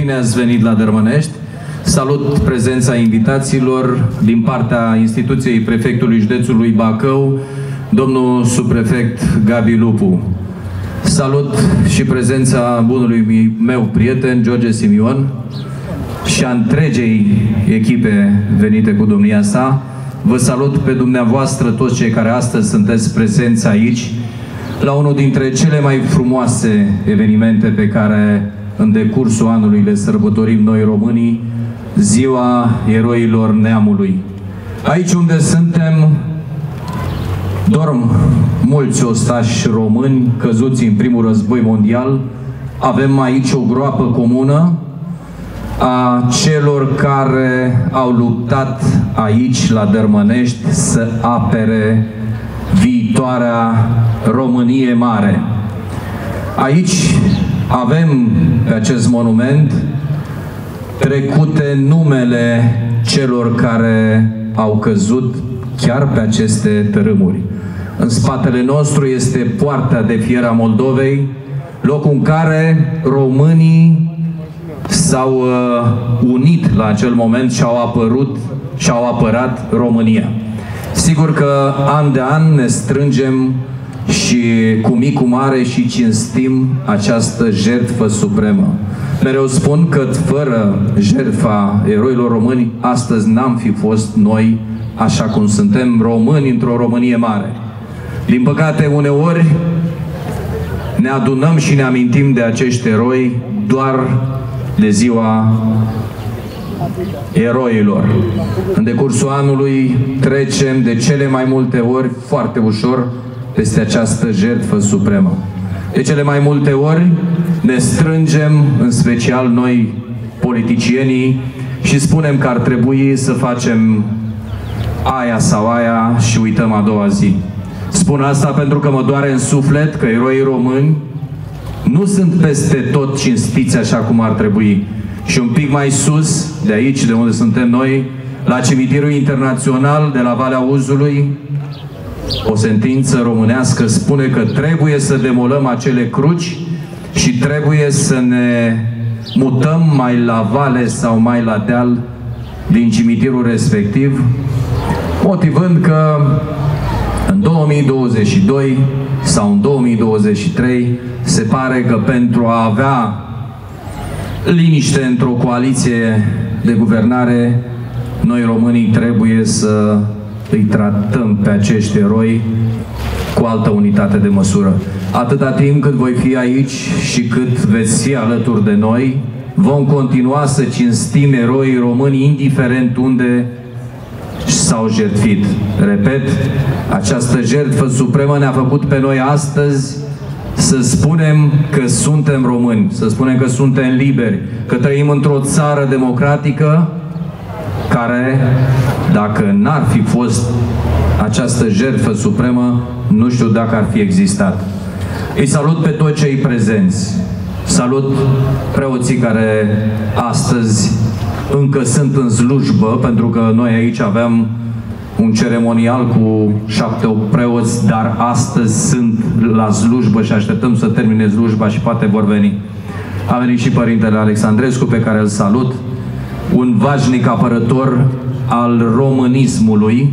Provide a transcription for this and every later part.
Bine ați venit la Dărmănești. Salut prezența invitațiilor din partea instituției prefectului județului Bacău, domnul subprefect Gabi Lupu. Salut și prezența bunului meu prieten, George Simion, și a întregei echipe venite cu domnia sa. Vă salut pe dumneavoastră, toți cei care astăzi sunteți prezenți aici, la unul dintre cele mai frumoase evenimente pe care în decursul anului le sărbătorim noi românii, Ziua Eroilor Neamului. Aici unde suntem, dorm mulți ostași români căzuți în primul război mondial. Avem aici o groapă comună a celor care au luptat aici la Dărmănești să apere viitoarea Românie mare. Aici avem pe acest monument trecute numele celor care au căzut chiar pe aceste tărâmuri. În spatele nostru este Poarta de Fier a Moldovei, locul în care românii s-au unit la acel moment și au apărat România. Sigur că an de an ne strângem și cu mic, cu mare și cinstim această jertfă supremă. Mereu spun că fără jertfa eroilor români, astăzi n-am fi fost noi așa cum suntem, români într-o Românie mare. Din păcate, uneori ne adunăm și ne amintim de acești eroi doar de ziua eroilor. În decursul anului trecem de cele mai multe ori foarte ușor peste această jertfă supremă. De cele mai multe ori ne strângem, în special noi politicienii, și spunem că ar trebui să facem aia sau aia și uităm a doua zi. Spun asta pentru că mă doare în suflet că eroii români nu sunt peste tot cinstiți așa cum ar trebui. Și un pic mai sus, de aici, de unde suntem noi, la Cimitirul Internațional de la Valea Uzului, o sentință românească spune că trebuie să demolăm acele cruci și trebuie să ne mutăm mai la vale sau mai la deal din cimitirul respectiv, motivând că în 2022 sau în 2023 se pare că pentru a avea liniște într-o coaliție de guvernare, noi românii trebuie să îi tratăm pe acești eroi cu altă unitate de măsură. Atâta timp cât voi fi aici și cât veți fi alături de noi, vom continua să cinstim eroii români indiferent unde s-au jertfit. Repet, această jertfă supremă ne-a făcut pe noi astăzi să spunem că suntem români, să spunem că suntem liberi, că trăim într-o țară democratică care, dacă n-ar fi fost această jertfă supremă, nu știu dacă ar fi existat. Îi salut pe toți cei prezenți. Salut preoții care astăzi încă sunt în slujbă, pentru că noi aici aveam un ceremonial cu 7-8 preoți, dar astăzi sunt la slujbă și așteptăm să termine slujba și poate vor veni. A venit și Părintele Alexandrescu, pe care îl salut, un vașnic apărător al românismului.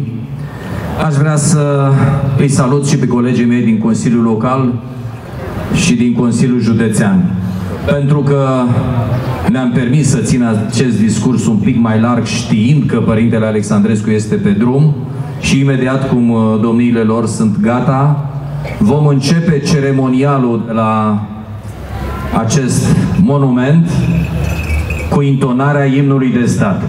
Aș vrea să îi salut și pe colegii mei din Consiliul Local și din Consiliul Județean, pentru că mi-am permis să țin acest discurs un pic mai larg, știind că Părintele Alexandrescu este pe drum și imediat cum domniile lor sunt gata, vom începe ceremonialul de la acest monument cu intonarea imnului de stat.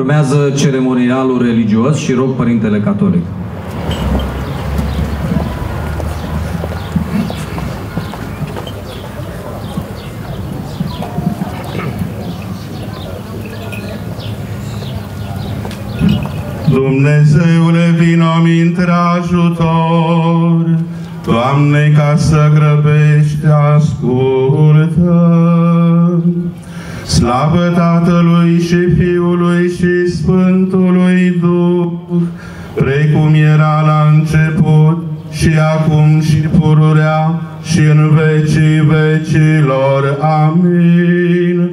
Urmează ceremonialul religios și rog Părintele Catolic. Dumnezeule, vino mintre ajutor, Doamne, ca să grăbești, ascultă. Slavă Tatălui și Fiului și Sfântului Duh, precum era la început, și acum și pururea, și în vecii vecilor. Amin.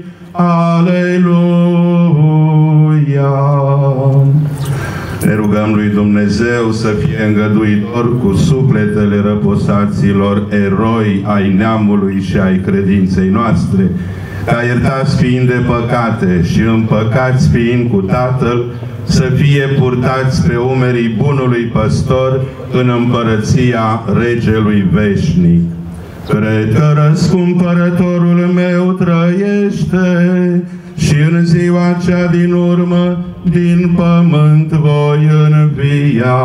Aleluia! Ne rugăm lui Dumnezeu să fie îngăduitor cu sufletele răposaților eroi ai neamului și ai credinței noastre, ca iertați fiind de păcate și împăcați fiind cu Tatăl, să fie purtați pe umerii bunului păstor în împărăția Regelui veșnic. Cred că răscumpărătorul meu trăiește și în ziua cea din urmă din pământ voi învia.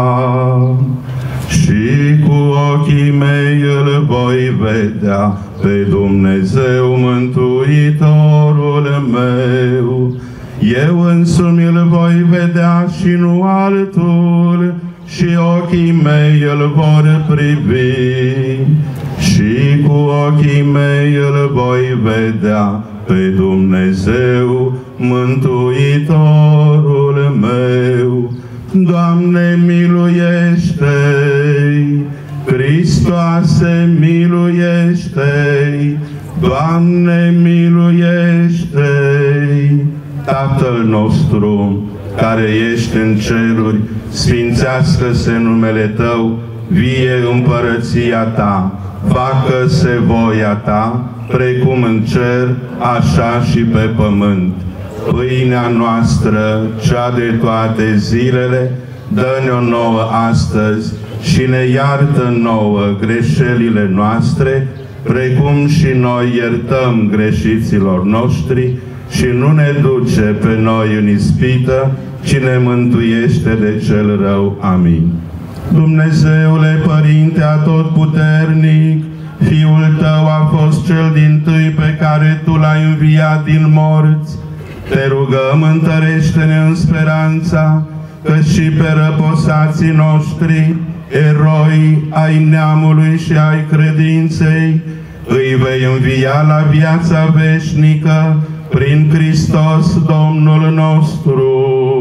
Și cu ochii mei îl voi vedea pe Dumnezeu Mântuitorul meu. Eu însumi îl voi vedea și nu altul, și ochii mei îl vor privi. Și cu ochii mei îl voi vedea pe Dumnezeu Mântuitorul meu. Doamne, miluiește-i! Hristoase, miluiește-i! Doamne, miluiește-i! Tatăl nostru, care ești în ceruri, sfințească-se numele Tău, vie împărăția Ta, facă-se voia Ta, precum în cer, așa și pe pământ. Pâinea noastră, cea de toate zilele, dă-ne-o nouă astăzi și ne iartă nouă greșelile noastre, precum și noi iertăm greșiților noștri, și nu ne duce pe noi în ispită, ci ne mântuiește de cel rău. Amin. Dumnezeule, Părinte Atotputernic, Fiul Tău a fost cel dintâi pe care Tu L-ai înviat din morți. Te rugăm, întărește-ne în speranța că și pe răposații noștri, eroi ai neamului și ai credinței, îi vei învia la viața veșnică prin Hristos Domnul nostru.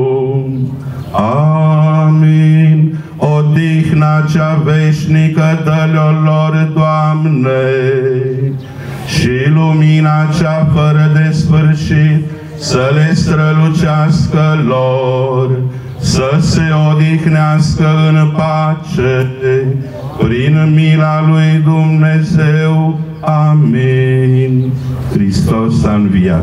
Amin. Odihna cea veșnică dă-le-o lor, Doamne, și lumina cea fără de sfârșit să le strălucească lor, să se odihnească în pace prin mila lui Dumnezeu. Amin. Hristos a înviat.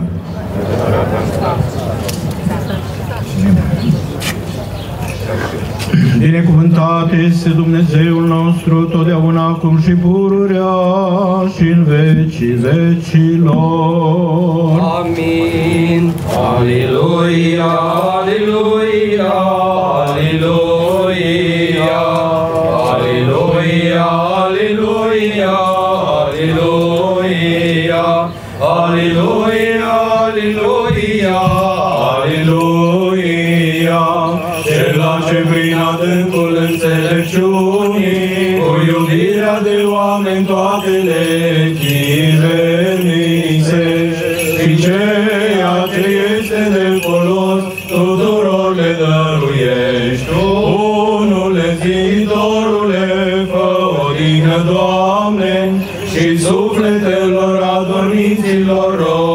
Binecuvântat este Dumnezeul nostru, totdeauna, acum și pururea și în vecii vecilor. Amin. Aleluia, aleluia, aleluia, aleluia, aleluia, aleluia, aleluia, aleluia, Cela ce prin adâncul înțelepciunii, cu iubirea de oameni toate le chivernisești, și ceea ce este de folos tuturor le dăruiești. Unule Ziditorule, fă odihnă, Doamne, și sufletelor adormiților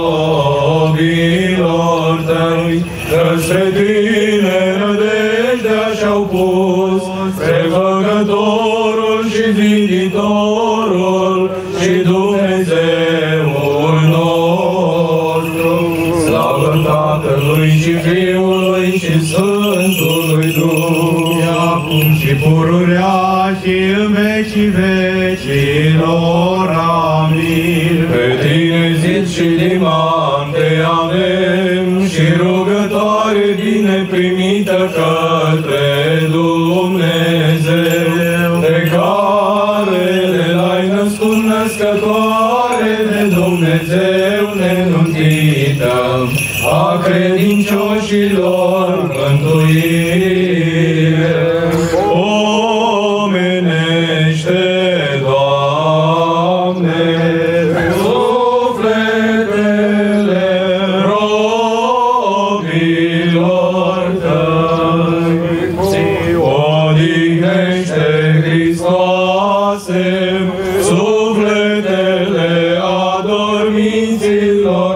robilor Tăi, că spre Tine nădejdea și-au pus, spre Făcătorul și Ziditorul și Dumnezeul nostru. Slavă Tatălui și Fiului și Sfântului Duh, acum și pururea și în vecii vecilor. Amin. Pe Tine zi și liman te avem și rugătoare bine primită către Dumnezeu, pe care l-ai născut născătoare de Dumnezeu nenuntită, a credincioșilor mântuire. Omenește, Doamne, sufletele robilor Tăi. Odihnește, Hristoase, sufletele adormiților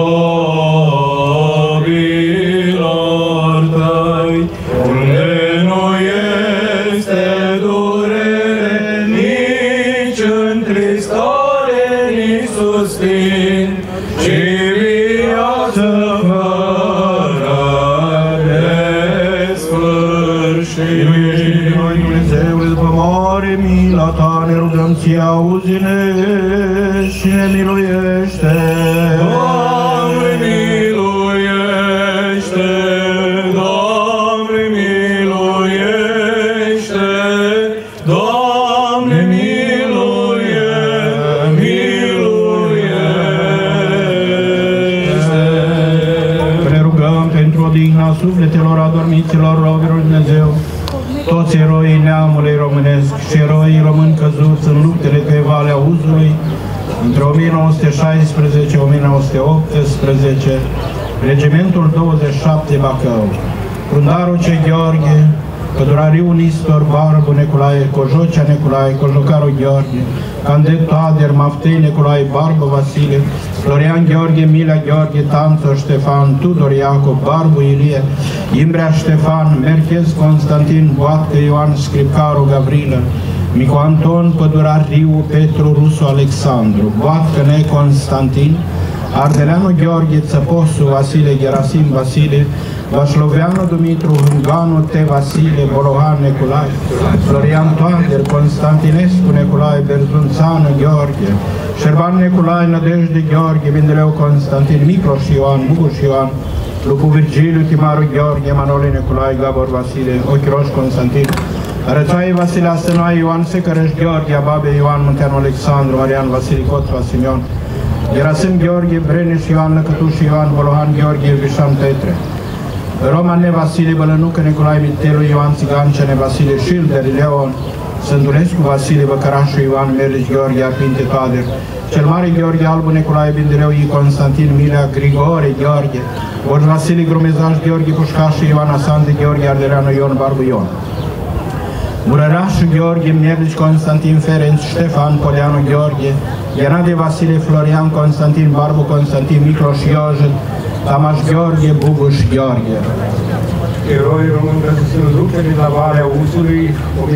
robilor Tăi, unde nu este durere, nici întristare, nici susțin, ci viață fără de sfârșit. Noi, Dumnezeule, după mare mila Ta, ne rugăm Ție, auzi-ne și ne miluiește. Doamne, miluiește! Doamne, miluiește! Doamne, miluiește! Ne rugăm pentru odihna sufletelor adormiților robilor Dumnezeu, toți eroii neamului românesc și eroii români căzuți în luptele pe Valea Uzului între 1916-1918, Regimentul 27 Bacău, Frundarul C. Gheorghe, Pădurariu Nistor, Barbu Nicolae, Cojocea Nicolae, Cojocarul Gheorghe, Candet Toader, Maftei Nicolae, Barbu Vasile, Florian Gheorghe, Milea Gheorghe, Tanțo Ștefan, Tudor Iacob, Barbu Ilie, Imbrea Ștefan, Merchez Constantin, Boatcă Ioan, Scripcaru Gavrilă, Micu Anton, Pădurariu, Petru Rusu Alexandru, Boatcă Ne Constantin, Ardeleanu Gheorghe, Țăposu Vasile, Gerasim Vasile, Vașloveanu Dumitru, Hânganu T. Vasile, Bolohan Nicolae, Florian Toader, Constantinescu Nicolae, Berzunțanu Gheorghe, Șerban Nicolae, Nădejde Gheorghe, Vindeleu Constantin, Micloș Ioan, Buguș Ioan, Lupu Virgiliu, Timaru Gheorghe, Manole Nicolae, Gabor Vasile, Ochiroș Constantin, Rățoaie Vasile Asănoae, Ioan Secărăș Gheorghe, Ababe Ioan, Munteanu Alexandru, Marian Vasile Coțva Simion, Gerasim Gheorghe, Breneș Ioan, Lăcătuș Ioan, Bolohan Gheorghe, Vișan Tetre, Roman Ne Vasile, Bălănucă Nicolae Mitelu, Ioan Țigancene Vasile, Șilder Leon, Sândulescu Vasile, Băcărașu Ioan, Merlici Gheorghe, Apinte Toader, cel mare Gheorghe Albu Nicolae Bindeleu, I. Constantin Milea, Grigore Gheorghe, Borj Vasile Grumezaș Gheorghe Pușcașu, Ioan Asande Gheorghe, Ardeleanu Ion, Barbu Ion, Murărașu Gheorghe, Merlici Constantin Ferenț, Ștefan Poleanu Gheorghe, Ianade Vasile Florian Constantin, Barbu Constantin, Micloș Iojă, Tamaș Gheorghe, Buguș Gheorghe. Eroi români căzuți în luptele la Valea Uzului, 1916-1918,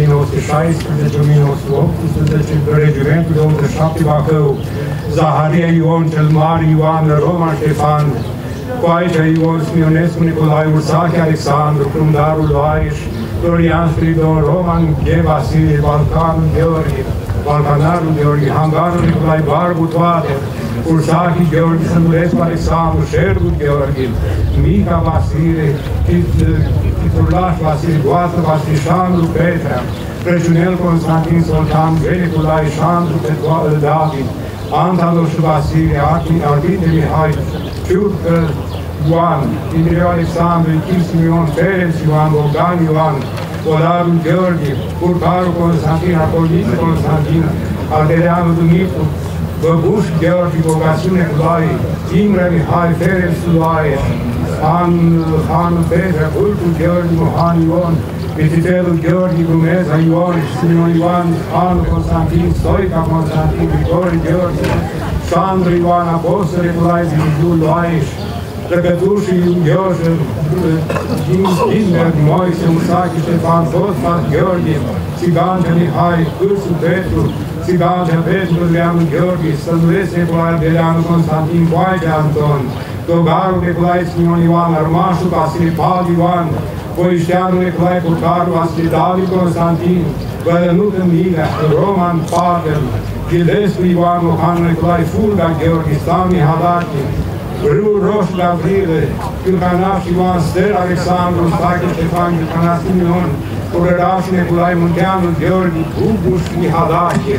Regimentul 27 Bacău, Zaharia Ion cel Mare, Ioan Roman Ștefan, Coaicea Ion Smionescu Nicolae, Ursache Alexandru, Frundarul Loaieș, Florian Stridon, Roman G. Vasile, Balcanul Gheorghe, Balcanarul Gheorghe, Hangarul Nicolae, Barbu Toader, Ursache Gheorghe, Sândulescu Alexandru, Șerbu Gheorghe, Mica Vasile, Titurlaș Vasile, Goață Vasile, Șandru Petrea, Crăciunel Constantin Soltan, Veniculae, Șandru David, Antaloș Vasile, Arvite Mihai, Ciurcă Ioan, Indreu Alexandru, Ichil Simion, Ferenț Ioan, Bogdan Ioan, Polarul Gheorghe, Curcarul Constantin, Apoliță Constantin, Ardeleanu Dumitru, Băbuș Gheorghe, Bogasiune Culaie, Imre Mihai, Ferenț Luaie, Han Petre, Vultul Gheorghe, Mohan Ion, Mititelul Gheorghe, Grumeza Ion, Simion Ioan, Anu Constantin, Stoica Constantin, Victorie Gheorghe, Sandru Ioan, Apostole Culaie, Virgil Loaieș, Răcătușii Gheorghe, Gimber, Moise, Ursache, Ștefan, Fosfat, Gheorghe, Țigancea Mihai, Cârsu Petru, Țigancea Petru, Leanu Gheorghe, Stănulescu Nicolae, Ardeleanu Constantin, Coaicea Anton, Dogarul Nicolae, Simion Ioan, Armașul Vasile, Pal Ioan, Voișteanul Nicolae, Curcarul Vasile, David Constantin, Bălănucă Milea, Roman Pavel, Gildescu Ioan, Mohan Nicolae, Fulga Gheorghe, Stami Hadache, Râu Roș, Gabriele, Cârcanaș, Ioan, Stel, Alexandru, Stache, Ștefan, Cârcanaș, Simeon, Curăraș, Neculai, Munteanu, Gheorghi, Bubuș, Mihalache.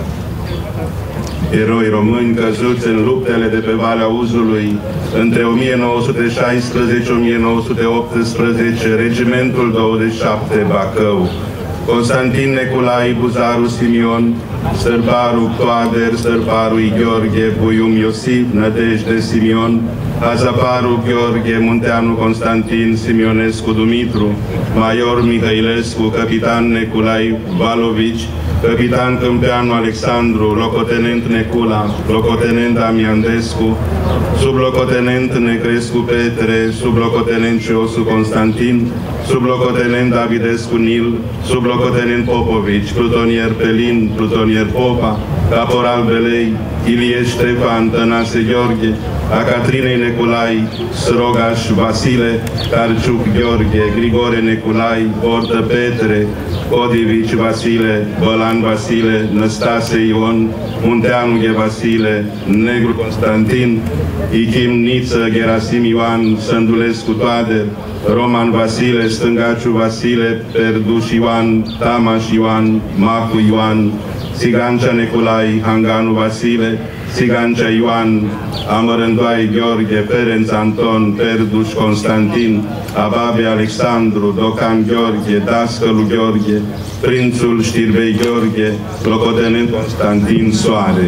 Eroi români căzuți în luptele de pe Valea Uzului între 1916-1918, Regimentul 27 Bacău, Constantin Neculai, Buzaru Simion, Sărbaru Toader, Sărbaru Gheorghe, Buium Iosif, Nădejde Simion, Azaparu Gheorghe, Munteanu Constantin, Simionescu Dumitru, Major Mihailescu, Capitan Neculai Valovici, Capitan Câmpeanu Alexandru, Locotenent Necula, Locotenent Amiandescu, Sublocotenent Negrescu Petre, Sublocotenent Ciosu Constantin, Sublocotenent Davidescu Nil, Sublocotenent Popovici, Plutonier Pelin, Plutonier Popa, Caporal Belei, Ilie Ștefan, Tănase Gheorghe, a Catrinei Neculai, Srogaș Vasile, Carciuc Gheorghe, Grigore Neculai, Ortă Petre, Codivici Vasile, Bălan Vasile, Năstase Ion, Munteanu Ghe Vasile, Negru Constantin, Ichim Niță, Gerasim Ioan, Sândulescu Toader, Roman Vasile, Stângaciu Vasile, Perduș Ioan, Tamaș Ioan, Macu Ioan, Țigancea Neculai, Hanganu Vasile, Țigancea Ioan, Amărândoai Gheorghe, Ferenț Anton, Perduș Constantin, Ababe Alexandru, Docan Gheorghe, Dascălu Gheorghe, Prințul Știrbei Gheorghe, Locotenent Constantin Soare.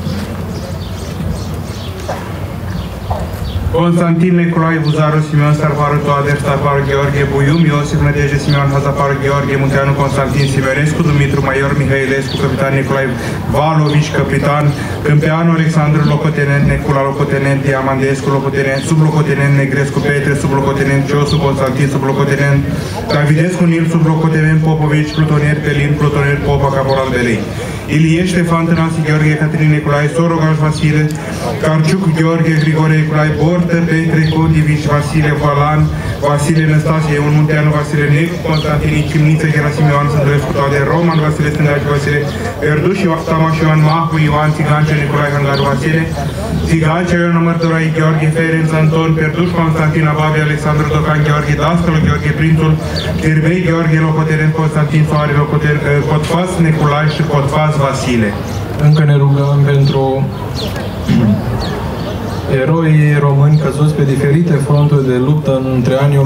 Constantin Neculai, Buzaru Simeon, Starparu Toader, Starparu Gheorghe, Buium Iosif, Nădejde Simeon, Hazaparu Gheorghe, Munteanu Constantin, Simionescu Dumitru, Major Mihailescu, Capitan Neculai Valovici, Capitan Câmpeanu Alexandru, Locotenent Necula, Locotenent Diamandescu, Locotenent, Sublocotenent Negrescu Petre, Sublocotenent Ciosu Constantin, Sublocotenent Davidescu Nil, Sublocotenent Popovici, Plutonier Pelin, Plutonier Popa, Caporal Belei. Ilie Ștefan, Tănase Gheorghe, Catrin Neculai, Sorogaș Vasile, Carciuc Gheorghe, Grigore Neculai, Bortă, Petre, Codivici, Vasile, Valan, Vasile Năstase, Ion Munteanu, Vasile Necu, Constantin, Chimniță, Gerasim Ioan, Sândulescu Toader, Roman, Vasile Stângaci, Vasile, Perduș, Tamaș Ioan, Mahu, Ioan, Țigancea Neculai, Hangaru Vasile, Țigancea Ioan, Mărturai, Gheorghe, Ferenț Anton, Perduș, Constantin, Ababe, Alexandru, Docan, Gheorghe, Dascălu, Gheorghe, Prințul, Tirbei, Gheorghe, Locotenent Constantin Soare, Cotfas Neculai și Cotfas Vasile. Încă ne rugăm pentru eroii români căzuți pe diferite fronturi de luptă între anii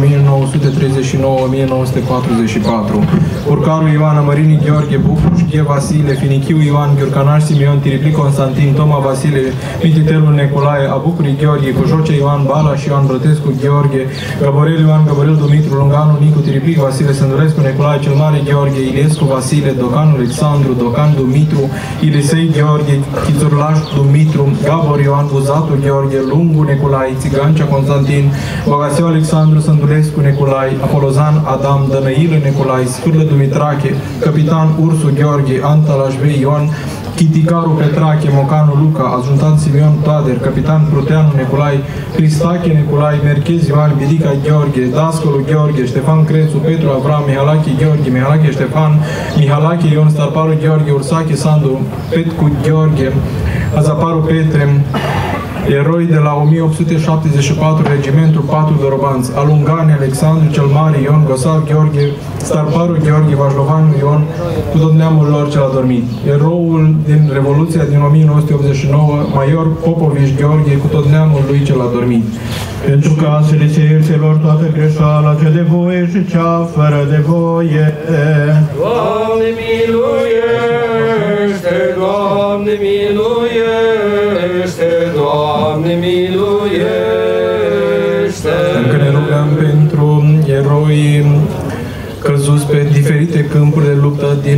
1939-1944. Urcarul Ioan, Mărinii Gheorghe, Bucuș, Ghe Vasile, Finichiu Ioan, Gheorcanaș Simion, Tiripli Constantin, Toma Vasile, Mititelul Neculae, Abucurii Gheorghe, Cujocea Ioan, Bala și Ioan Brătescu Gheorghe, Gaborel Ioan, Gaborel Dumitru, Lunganu, Nicu, Tiripli Vasile, Sândulescu Neculae, cel Mare Gheorghe, Iliescu Vasile, Docan Alexandru, Docan Dumitru, Ilisei Gheorghe, Chițurlaș Dumitru, Gabor Ioan, Buzatu Gheorghe, Lungu Neculai, Țigancea Constantin, Bogaseu Alexandru, Sândulescu Neculai, Apolozan Adam, Dănăilă Neculai, Sfârlă Dumitrache, Capitan Ursu Gheorghe, Anta Lașvei Ion, Chiticaru Petrache, Mocanu Luca, Ajuntant Simion Toader, Capitan Pruteanu Neculai, Cristache Neculai, Merchez Ioan, Bidica Gheorghe, Dascălu Gheorghe, Ștefan Crețu, Petru Avram, Mihalache Gheorghe, Mihalache Ștefan, Mihalache Ion, Starparu Gheorghe, Ursache Sandu, Petcu Gheorghe, Azaparu Petre, eroi de la 1874, Regimentul 4 Dorobanți, Alungani, Alexandru cel Mare, Ion, Gosav Gheorghe, Starparu Gheorghe, Vajlovanu Ion, cu tot neamul lor cel adormit. Eroul din Revoluția din 1989, Major Popovici Gheorghe, cu tot neamul lui cel adormit. Pentru ca să le se ierte lor toată greșeala, cea de voie și cea fără de voie. Doamne miluiește, Doamne miluiește, Doamne miluiește. Încă ne rugăm pentru eroi căzuți pe diferite câmpuri de luptă din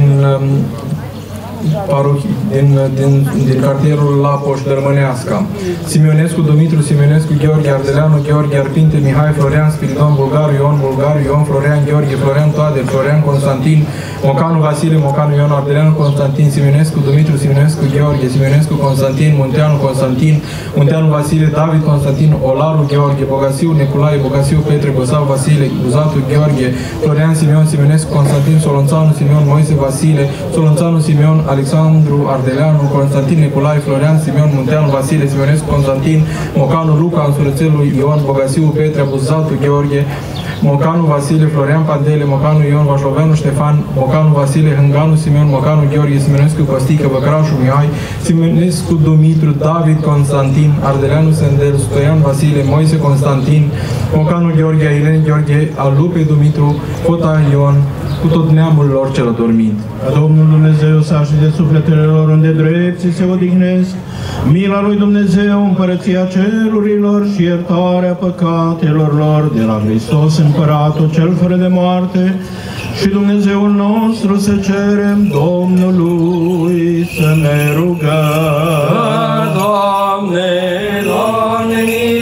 parohii, din cartierul Lapoș, Dărmâneasca. Simionescu Dumitru, Simionescu Gheorghe, Ardeleanu Gheorghe, Arpinte Mihai, Florian Spiridon, Bulgaru Ion, Florian Gheorghe, Florian Toader, Florian Constantin, Mocanu Vasile, Mocanu Ion, Ardeleanu Constantin, Simionescu Dumitru, Simionescu Gheorghe, Simionescu Constantin, Munteanu Constantin, Munteanu Vasile, David Constantin, Olaru Gheorghe, Bogasiu Neculae, Bogasiu Petre, Gosav Vasile, Guzatu Gheorghe, Florian Simion, Simionescu Constantin, Solonțanu Simion, Moise Vasile, Solonțanu Simion, Alexandru Ardeleanu, Constantin Nicolae, Florian Simeon Munteanu, Vasile Simeonescu, Constantin Mocanu, Luca Ansurețelu, Ion Bogasiu, Petrea Buzatu, Gheorghe, Mocanu Vasile, Florian Pandele, Mocanu Ion, Vașloveanu Ștefan, Mocanu Vasile, Hânganu Simeon, Mocanu Gheorghe, Simeonescu Costică, Băcrașu Mihai, Simeonescu Dumitru, David Constantin, Ardeleanu Sendel, Stoian Vasile, Moise Constantin, Mocanu Gheorghe, Ailen Gheorghe, Alupe Dumitru, Fota Ion, cu tot neamul lor cel adormit. Domnul Dumnezeu să așeze sufletele lor unde drepții se odihnesc, mila lui Dumnezeu, împărăția cerurilor și iertarea păcatelor lor de la Hristos, Împăratul cel fără de moarte, și Dumnezeul nostru să cerem Domnului să ne rugăm. Doamne, Doamne,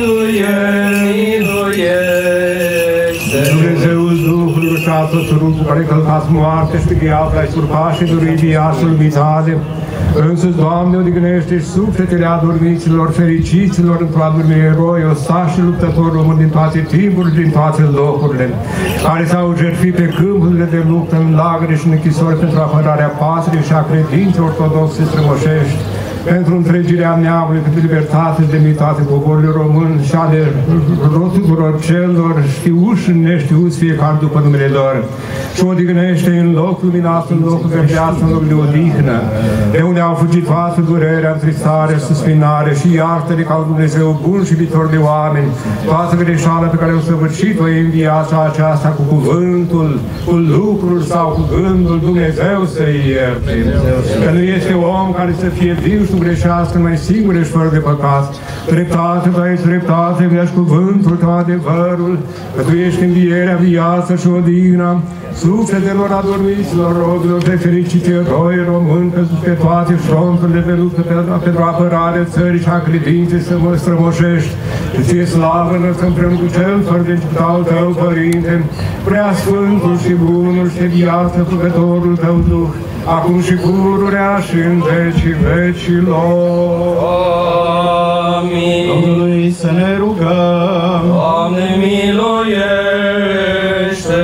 miluiește! Dumnezeul Duhului și a Sfântului cu care călcați moarte și pe gheața ai surpași și durii viațul vitale, însuți, Doamne, odihnește și sufletele adormiților, fericiților într-o adormire eroi, ostași și luptători români din toate timpurile, din toate locurile, care s-au jertfit pe câmpurile de luptă, în lagăre și în închisori pentru apărarea patriei și a credinței ortodoxe strămoșești, pentru întregirea neamului, pentru libertate, demnitate poporului român și ale tuturor celor știuți și neștiuți, fiecare după numele lor. Și odihnește în loc luminat, în locul de viață, în loc de odihnă, de unde au fugit toată durerea, întristarea, suspinare și iartă-ne ca Dumnezeu bun și iubitor de oameni, toată greșeala pe care au săvârșit-o în viața aceasta cu cuvântul, cu lucrul sau cu gândul, Dumnezeu să-i ierte. Că nu este om care să fie viu și nu greșească, mai singur și fără de păcat. Dreptate, dai dreptate, vrea și cuvântul tău adevărul, că tu ești învierea, viața și odihna sufletelor adormiților, robilor de fericiți eroi români, căzuți pe toate fronturile de luptă pentru apărarea țării și a credinței să mă strămoșești. Și ție slavă înălțăm împreună cu cel fără de început al tău, Părinte, prea sfântul și bunul și de viață făcătorul tău Duh, acum și pururea și în vecii vecilor. Amin. Domnului să ne rugăm. Doamne, miluiește!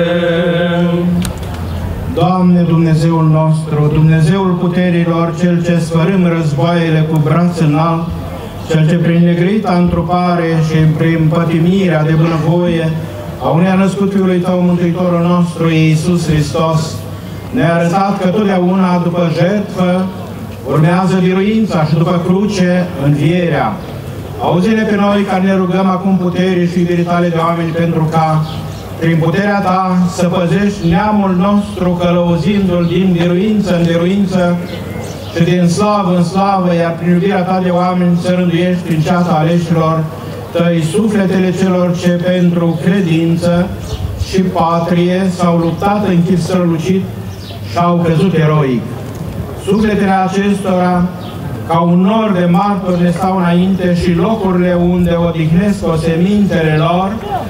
Doamne, Dumnezeul nostru, Dumnezeul puterilor, Cel ce sfărâm războaiele cu braț înalt, Cel ce prin negrita întrupare și prin pătimirea de bunăvoie a unei născut Fiului Tău, Mântuitorul nostru, Iisus Hristos, ne-a arătat că totdeauna după jertfă urmează biruința și după cruce învierea. Auzi-ne pe noi care ne rugăm acum puterii și iubirii Tale de oameni pentru ca prin puterea Ta să păzești neamul nostru, călăuzindu-l din biruință în biruință și din slavă în slavă, iar prin iubirea Ta de oameni să rânduiești în ceata aleșilor Tăi sufletele celor ce pentru credință și patrie s-au luptat în chip strălucit și au căzut eroic. Sufletele acestora, ca un nor de martori, ne stau înainte și locurile unde odihnesc osemintele lor,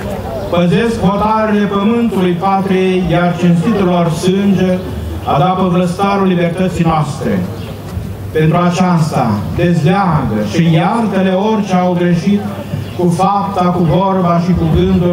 păzesc hotarele pământului patriei, iar cinstitul lor sânge adapă vlăstarul libertății noastre. Pentru aceasta, dezleagă și iartă-le orice au greșit cu fapta, cu vorba și cu gândul,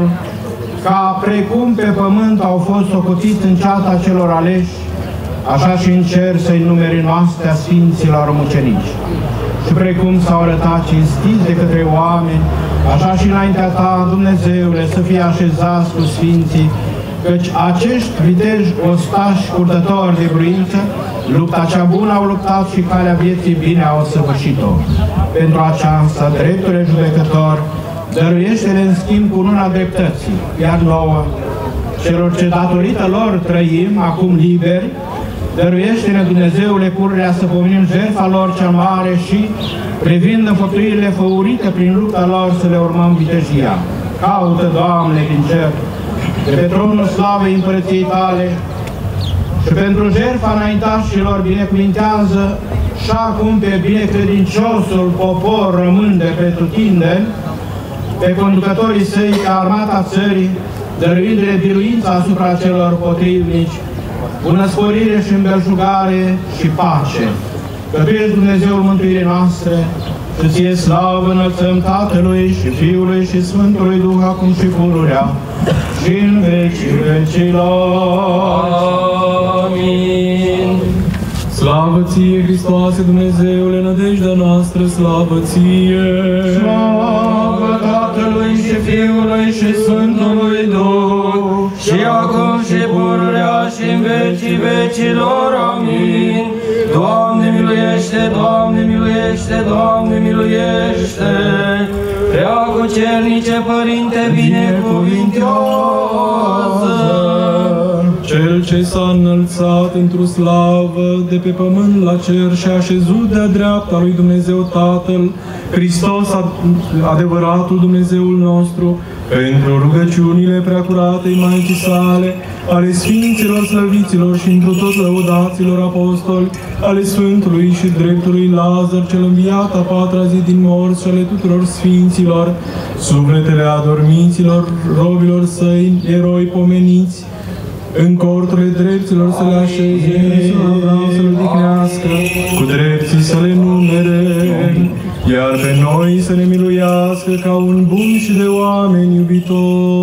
ca precum pe pământ au fost socotiți în ceata celor aleși, așa și în cer să-i numeri noastre a Sfinților mucenici. Și precum s-au arătat cinstiți de către oameni, așa și înaintea Ta, Dumnezeule, să fie așezați cu Sfinții, căci acești viteji ostași purtători de bruință, lupta cea bună au luptat și calea vieții bine au săvârșit-o. Pentru aceasta, dreptule judecător, dăruiește-le în schimb cu luna dreptății, iar nouă, celor ce datorită lor trăim, acum liberi, dăruiește-ne, Dumnezeule, pururea să pomenim jertfa lor cea mare și, privind înfăptuirile făurite prin lupta lor, să le urmăm vitejia. Caută, Doamne, din cer, de pe tronul slavei împărăției Tale și pentru jertfa înaintașilor binecuvintează și acum pe binecredinciosul popor român de pretutindeni, pe conducătorii săi, pe armata țării, dăruindu-le biruința asupra celor potrivnici, bunăsporire și îmbelșugare și pace. Că Tu ești Dumnezeul mântuirii noastre, și Ție slavă înălțăm Tatălui și Fiului și Sfântului Duh, acum și pururea și în vecii vecilor. Amin. Slavă Slavă ție, Hristoase, Dumnezeule, nădejdea noastră, slavă ție! Slavă Tatălui și Fiului și Sfântului Duh, și acum și pururea și în vecii vecilor. Amin. Doamne miluiește, Doamne miluiește, Doamne miluiește! Prea cucernice Părinte binecuvintioasă! Cel ce s-a înălțat într-o slavă de pe pământ la cer și a așezut de-a dreapta lui Dumnezeu Tatăl, Hristos, adevăratul Dumnezeul nostru, pentru rugăciunile preacuratei Maicii sale, ale Sfinților slăviților și întru tot lăudaților apostoli, ale Sfântului și dreptului Lazar, cel înviat a patra zi din morți, și ale tuturor Sfinților, sufletele adormiților, robilor săi, eroi pomeniți, în corturile drepților să le așeze, să le odihnească, cu drepții să le numere, iar pe noi să ne miluiască ca un bun și de oameni iubitori.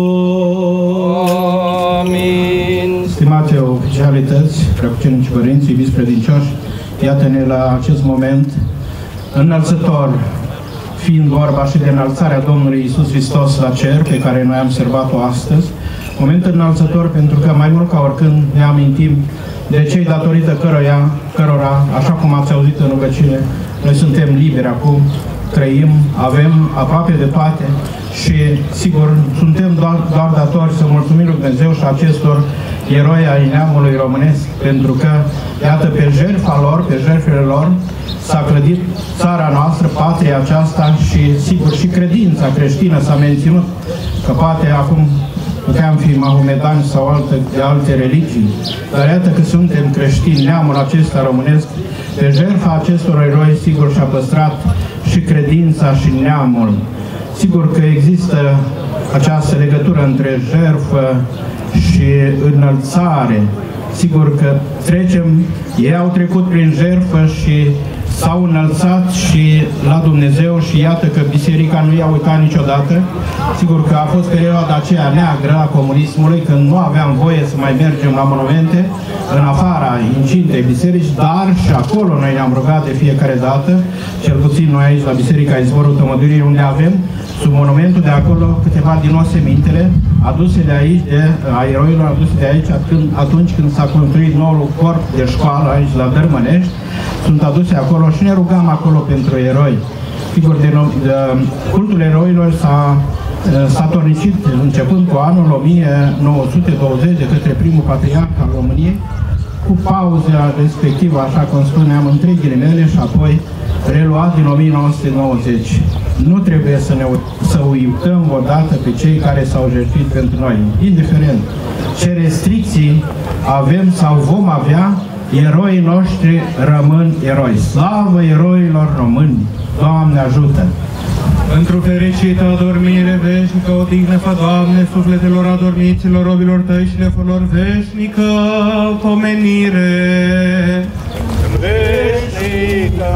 Amin. Stimate oficialități, preacucernici părinți, iubiți credincioși, iată-ne la acest moment înălțător, fiind vorba și de înălțarea Domnului Iisus Hristos la cer, pe care noi am observat-o astăzi, moment înălțător pentru că mai mult ca oricând ne amintim de cei datorită cărora, așa cum ați auzit în rugăciune, noi suntem liberi acum, trăim, avem aproape de toate și, sigur, suntem doar datori să mulțumim lui Dumnezeu și acestor eroi ai neamului românesc, pentru că, iată, pe jertfa lor, pe jertfele lor, s-a clădit țara noastră, patria aceasta și, sigur, și credința creștină s-a menținut, că poate acum puteam fi mahomedani sau alte religii, dar iată că suntem creștini, neamul acesta românesc, pe jertfa acestor eroi, sigur, și-a păstrat și credința și neamul. Sigur că există această legătură între jertfă și înălțare. Sigur că ei au trecut prin jertfă și s-au înălțat și la Dumnezeu și iată că biserica nu i-a uitat niciodată. Sigur că a fost perioada aceea neagră a comunismului, când nu aveam voie să mai mergem la monumente în afara incintei biserici, dar și acolo noi ne-am rugat de fiecare dată, cel puțin noi aici la Biserica Izvorul Tămăduirii, unde avem sub monumentul de acolo câteva din osemintele aduse de aici, a eroilor aduse de aici atunci când s-a construit noul corp de școală aici la Dărmănești, sunt aduse acolo și ne rugam acolo pentru eroi. Sigur, cultul eroilor s-a tornicit începând cu anul 1920 de către primul patriarh al României, cu pauza respectivă, așa cum spuneam, între ghilimele, și apoi reluat din 1990. Nu trebuie să uităm odată pe cei care s-au jertfit pentru noi, indiferent ce restricții avem sau vom avea, eroii noștri rămân eroi. Slavă eroilor români! Doamne ajută! Într-o fericită adormire veșnică, odihnă fă, Doamne, sufletelor adormiților, robilor Tăi și nefolor, veșnică pomenire. Veșnică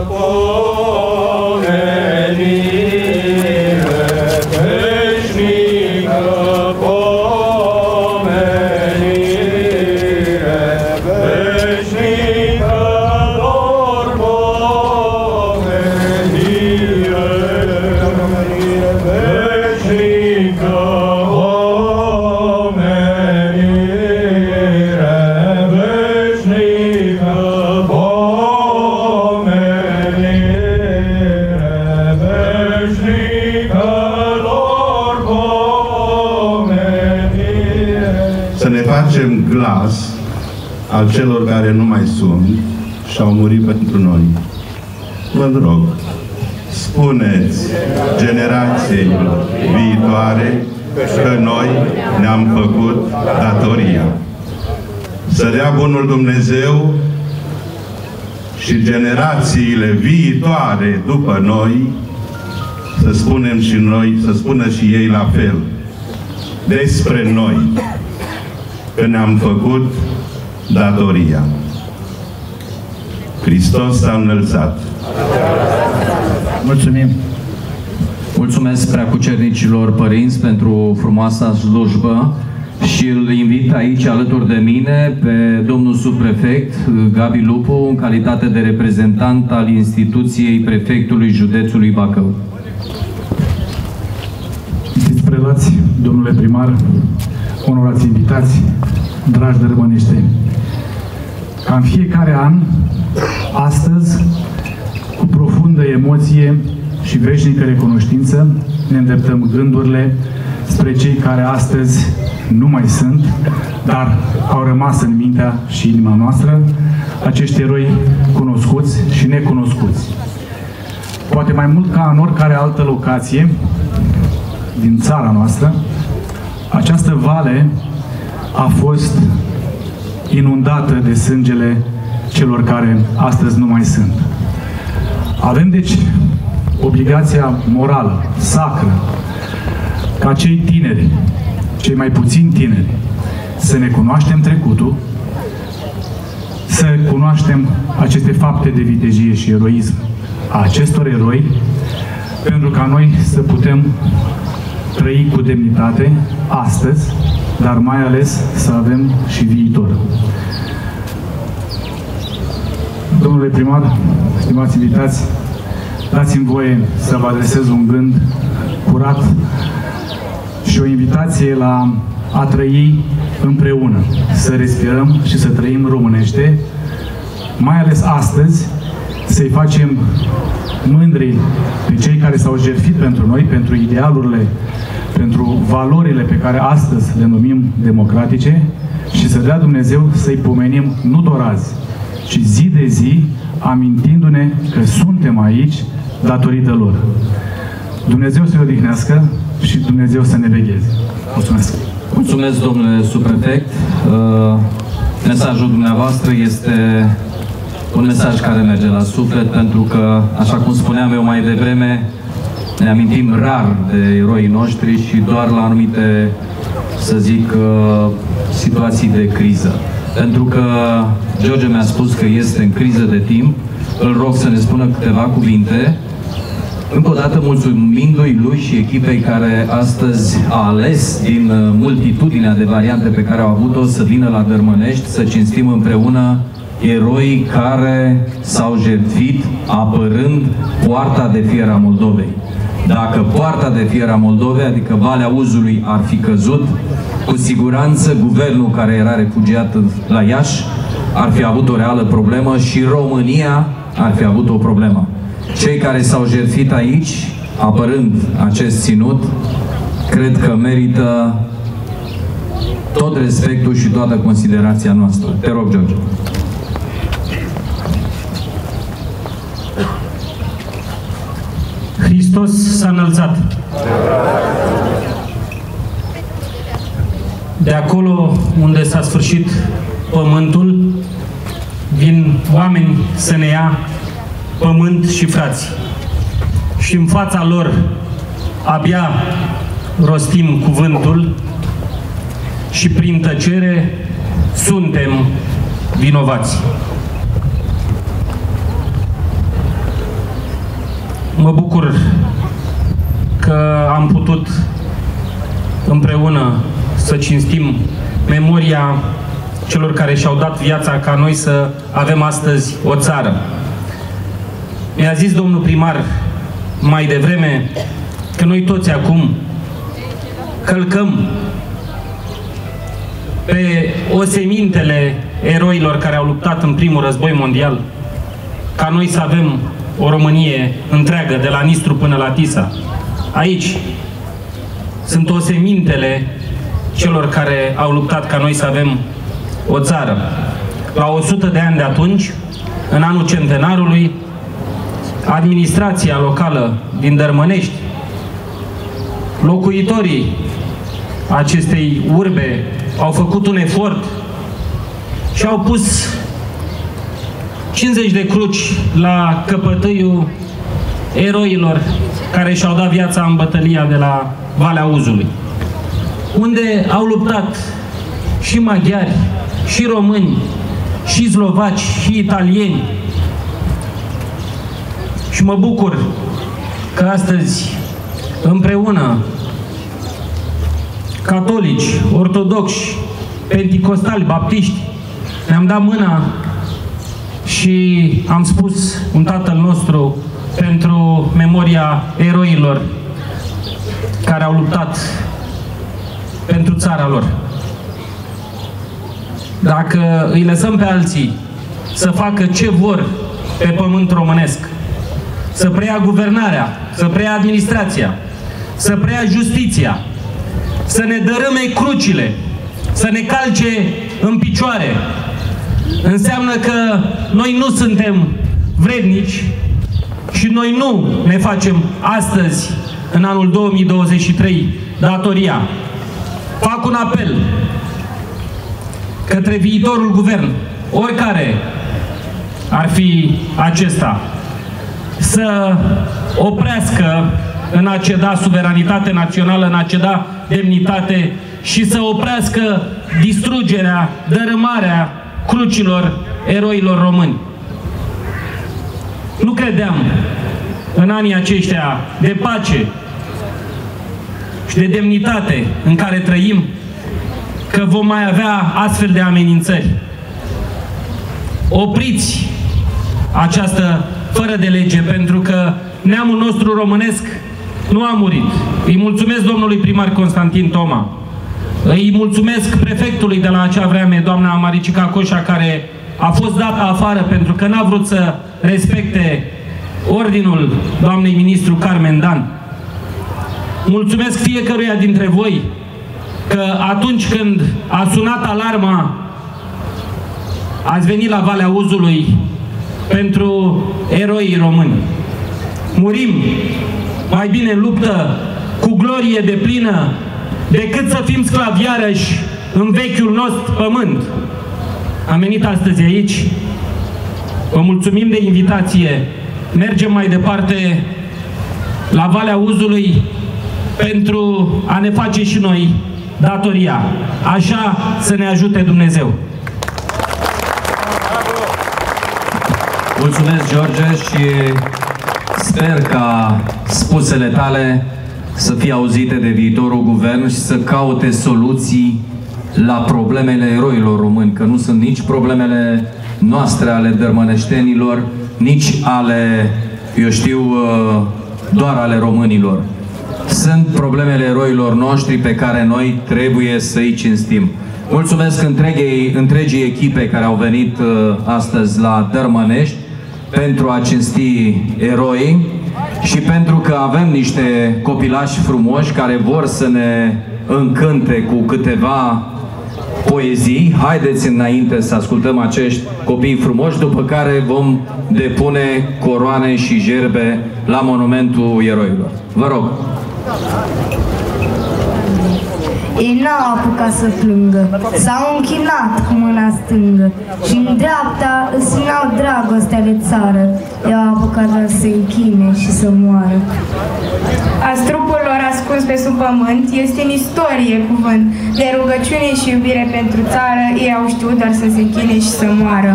pomenire, veșnică pomenire, veșnică lor pomenire, veșnică pomenire, veșnică să ne facem glas al celor care nu mai sunt și au murit pentru noi. Vă rog, spuneți generației viitoare că noi ne-am făcut datoria. Să dea bunul Dumnezeu și generațiile viitoare după noi să spunem și noi, să spună și ei la fel despre noi, că ne-am făcut datoria. Hristos s-a înălțat. Mulțumim! Mulțumesc preacucernicilor părinți pentru frumoasa slujbă și îl invit aici alături de mine pe domnul subprefect Gabi Lupu, în calitate de reprezentant al instituției prefectului județului Bacău. Stimați prelați, domnule primar, onorați invitați, dragi dărămăneșteni, ca în fiecare an, astăzi, cu profundă emoție și veșnică recunoștință, ne îndreptăm gândurile spre cei care astăzi nu mai sunt, dar au rămas în mintea și inima noastră, acești eroi cunoscuți și necunoscuți. Poate mai mult ca în oricare altă locație din țara noastră, această vale a fost inundată de sângele celor care astăzi nu mai sunt. Avem deci obligația morală, sacră, ca cei tineri, cei mai puțini tineri, să ne cunoaștem trecutul, să cunoaștem aceste fapte de vitejie și eroism a acestor eroi, pentru ca noi să putem trăi cu demnitate astăzi, dar mai ales să avem și viitor. Domnule primar, stimați invitați, dați-mi voie să vă adresez un gând curat și o invitație la a trăi împreună, să respirăm și să trăim românește, mai ales astăzi, să-i facem mândri pe cei care s-au jertfit pentru noi, pentru idealurile, pentru valorile pe care astăzi le numim democratice și să dea Dumnezeu să-i pomenim nu doar azi, ci zi de zi, amintindu-ne că suntem aici datorită lor. Dumnezeu să-i odihnească și Dumnezeu să ne vegheze. Mulțumesc! Mulțumesc, domnule subprefect. Mesajul dumneavoastră este un mesaj care merge la suflet, pentru că, așa cum spuneam eu mai devreme, ne amintim rar de eroii noștri și doar la anumite, să zic, situații de criză. Pentru că George mi-a spus că este în criză de timp, îl rog să ne spună câteva cuvinte, încă o dată mulțumindu-i lui și echipei care astăzi a ales din multitudinea de variante pe care au avut-o să vină la Dărmănești, să cinstim împreună eroii care s-au jertfit apărând poarta de fier a Moldovei. Dacă poarta de fier a Moldovei, adică Valea Uzului, ar fi căzut, cu siguranță guvernul care era refugiat la Iași ar fi avut o reală problemă și România ar fi avut o problemă. Cei care s-au jertfit aici, apărând acest ținut, cred că merită tot respectul și toată considerația noastră. Te rog, George. Hristos s-a înălțat. De acolo unde s-a sfârșit pământul, vin oameni să ne ia pământ și frați. Și în fața lor abia rostim cuvântul și prin tăcere suntem vinovați. Mă bucur că am putut împreună să cinstim memoria celor care și-au dat viața ca noi să avem astăzi o țară. Mi-a zis domnul primar mai devreme că noi toți acum călcăm pe osemintele eroilor care au luptat în primul război mondial, ca noi să avem o Românie întreagă, de la Nistru până la Tisa. Aici sunt osemintele celor care au luptat ca noi să avem o țară. La 100 de ani de atunci, în anul centenarului, administrația locală din Dărmănești, locuitorii acestei urbe au făcut un efort și au pus 50 de cruci la căpătâiul eroilor care și-au dat viața în bătălia de la Valea Uzului, unde au luptat și maghiari, și români, și slovaci, și italieni. Și mă bucur că astăzi, împreună, catolici, ortodoxi, penticostali, baptiști, ne-am dat mâna și am spus un Tatăl nostru pentru memoria eroilor care au luptat pentru țara lor. Dacă îi lăsăm pe alții să facă ce vor pe pământ românesc, să preia guvernarea, să preia administrația, să preia justiția, să ne dărâme crucile, să ne calce în picioare, înseamnă că noi nu suntem vrednici și noi nu ne facem astăzi, în anul 2023, datoria. Fac un apel către viitorul guvern, oricare ar fi acesta, să oprească în a ceda suveranitate națională, în a ceda demnitate și să oprească distrugerea, dărâmarea crucilor eroilor români. Nu credeam în anii aceștia de pace și de demnitate în care trăim că vom mai avea astfel de amenințări. Opriți această fără de lege, pentru că neamul nostru românesc nu a murit. Îi mulțumesc domnului primar Constantin Toma. Îi mulțumesc prefectului de la acea vreme, doamna Maricica Coșa, care a fost dată afară pentru că n-a vrut să respecte ordinul doamnei ministru Carmen Dan. Mulțumesc fiecăruia dintre voi că atunci când a sunat alarma, ați venit la Valea Uzului pentru eroii români. Murim mai bine în luptă cu glorie deplină decât să fim sclavi iarăși în vechiul nostru pământ. Am venit astăzi aici, vă mulțumim de invitație, mergem mai departe la Valea Uzului pentru a ne face și noi datoria. Așa să ne ajute Dumnezeu. Mulțumesc, George, și sper ca spusele tale să fie auzite de viitorul guvern și să caute soluții la problemele eroilor români, că nu sunt nici problemele noastre ale dărmăneștenilor, nici ale, eu știu, doar ale românilor. Sunt problemele eroilor noștri pe care noi trebuie să-i cinstim. Mulțumesc întregii echipe care au venit astăzi la Dărmănești pentru a cinsti eroii și pentru că avem niște copilași frumoși care vor să ne încânte cu câteva poezii. Haideți înainte să ascultăm acești copii frumoși, după care vom depune coroane și gerbe la monumentul eroilor. Vă rog! Ei n-au apucat să plângă, s-au închinat cu mâna stângă și în dreapta îți n-au dragostea de țară. I-au apucat doar să închine și să moară. Azi trupul lor ascuns pe sub pământ este în istorie cuvânt de rugăciune și iubire pentru țară. Ei au știut doar să se închine și să moară.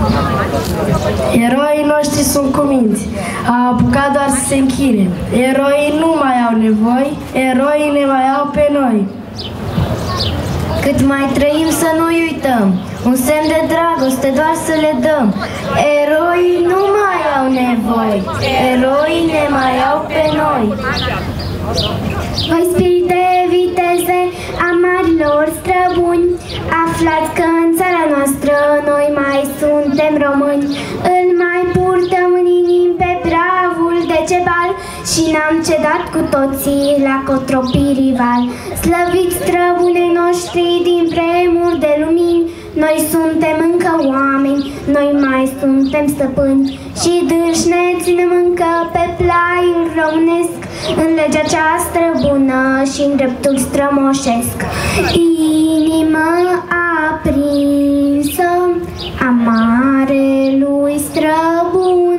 Eroii noștri sunt cuminți, au apucat doar să se închine. Eroii nu mai au nevoi, eroii ne mai au pe noi. Cât mai trăim să nu-i uităm, un semn de dragoste doar să le dăm. Eroii nu mai au nevoi, eroii ne mai au pe noi. Voi spirit de viteze a marilor străbuni, aflați că în țara noastră noi mai suntem români. Îl mai purtăm în inimi pe bravul Decebal și n-am cedat cu toții la cotropii rival. Slăviți străbunei noștri din vremuri de lumini, noi suntem încă oameni, noi mai suntem stăpâni și dânși ne ținem încă pe plaiul românesc, în legea cea străbună și în dreptul strămoșesc. Inima aprinsă a marelui străbun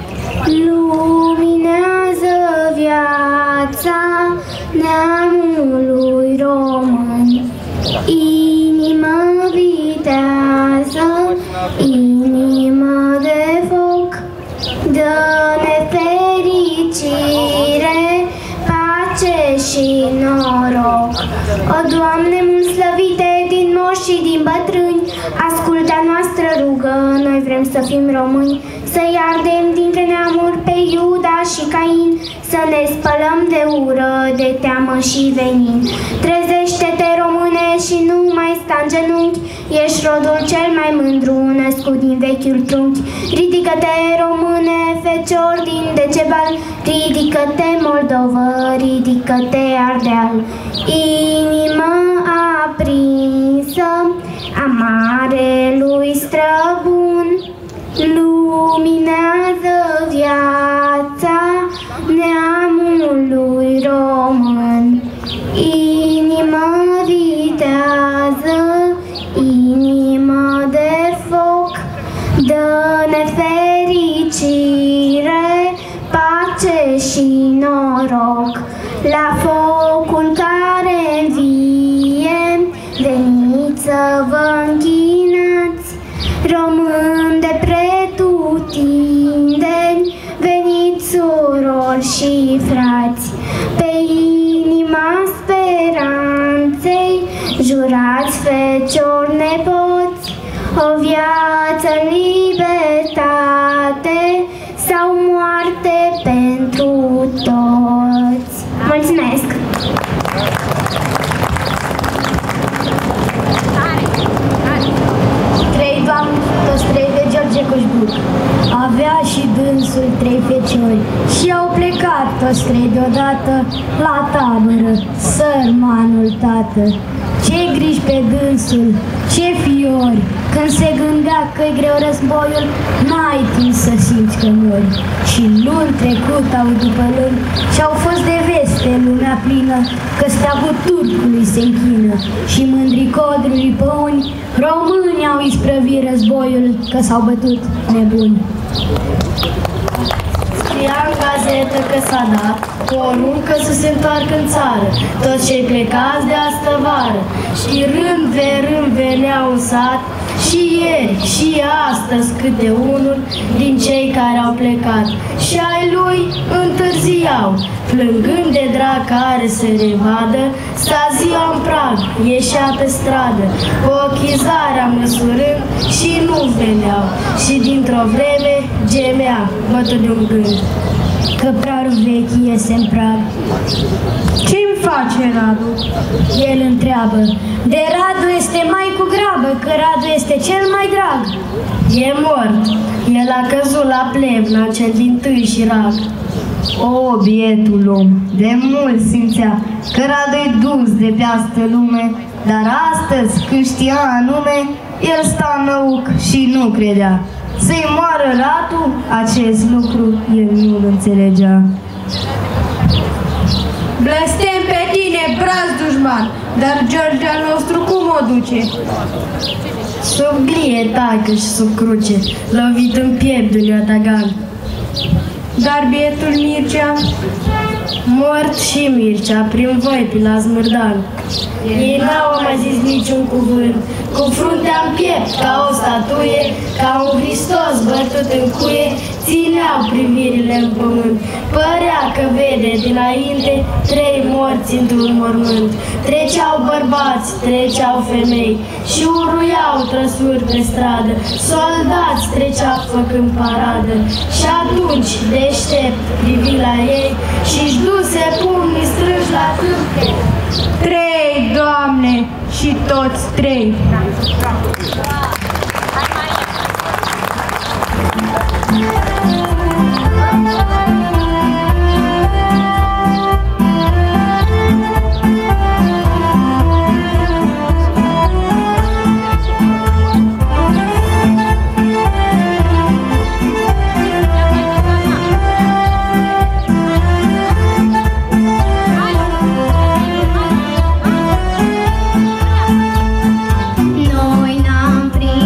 luminează viața neamului român. Inima vitează, inima de foc, dă-ne fericire, pace și noroc. O, Doamne, mult slăvite din moși și din bătrâni, ascultă noastră rugă, noi vrem să fim români, să-i ardem dintre neamuri pe Iuda și Cain, să ne spălăm de ură, de teamă și venin. Trezește-te, române, și nu mai sta în genunchi, ești rodul cel mai mândru, născut din vechiul trunchi. Ridică-te, române, fecior din Decebal, ridică-te, Moldovă, ridică-te, Ardeal. Inima aprinsă a marelui străbun, luminează viața neamului român. Inimă vitează, inimă de foc, dă-ne fericire, pace și noroc. La focul care învie, veniți să vă închinați, români de pretutindeni, veniți surori și frați, pe inima speranței, jurați feciori nepoți, o viață în libertate sau moarte pentru toți. Mulțumesc! Trei doamni, toți trei de George Coșbuc. Avea și dânsul trei feciori și au plecat toți trei deodată la tabără, sărmanul tată. Ce griji pe dânsul, ce fiori, când se gândea că-i greu războiul, n-ai timp să simți că mori. Și luni trecut au după luni și-au fost de veste lumea plină, că steagul turcului se închină și mândrii codrului păuni, românii au isprăvit războiul, că s-au bătut nebuni. Scria în gazetă că s-a dat poruncă să se întoarcă în țară toți cei plecați de astă vară, și rând de rând veneau în sat, și ieri și astăzi câte unul din cei care au plecat, și ai lui întârziau, plângând de drag care se revadă, sta ziua în prag, ieșea pe stradă, cu ochii zarea măsurând și nu veneau, și dintr-o vreme gemea, bătut de un gând, că prarul vechi iese în prag. Ce-mi face Radu? El întreabă. De Radu este mai cu grabă, că Radu este cel mai drag. E mort. El a căzut la plevna cel dintâi și rag. O, bietul om, de mult simțea că Radu-i dus de pe astă lume, dar astăzi, când știa anume, el sta năuc și nu credea. Să-i moară Radu, acest lucru el nu-l înțelegea. Blestem pe tine, braț dușman, dar George al nostru cum o duce? Sub glie tacă și sub cruce, lovit în piept de Leotagan. Dar bietul Mircea? Mort și Mircea, prin voi, pe la Zmârdan. Ei n-au mai zis niciun cuvânt, cu fruntea în piept, ca o statuie, ca un Hristos bătut în cuie, țineau privirile în pământ. Părea că vede dinainte trei morți într-un mormânt. Treceau bărbați, treceau femei și uruiau trăsuri pe stradă. Soldați treceau făcând paradă și atunci deștept privi la ei și-și duse pumnii strânși la câmpe. Trei, Doamne, și toți trei. Noi n-am prins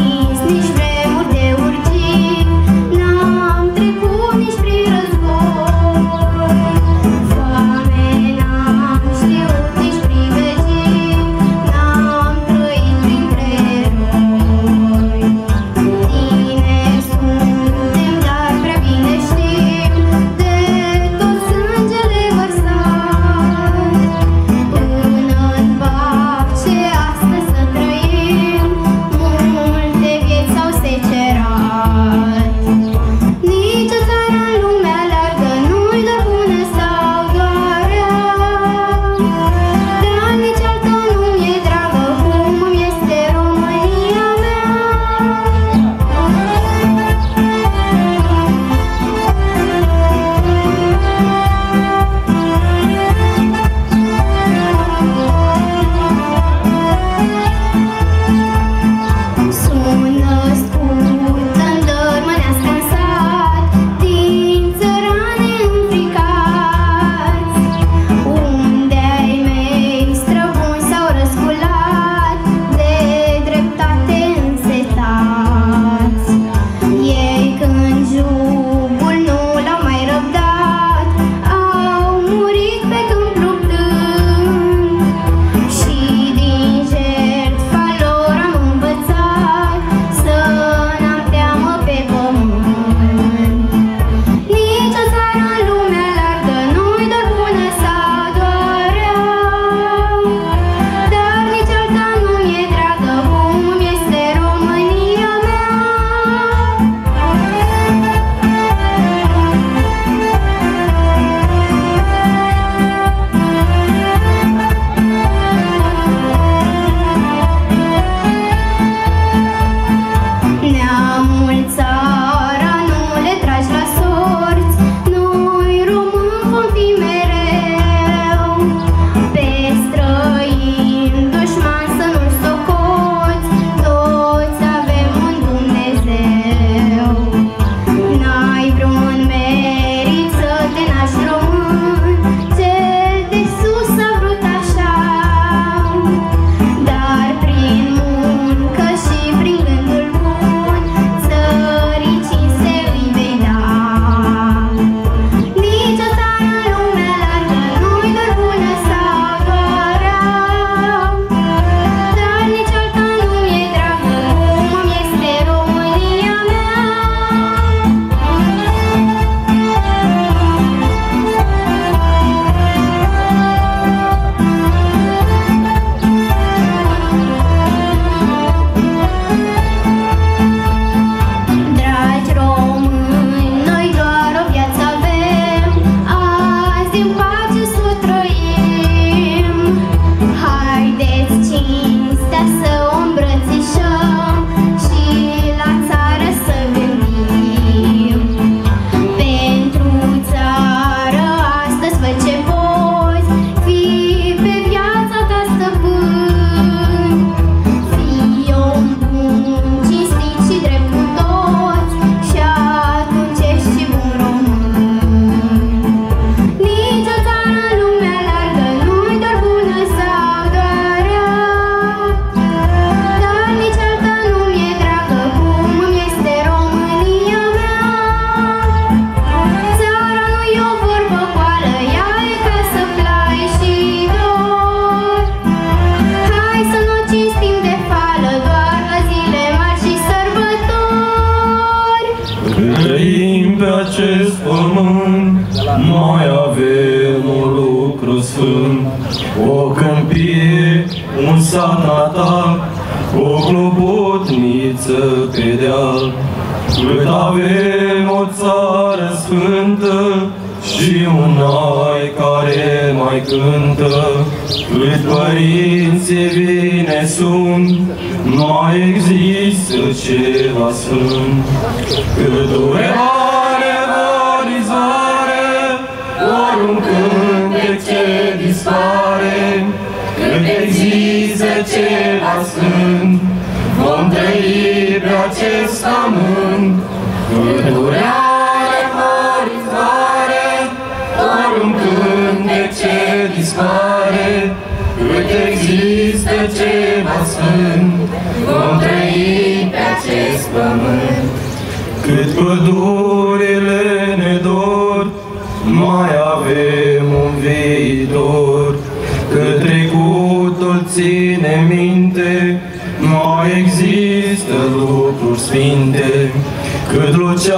acest pământ mai avem un lucru sfânt, o câmpie, un sat natal, o clopotniță pe deal. Cât avem o țară sfântă și un ai care mai cântă, cât părinții vine sunt, mai există ceva sfânt. Cât dureare vor izvoare, ori un cântec ce dispare, cât există ceva sfânt, vom trăi pe acest pământ. Cât dureare vor izvoare, ori un cântec ce dispare, cât există ceva sfânt, vom trăi pe acest pământ. Cât pădurile ne dor, mai avem un viitor, cât trecutul ține minte, mai există lucruri sfinte. Cât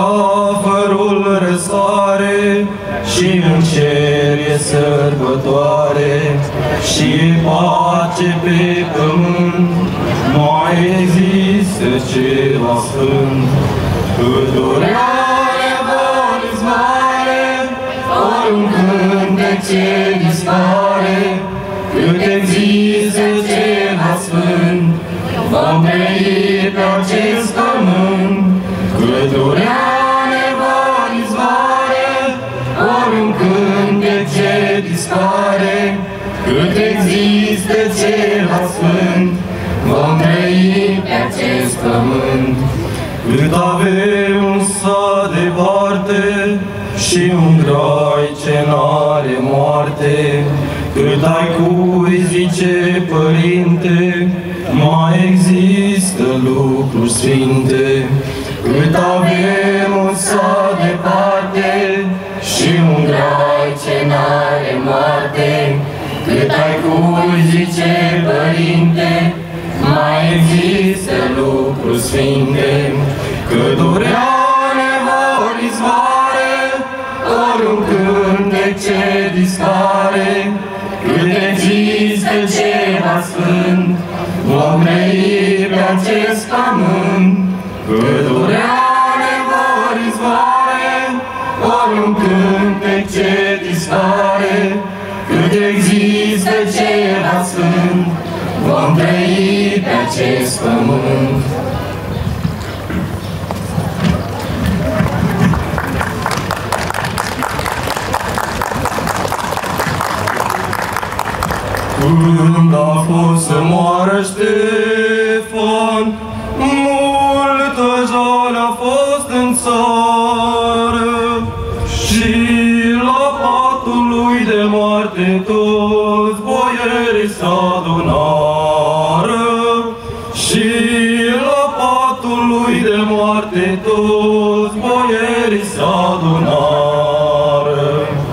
luceafărul răsare și în cer e sărbătoare și e pace pe pământ, mai există ceva sfânt. Cât dureare vor izvoare, ori un cântec ce dispare, cât există ceva sfânt, vom trăi pe acest pământ. Cât dureare vor izvoare, ori un cântec ce dispare, cât există ceva sfânt, vom trăi pe acest pământ. Cât avem un sat departe și un grai ce n-are moarte, cât ai cui zice părinte, mai există lucruri sfinte. Cât avem un sat departe și un grai ce n-are moarte, cât ai cui zice părinte, mai există lucruri sfinte. Cât dureare vor izvoare, ori un cântec ce dispare, cât există ceva sfânt, vom trăi pe acest pământ. Cât dureare vor izvoare, ori un cântec ce dispare, cât există ceva sfânt, vom trăi pe acest pământ. Când a fost să moară Ștefan, multă jale a fost în țară și la patul lui de moarte toți boierii s-adunară și la patul lui de moarte toți boierii s-adunară.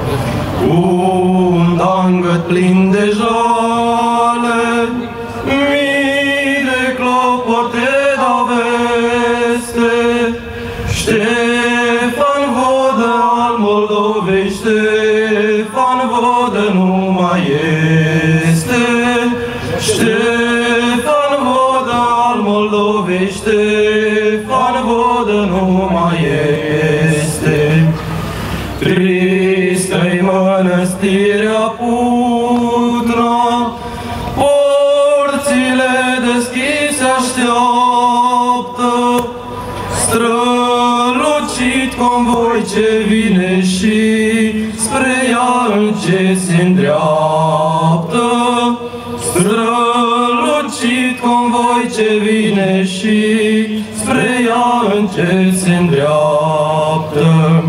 Un dangăt plin de jale, mii de clopote da veste, Ștefan Vodă al Moldovei, Ștefan Vodă nu mai este, Ștefan Vodă al Moldovei, Ștefan Vodă nu mai este. Tristă-i mănăstirea Putna, porțile deschise așteaptă, strălucit convoi ce vine și spre ea în ce se îndreaptă. Strălucit convoi ce vine și spre ea în ce se îndreaptă.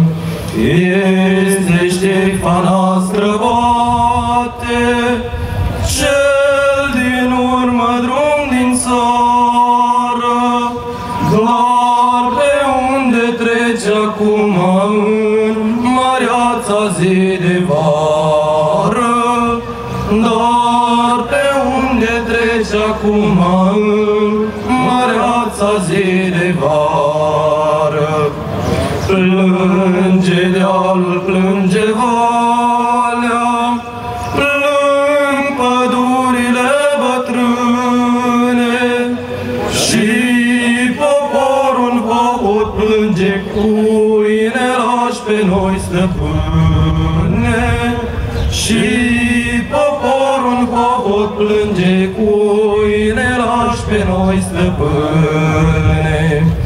Este Ștefan Astrăbate, cel din urmă drum din țară, dar pe unde trece acum în măreața zi de vară, dar pe unde trece acum în măreața zi de vară. plânge dealul, plânge valea, plâng pădurile bătrâne și poporul în hohot plânge, cui ne lași pe noi, stăpâne, și poporul în hohot plânge, cui ne lași pe noi, stăpâne.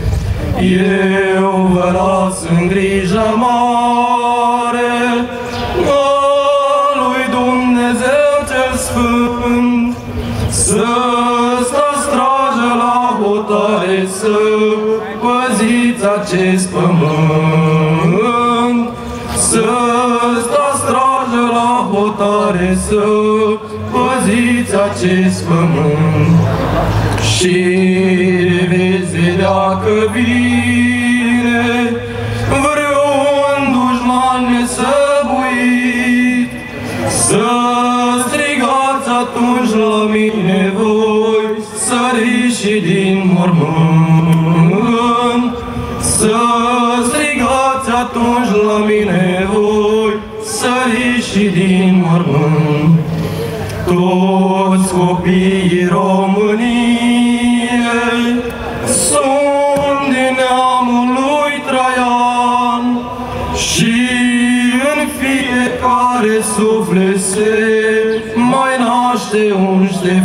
Eu vă las în grija mare a lui Dumnezeu cel Sfânt, să stați strajă la hotare, să păziți acest pământ, să stați strajă la hotare, să păziți acest pământ. Și veți vedea că vine vreun dușman nesăbuit, să strigați atunci la mine voi, săriți și din mormânt, să strigați atunci la mine voi, săriți și din mormânt. Toți copiii României sunt din neamul lui Traian și în fiecare suflet se mai naște un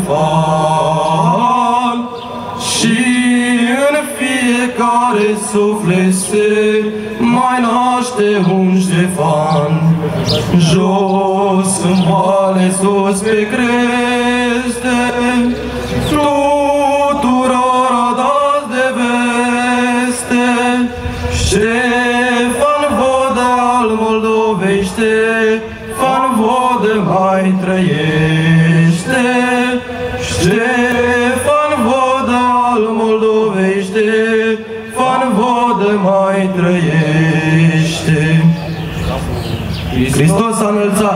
Ștefan, și în fiecare suflet se mai naște un Ștefan. Jos în vale, sus pe creste, tuturora dați de veste, Ștefan Vodă al Moldovei, Ștefan Vodă mai trăiește, Ștefan Vodă al Moldovei, Ștefan Vodă mai trăiește. Hristos a înălțat!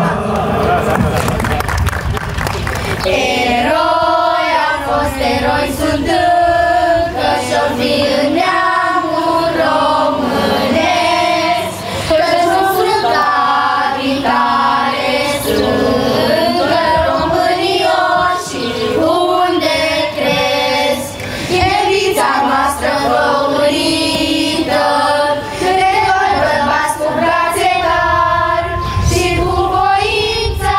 Eroi au fost, eroi sunt încă și-o fi în neamul românesc, că-și nu sunt lacrimi care sunt, că românioși unde cresc. E vița noastră făurită, de doi bărbați cu brațe tari și cu voința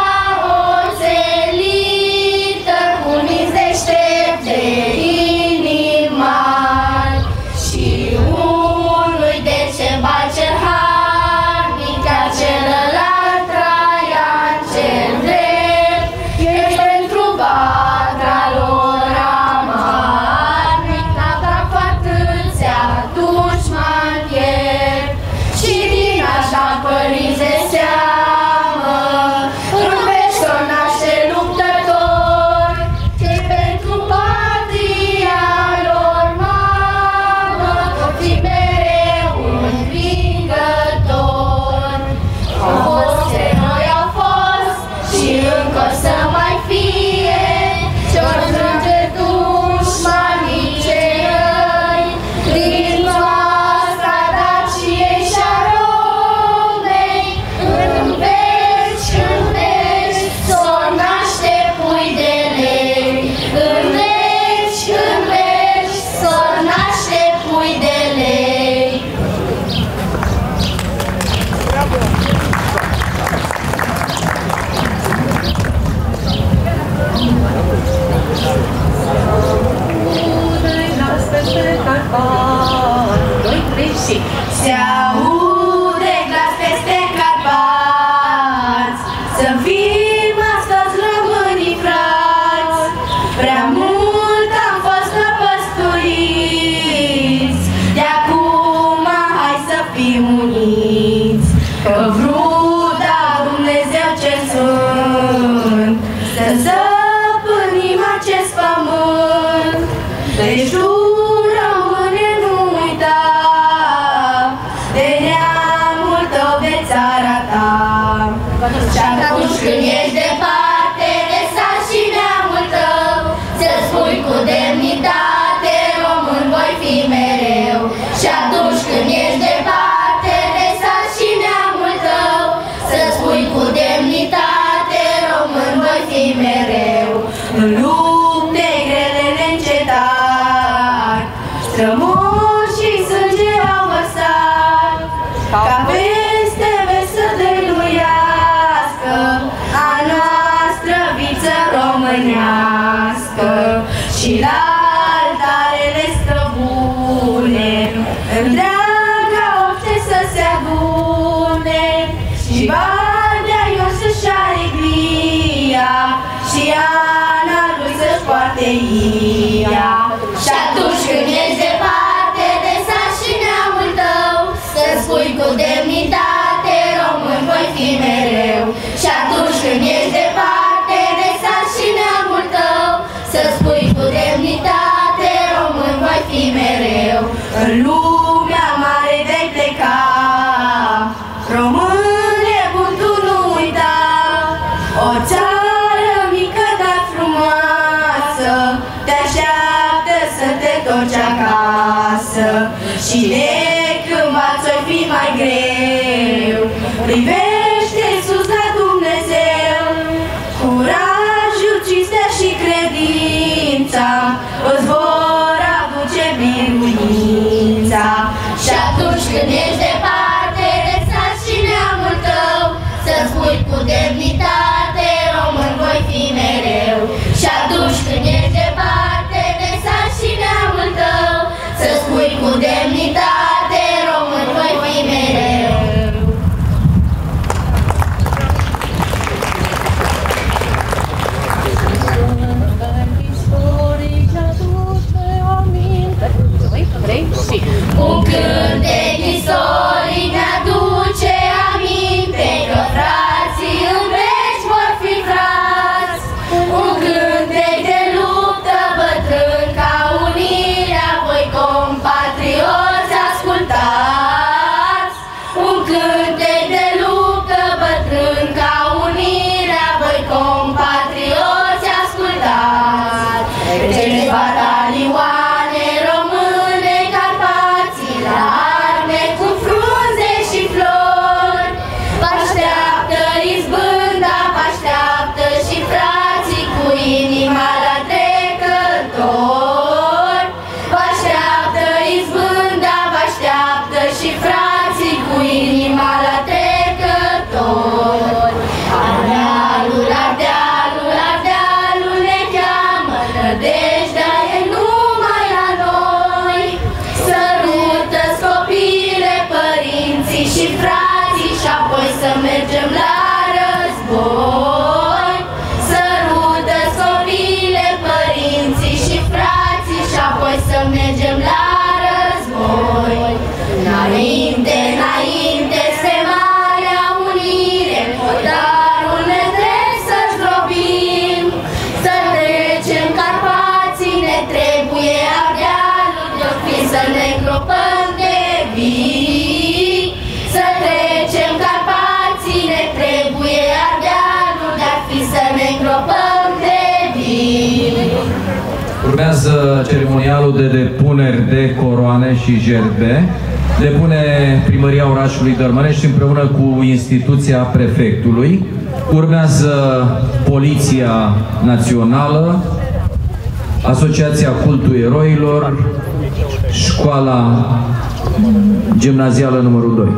oțelită, cu minți deștepte, inimi mari. Și unui de ce cel harnic, ca celălalt Traian cel drept, ești pentru patria lor amarnic, n-atac atâția dușmani pierd. Și din așa părinți de seamă, rupești o naște luptători, cei pentru patria lor mamă, vor fi mereu învingători. Au fost, eroi au fost și încă o să mai fie, ce-or strânge dușmanii cei răi, din noastră Daciei și-a Romei, în veci, s-or naște pui de lei, în veci, s-or naște pui de lei. Se aude glas peste Carpați, să fim astăzi românii frați, prea mult am fost năpăstuiți, de acum hai să fim uniți, că vruda Dumnezeu cel Sfânt, să stăpânim acest pământ. Deci tu, române, nu uita de strămoșii sânge au vărsat, ca peste vest să dăinuiască a noastră viță românească și la altarele străbune întreaga obște să se adune și Vardea Ion să-și are gria și Ana lui să-și poarte ia. Și atunci când ești departe de sat și neamul tău, să-ți spui cu demnitate, român voi fi mereu. Și atunci când ești departe de sat și neamul tău, să-ți spui cu demnitate, român voi fi mereu. În lumea mare vei pleca, române bun tu nu uita, o țară mică dar frumoasă te așteaptă să te întorci acasă. Și de cândva ți-o fi mai greu, privește sus la Dumnezeu, curajul, cinstea și credința îți vor aduce biruința. Și atunci când ești departe de sat și neamul tău, să-ți spui cu demnitate, român voi fi mereu. Și atunci când ești departe de sat și neamul tău, să-ți spui cu demnitate, român voi fi mereu. Un cântec istoric ne-aduce aminte că frații în veci vor fi frați. Un cântec de luptă bătrân ca unirea, voi compatrioți ascultați. Un cântec de luptă bătrân ca unirea, voi compatrioți ascultați. Cele batalioane române Carpații la arme cu frunze și flori, vă-așteaptă izbânda, vă-așteaptă și frații cu inima la trecători. Vă-așteaptă izbânda, vă-așteaptă și frații cu inima la trecători. Ardealul, Ardealul, Ardealul ne cheamă, nădejdea e numai la noi. Sărută-ți copiile, părinții și frații și apoi să mergem la război. Sărută-ți copiile, părinții și frații și apoi să mergem la război. Înainte, înainte, spre Marea Unire, hotarul ne trebuie să-și zdrobim. Să trecem Carpații, ne trebuie Ardealul, de-o fi să ne îngropăm de vii. Să trecem Carpații, ne trebuie Ardealul, de-ar fi să ne îngropăm de vii. Urmează ceremonialul de depuneri de coroane și gerbe. Depune Primăria orașului Dărmănești împreună cu instituția prefectului. Urmează Poliția Națională, Asociația Cultul Eroilor, Școala Gimnazială numărul 2.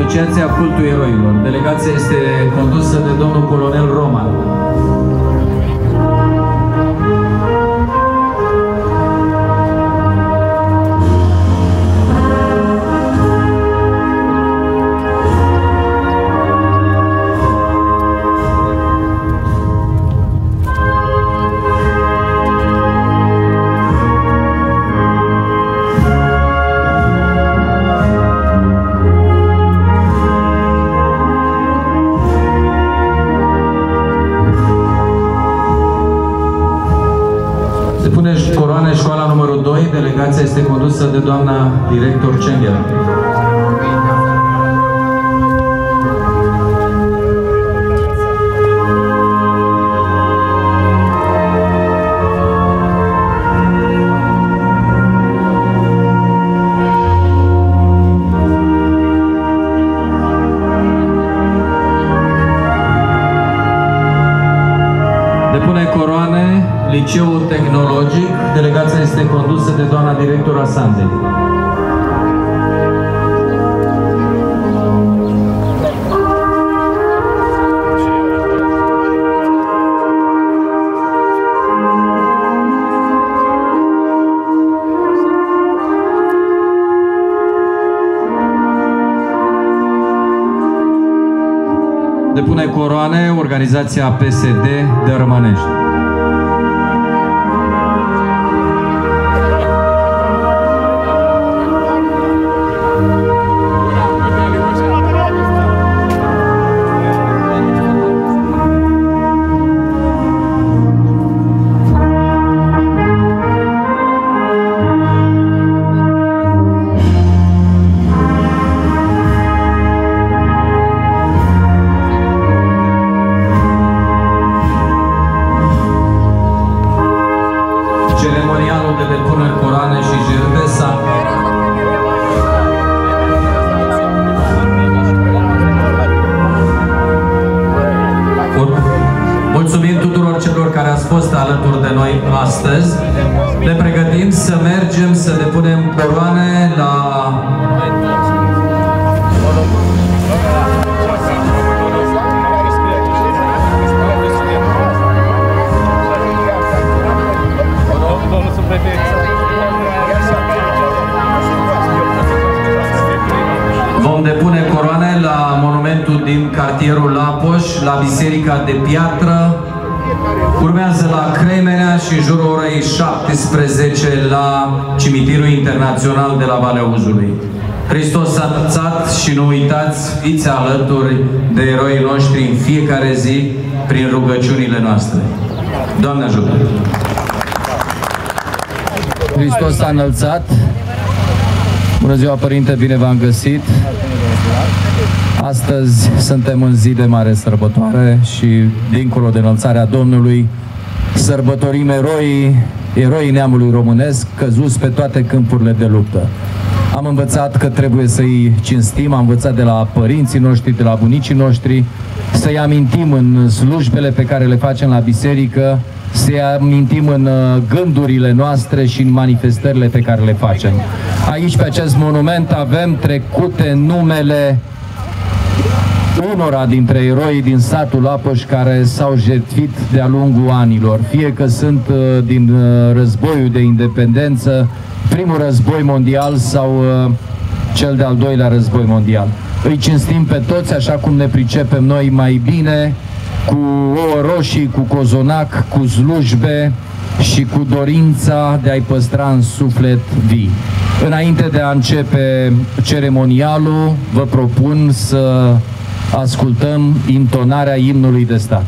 Asociația Cultul Eroilor. Delegația este condusă de domnul colonel Roman. Coroane școala numărul 2, delegația este condusă de doamna director Cenghera. Depune coroane Liceul Tehnologic, delegația este condusă de doamna director Asandei. Depune coroane organizația PSD de Rămănești. Ceremonialul de depunere coroane și jertfe s-a mulțumim tuturor celor care ați fost alături de noi astăzi. Ne pregătim să mergem să depunem coroane la vom depune coroane la monumentul din cartierul Lapoș, la Biserica de Piatră. Urmează la Cremenea și în jurul orei 17 la Cimitirul Internațional de la Valea Uzului. Hristos a înălțat și nu uitați, fiți alături de eroii noștri în fiecare zi prin rugăciunile noastre. Doamne ajută! Hristos a înălțat! Bună ziua, Părinte, bine v-am găsit! Astăzi suntem în zi de mare sărbătoare și, dincolo de înălțarea Domnului, sărbătorim eroii neamului românesc căzuți pe toate câmpurile de luptă. Am învățat că trebuie să-i cinstim, am învățat de la părinții noștri, de la bunicii noștri, să-i amintim în slujbele pe care le facem la biserică, să-i amintim în gândurile noastre și în manifestările pe care le facem. Aici, pe acest monument, avem trecute numele unora dintre eroii din satul Lapoș care s-au jertfit de-a lungul anilor, fie că sunt din războiul de independență, primul război mondial sau cel de-al doilea război mondial. Îi cinstim pe toți așa cum ne pricepem noi mai bine, cu ouă roșii, cu cozonac, cu slujbe și cu dorința de a-i păstra în suflet vii. Înainte de a începe ceremonialul, vă propun să ascultăm intonarea imnului de stat.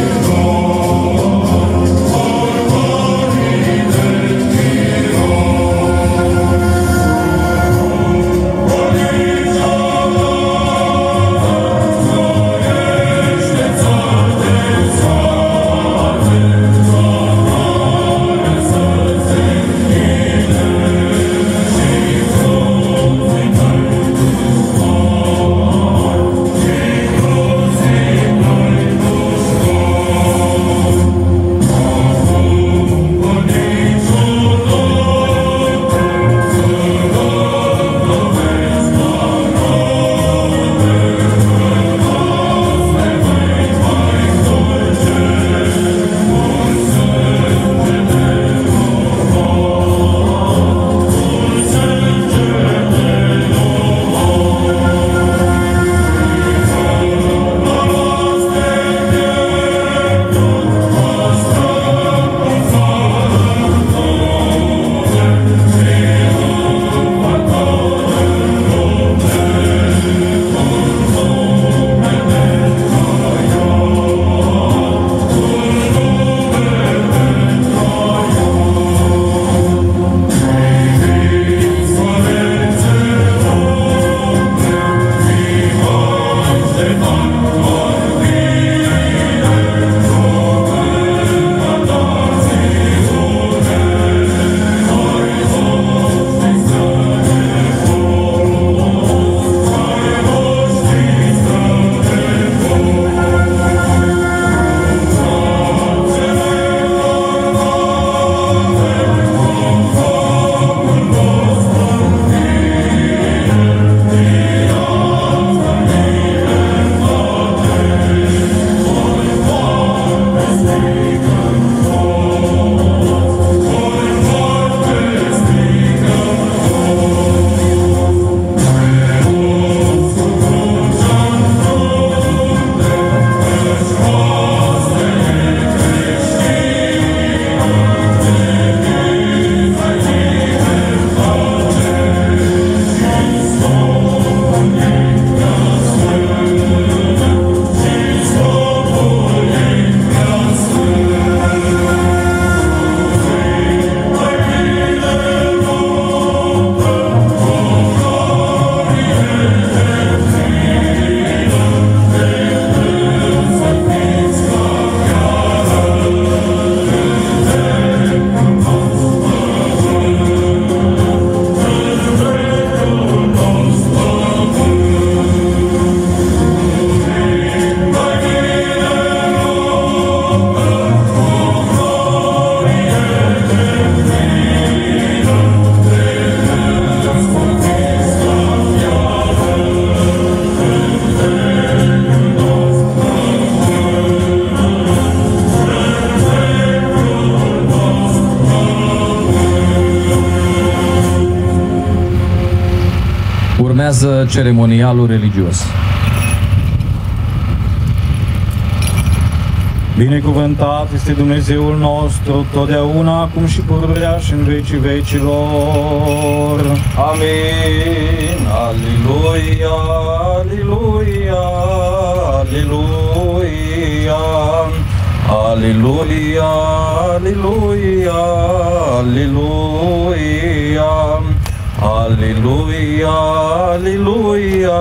Oh Urmează ceremonialul religios. Binecuvântat este Dumnezeul nostru, totdeauna, acum și pururea și în vecii vecilor. Amin. Aleluia, aleluia, aleluia. Aleluia, aleluia, aleluia. Aleluia, aleluia,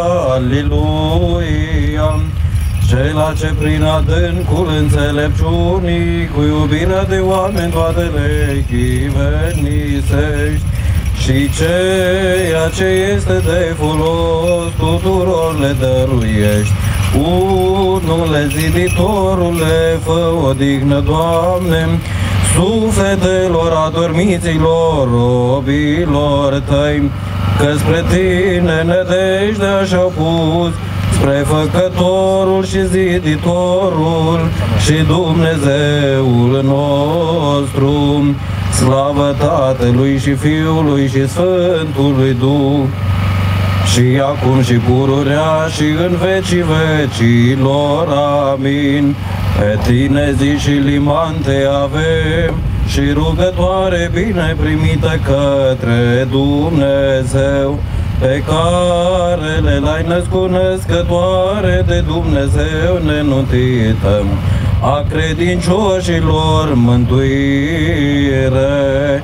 aleluia. Cela ce prin adâncul înțelepciunii, cu iubirea de oameni toate le chivenisești, și ceea ce este de folos tuturor le dăruiești. Unule ziditorule, fă odihnă, Doamne, sufletelor adormiților, robilor Tăi, că spre Tine nădejdea și-au pus, spre Făcătorul și Ziditorul și Dumnezeul nostru. Slavă Tatălui și Fiului și Sfântului Duh, și acum și pururea și în vecii vecilor. Amin. Pe Tine zi și liman te avem, și rugătoare bine primită către Dumnezeu, pe care le-ai născut născătoare de Dumnezeu nenuntită, a credincioșilor mântuire.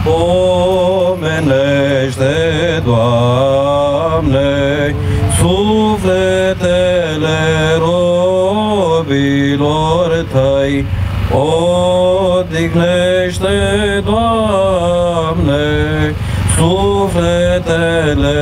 Pomenește, Doamne, sufletele robilor Tăi, odihnește, Doamne, sufletele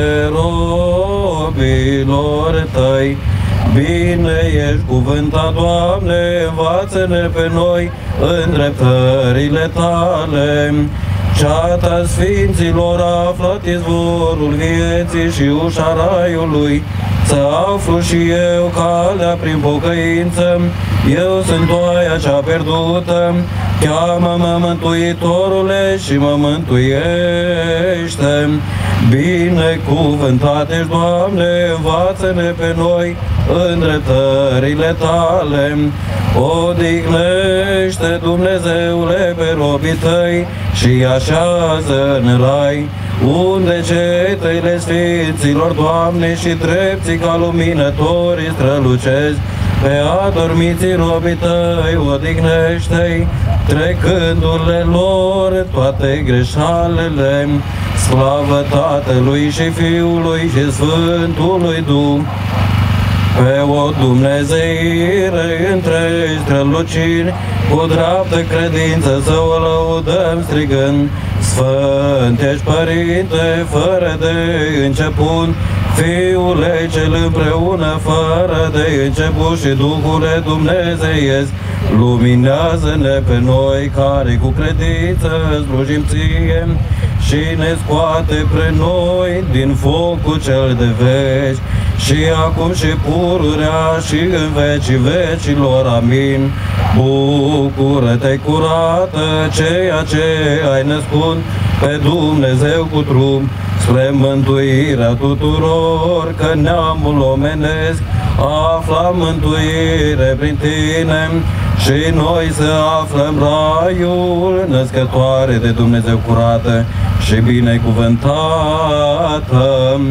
robilor Tăi. Bine ești cuvântat, Doamne, învață-ne pe noi îndreptările Tale. Ceata Sfinților a aflat izvorul vieții și ușa raiului, să aflu și eu calea prin pocăință. Eu sunt oaia cea pierdută, cheamă-mă, Mântuitorule, și mă mântuiește. Binecuvântat ești, Doamne, învață-ne pe noi îndreptările Tale. Odihnește, Dumnezeule, pe robii Tăi și așează în rai, unde cetăile Sfinților, Doamne, și drepții ca luminătorii strălucesc. Pe adormiții robii Tăi odihnește-i, trecându-le lor toate greșalele. Slavă Tatălui și Fiului și Sfântului Duh, pe o dumnezeire întregi strălucini, cu dreaptă credință să o lăudăm strigând: Sfânt ești, Părinte, fără de început, Fiule cel împreună fără de început, și Duhule Dumnezeiesc, luminează-ne pe noi care cu credință slujim Ție, și ne scoate pre noi din focul cel de veci, și acum și pururea și în vecii vecilor. Amin. Bucură-te, curată, ceea ce ai născut pe Dumnezeu cu trup, spre mântuirea tuturor, că neamul omenesc afla mântuire prin Tine, și noi să aflăm raiul, născătoare de Dumnezeu curată și binecuvântată.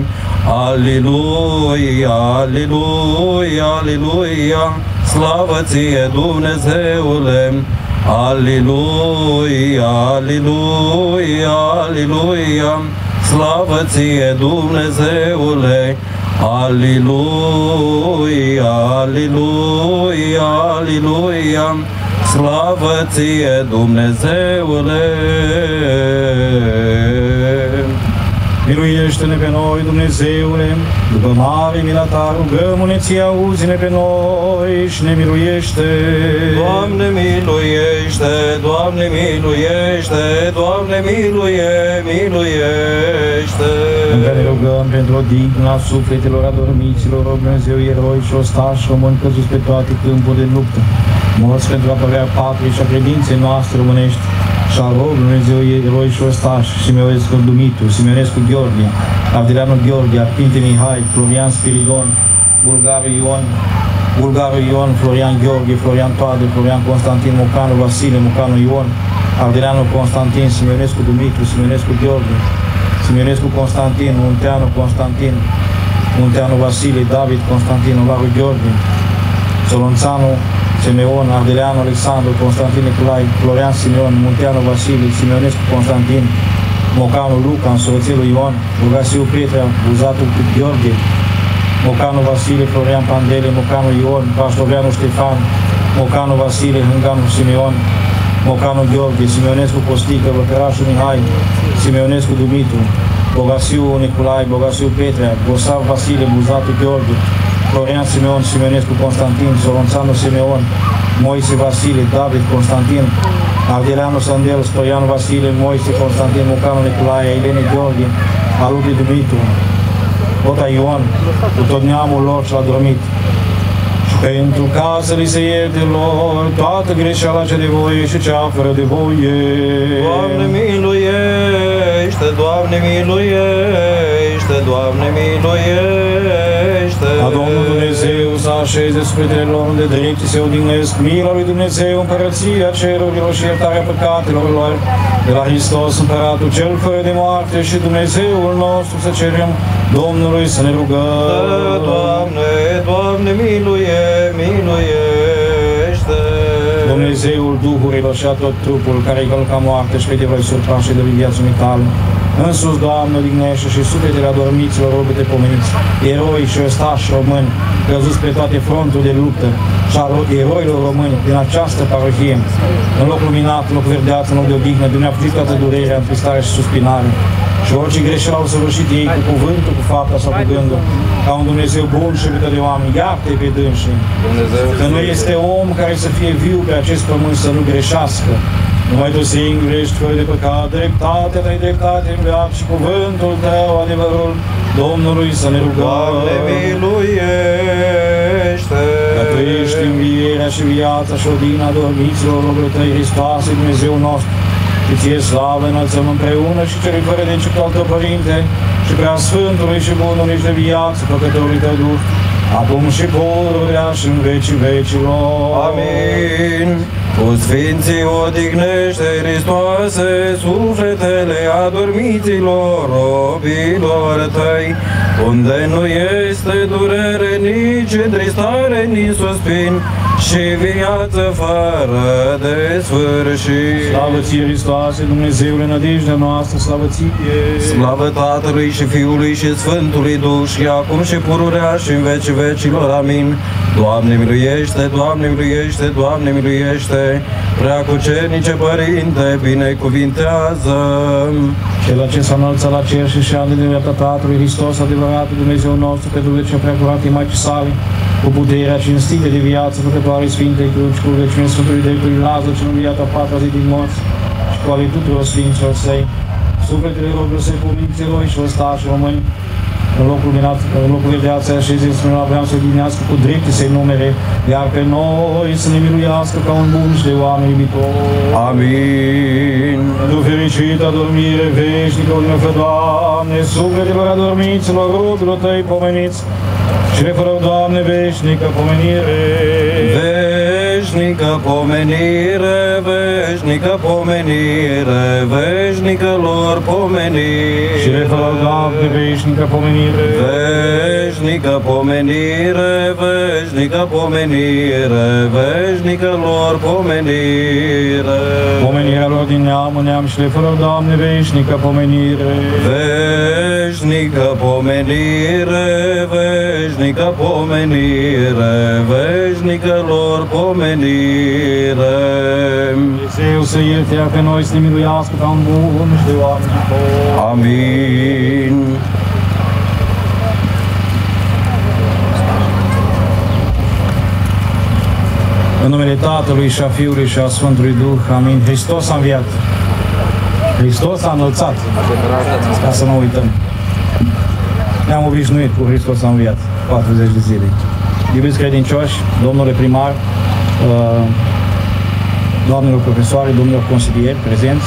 Aleluia, aleluia, aleluia, slavă Ție, Dumnezeule! Aleluia, aleluia, aleluia, slavă Ție, Dumnezeule! Aleluia, aleluia, aleluia, slavă Ție, Dumnezeule! Miluiește-ne pe noi, Dumnezeule, după mare mila Ta rugăm-ne Ție, auzi-ne pe noi și ne miluiește. Doamne, miluiește, Doamne, miluiește, Doamne, miluiește. Încă ne rugăm pentru odihna sufletelor adormiților, o Dumnezeu, eroi și ostași români căzuți pe toate câmpurile de luptă, morți pentru apărarea patriei și a credinței noastre românești, și al rog Dumnezeu eroi și ostași, Simeonescu Dumitru, Simeonescu Gheorghe, Ardeleanu Gheorghe, Arpinte Mihai, Florian Spiridon, Bulgaru Ion, Florian Gheorghe, Florian Toade, Florian Constantin, Mocanu Vasile, Mocanu Ion, Ardeleanu Constantin, Simeonescu Dumitru, Simeonescu Gheorghe, Simeonescu Constantin, Munteanu Constantin, Munteanu Vasile, David Constantin, Olaru Gheorghe, Solonțanu Simeon, Ardeleanu Alexandru, Constantin Nicolae, Florian Simeon, Munteanu Vasile, Simeonescu Constantin, Mocanu Luca, Însoțelul Ion, Bugasiu Petrea, Buzatu Gheorghe, Mocanu Vasile, Florian Pandele, Mocanu Ion, Paștoveanu Ștefan, Mocanu Vasile, Hânganu Simeon, Mocanu Gheorghe, Simeonescu Costică, Văcărașu Mihai, Simeonescu Dumitru, Bogasiu Nicolae, Bogasiu Petrea, Gosav Vasile, Buzatu Gheorghe, Florian Simeon, Simeonescu Constantin, Solonțanu Simeon, Moise Vasile, David Constantin, Ardeleanu Sandel, Stoianu Vasile, Moise Constantin, Mocanu Nicolae, Elene Gheorghe, Alubi Dumitru, Ota Ion, cu tot neamul lor și l-a dormit. Și pentru ca să li se ierte lor toată greșeala ce de voie și cea fără de voie. Doamne miluiește, Doamne miluiește, Doamne miluiește. A Domnul Dumnezeu să așeze sufletele lor unde drept se odihnesc, mila lui Dumnezeu, împărăția cerurilor și iertarea păcatelor lor. De la Hristos, Împăratul cel fără de moarte și Dumnezeul nostru să cerem Domnului să ne rugăm. Doamne, Doamne, miluiește! Dumnezeul Duhurilor și a tot trupul care îi călca moarte și pe de voi surpașe de viața mitale. Însus, Doamne, dignește și sufletele adormiților robite pomeniți, eroi și ostași români, căzuți pe toate fronturi de luptă, și a eroilor români din această parohie, în loc luminat, în loc verdeață, în loc de odihnă, de unde a fugit toată durerea, întristare și suspinare. Și orice greșeală au săvârșit ei cu cuvântul, cu fapta sau cu gândul, ca un Dumnezeu bun și iubitor de oameni, iartă-i pe dânsii. Că nu este om care să fie viu pe acest pământ să nu greșească. Numai Tu singur ești fără de păcat, dreptatea Ta-i dreptate în veac și cuvântul Tău, adevărul Domnului să ne rugăm. Doamne, miluiește! Că Tu ești învierea și viața și odihna dormiților rogului Tăi, Hristoase, Dumnezeu nostru. Și Ție slavă înălțăm împreună și celui fără de început al Tău, Părinte, și prea Sfântului și Bunului și de viață, Păcătorului Tău Duh, acum și pururea și în vecii vecilor. Amin. Cu Sfinții odihnește, Hristoase, sufletele adormiților robilor Tăi, unde nu este durere, nici întristare, nici suspin, și viață fără de sfârșit. Slavă Ție, Hristoase, Dumnezeule, nădejdea noastră, slavă Ție! Slavă Tatălui și Fiului și Sfântului Duh, și acum și pururea și în vecii vecilor. Amin. Doamne miluiește, Doamne miluiește, Doamne miluiește, Preacucernice Părinte, binecuvintează! Cel ce s-a înălțat la cer și șade de viața Tatălui, Hristos, adevăratul Dumnezeu nostru, pe Dumnezeu preacurate Maicii sale, cu puterea cinstită de viață, făcătoare Sfintei Cruci, cu rugăciunea Sfântului Dreptului Lazar, cel înviat a patra zi din morți, și cu ale tuturor Sfinților Săi, sufletele rogului Săi, cuminți eroi și ostași români, în locul de viață așezit, Sfântul Avram să ghinească cu drepte să-i numere, iar pe noi să ne miluiască ca un bun și de oameni iubitori. Amin. Pentru fericită adormire veșnică, o fă, Doamne, sufletelor adormiților robilor Tăi pomeniți, și le fără, Doamne, veșnică pomenire. Veșnică pomenire, veșnică pomenire, veșnică lor pomenire. Și le fără, Doamne, veșnică pomenire. Veșnică pomenire, veșnică pomenire, veșnică lor pomenire. Pomenirea lor din neam în neam, și le fără, Doamne, veșnică pomenire. Veșnică pomenire, veșnică pomenire, veșnică lor pomenire. Dumnezeu să ierte pe noi, să ne miluiască ca un bun și de oameni. Amin. În numele Tatălui și a Fiului și a Sfântului Duh. Amin. Hristos a înviat. Hristos a înălțat. Ca să nu uităm. Ne-am obișnuit cu Hristos a înviat 40 de zile. Iubiți credincioși, domnule primar, doamnelor profesoare, domnilor consilieri prezenți,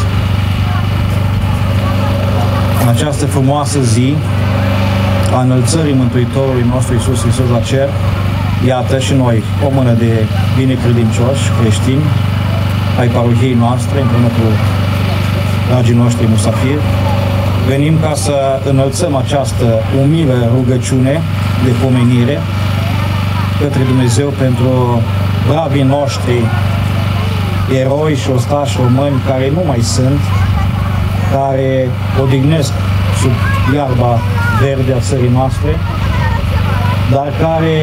în această frumoasă zi a înălțării Mântuitorului nostru Iisus Hristos la cer, iată și noi, o mână de binecredincioși creștini ai parohiei noastre, împreună cu dragii noștri musafiri, venim ca să înălțăm această umilă rugăciune de pomenire către Dumnezeu pentru bravii noștri eroi și ostași români care nu mai sunt, care odihnesc sub iarba verde a țării noastre, dar care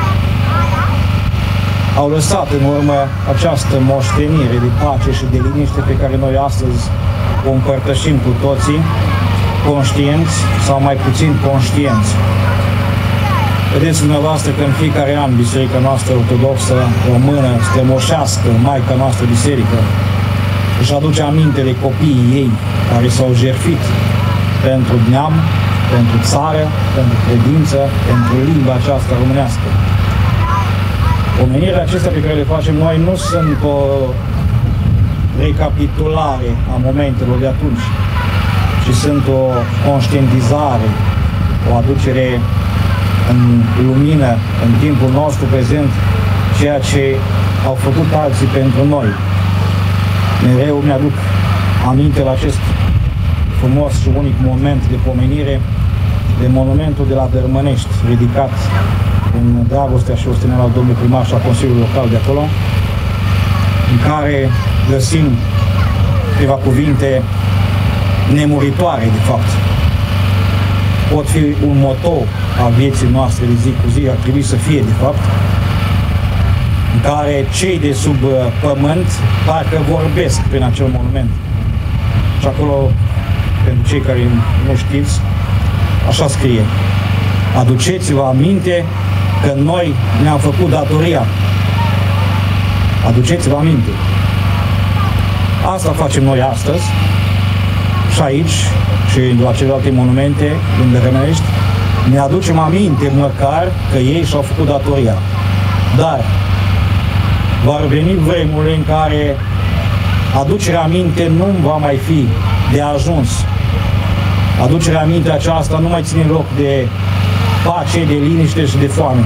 au lăsat în urmă această moștenire de pace și de liniște pe care noi astăzi o împărtășim cu toții, conștienți sau mai puțin conștienți. Vedeți dumneavoastră că în fiecare an Biserica noastră ortodoxă română, strămoșească, Maica noastră Biserică, își aduce aminte de copiii ei care s-au jertfit pentru neam, pentru țară, pentru credință, pentru limba aceasta românească. Omenirile acestea pe care le facem noi nu sunt o recapitulare a momentelor de atunci, ci sunt o conștientizare, o aducere în lumină, în timpul nostru prezent, ceea ce au făcut alții pentru noi. Mereu mi-aduc aminte la acest frumos și unic moment de pomenire de monumentul de la Dărmănești, ridicat în dragostea și osteneala al domnului primar și a Consiliului Local de acolo, în care găsim câteva cuvinte nemuritoare, de fapt. Pot fi un motou al vieții noastre de zi cu zi, ar trebui să fie, de fapt, în care cei de sub pământ parcă vorbesc prin acel monument. Și acolo, pentru cei care nu știți, așa scrie: aduceți-vă aminte că noi ne-am făcut datoria. Aduceți-vă aminte. Asta facem noi astăzi și aici și la celelalte monumente din Dărmănești. Ne aducem aminte măcar că ei și-au făcut datoria. Dar vor veni vremurile în care aducerea aminte nu va mai fi de ajuns. Aducerea aminte aceasta nu mai ține loc de pace, de liniște și de foame.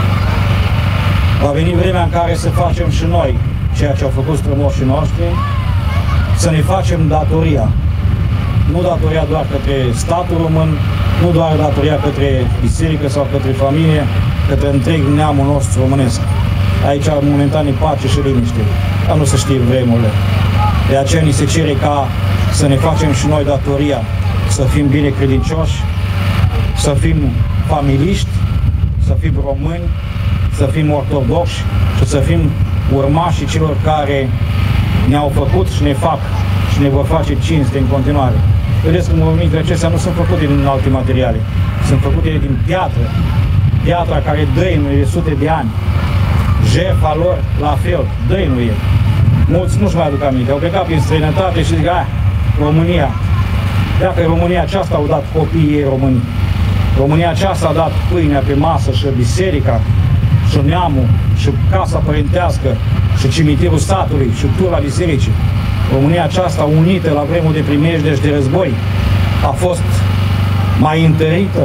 Va veni vremea în care să facem și noi ceea ce au făcut strămoșii noștri, să ne facem datoria. Nu datoria doar către statul român, nu doar datoria către biserică sau către familie, către întreg neamul nostru românesc. Aici momentan e pace și liniște, dar nu se știe vremurile. De aceea ni se cere ca să ne facem și noi datoria, să fim bine credincioși, să fim familiști, să fim români, să fim ortodoxi și să fim urmașii celor care ne-au făcut și ne fac și ne vor face cinste în continuare. Vedeți că monumentele acestea nu sunt făcute din alte materiale, sunt făcute din piatră, piatra care dăinuie de sute de ani. Jertfa lor, la fel, dăinuie. Mulți nu-și mai aduc aminte, au plecat prin străinătate și zic, România. Dacă România aceasta au dat copiii ei români, România aceasta a dat pâinea pe masă și biserica, și neamul, și casa părintească, și cimitirul statului, și tura bisericii. România aceasta, unită la vremuri de primejderi de război, a fost mai întărită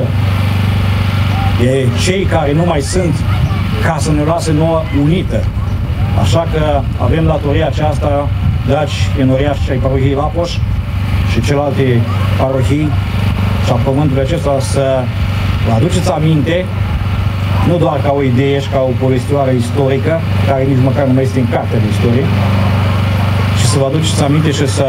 de cei care nu mai sunt, ca să ne lase nouă unită. Așa că avem datoria aceasta, dragi enoriași ai parohiei Lapoș și celelalte parohii și a pământului acesta, să vă aduceți aminte, nu doar ca o idee și ca o povestioară istorică, care nici măcar nu mai este în cartea de istorie, și să vă aduceți aminte și să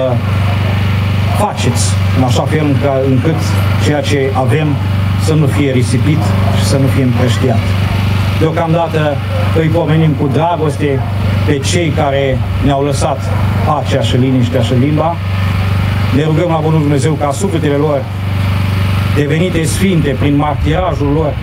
faceți în așa fel încât ceea ce avem să nu fie risipit și să nu fie împrăștiat. Deocamdată îi pomenim cu dragoste pe cei care ne-au lăsat pacea și liniștea și limba. Ne rugăm la Bunul Dumnezeu ca sufletele lor, devenite sfinte prin martirajul lor,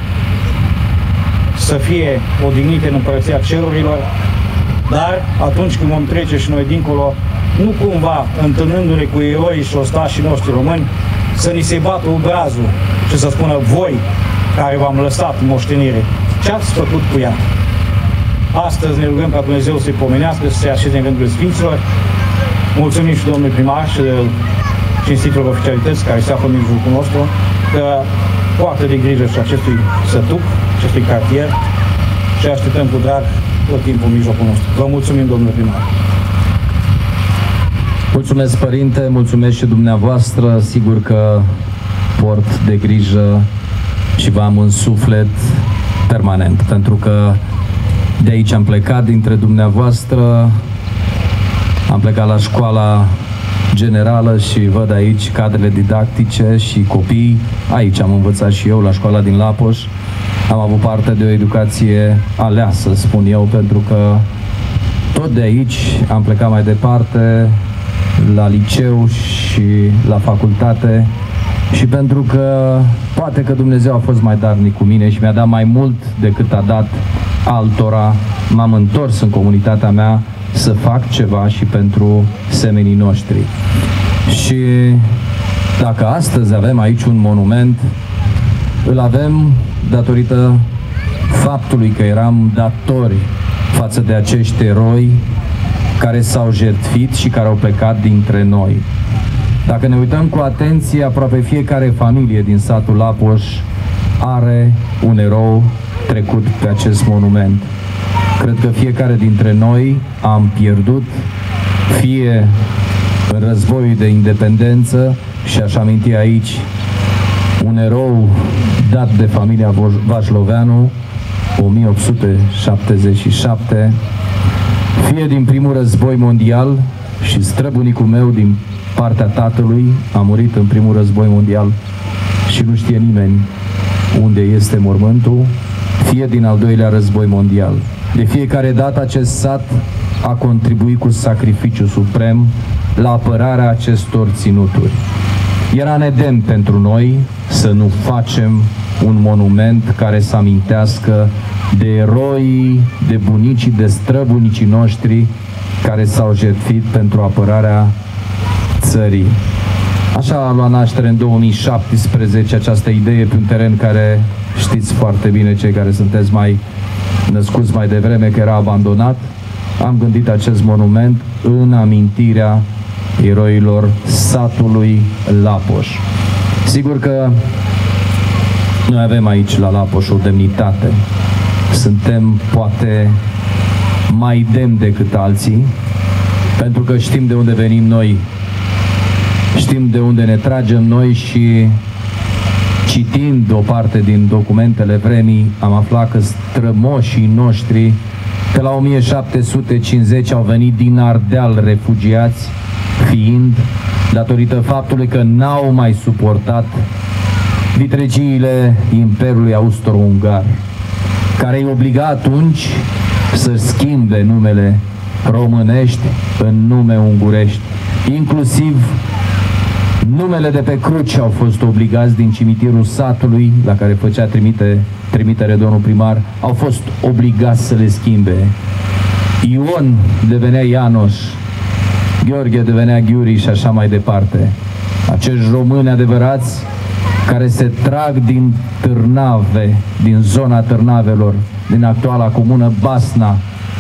să fie odihnite în Împărăția Cerurilor, dar atunci când vom trece și noi dincolo, nu cumva întâlnându-ne cu eroii și ostașii noștri români, să ni se bată obrazul și să spună: voi care v-am lăsat moștenire, ce ați făcut cu ea? Astăzi ne rugăm ca Dumnezeu să-i pomenească, să se așeze în rândul Sfinților. Mulțumim și domnului primar și cinstitelor oficialități care se află în mijlocul nostru, că poartă de grijă și acestui sătuc, acestui cartier, și așteptăm cu drag tot timpul în mijlocul nostru. Vă mulțumim, domnule primar. Mulțumesc, părinte, mulțumesc și dumneavoastră. Sigur că port de grijă și v-am în suflet permanent, pentru că de aici am plecat, dintre dumneavoastră, am plecat la școala generală și văd aici cadrele didactice și copii. Aici am învățat și eu, la școala din Lapoș. Am avut parte de o educație aleasă, spun eu, pentru că tot de aici am plecat mai departe, la liceu și la facultate, și pentru că poate că Dumnezeu a fost mai darnic cu mine și mi-a dat mai mult decât a dat altora, m-am întors în comunitatea mea să fac ceva și pentru semenii noștri. Și dacă astăzi avem aici un monument, îl avem datorită faptului că eram datori față de acești eroi care s-au jertfit și care au plecat dintre noi. Dacă ne uităm cu atenție, aproape fiecare familie din satul Lapoș are un erou trecut pe acest monument. Cred că fiecare dintre noi am pierdut, fie în războiul de independență, și aș aminti aici un erou dat de familia Vașloveanu, 1877, fie din primul război mondial, și străbunicul meu din partea tatălui a murit în primul război mondial și nu știe nimeni unde este mormântul, fie din al doilea război mondial. De fiecare dată acest sat a contribuit cu sacrificiu suprem la apărarea acestor ținuturi. Era nedemn pentru noi să nu facem un monument care să amintească de eroi, de bunicii, de străbunicii noștri care s-au jertfit pentru apărarea țării. Așa a luat naștere în 2017 această idee pe un teren care știți foarte bine, cei care sunteți mai născuți mai devreme, că era abandonat. Am gândit acest monument în amintirea eroilor satului Lapoș. Sigur că noi avem aici la Lapoș o demnitate. Suntem poate mai demni decât alții, pentru că știm de unde venim noi, știm de unde ne tragem noi și citind o parte din documentele vremii, am aflat că strămoșii noștri pe la 1750 au venit din Ardeal refugiați, fiind datorită faptului că n-au mai suportat vitregiile Imperiului Austro-Ungar, care îi obliga atunci să schimbe numele românești în nume ungurești. Inclusiv numele de pe cruci au fost obligați din cimitirul satului, la care făcea trimitere domnul primar, au fost obligați să le schimbe. Ion devenea Ianoș, Gheorghe devenea Ghiuri și așa mai departe. Acești români adevărați care se trag din Târnave, din zona Târnavelor, din actuala comună Basna.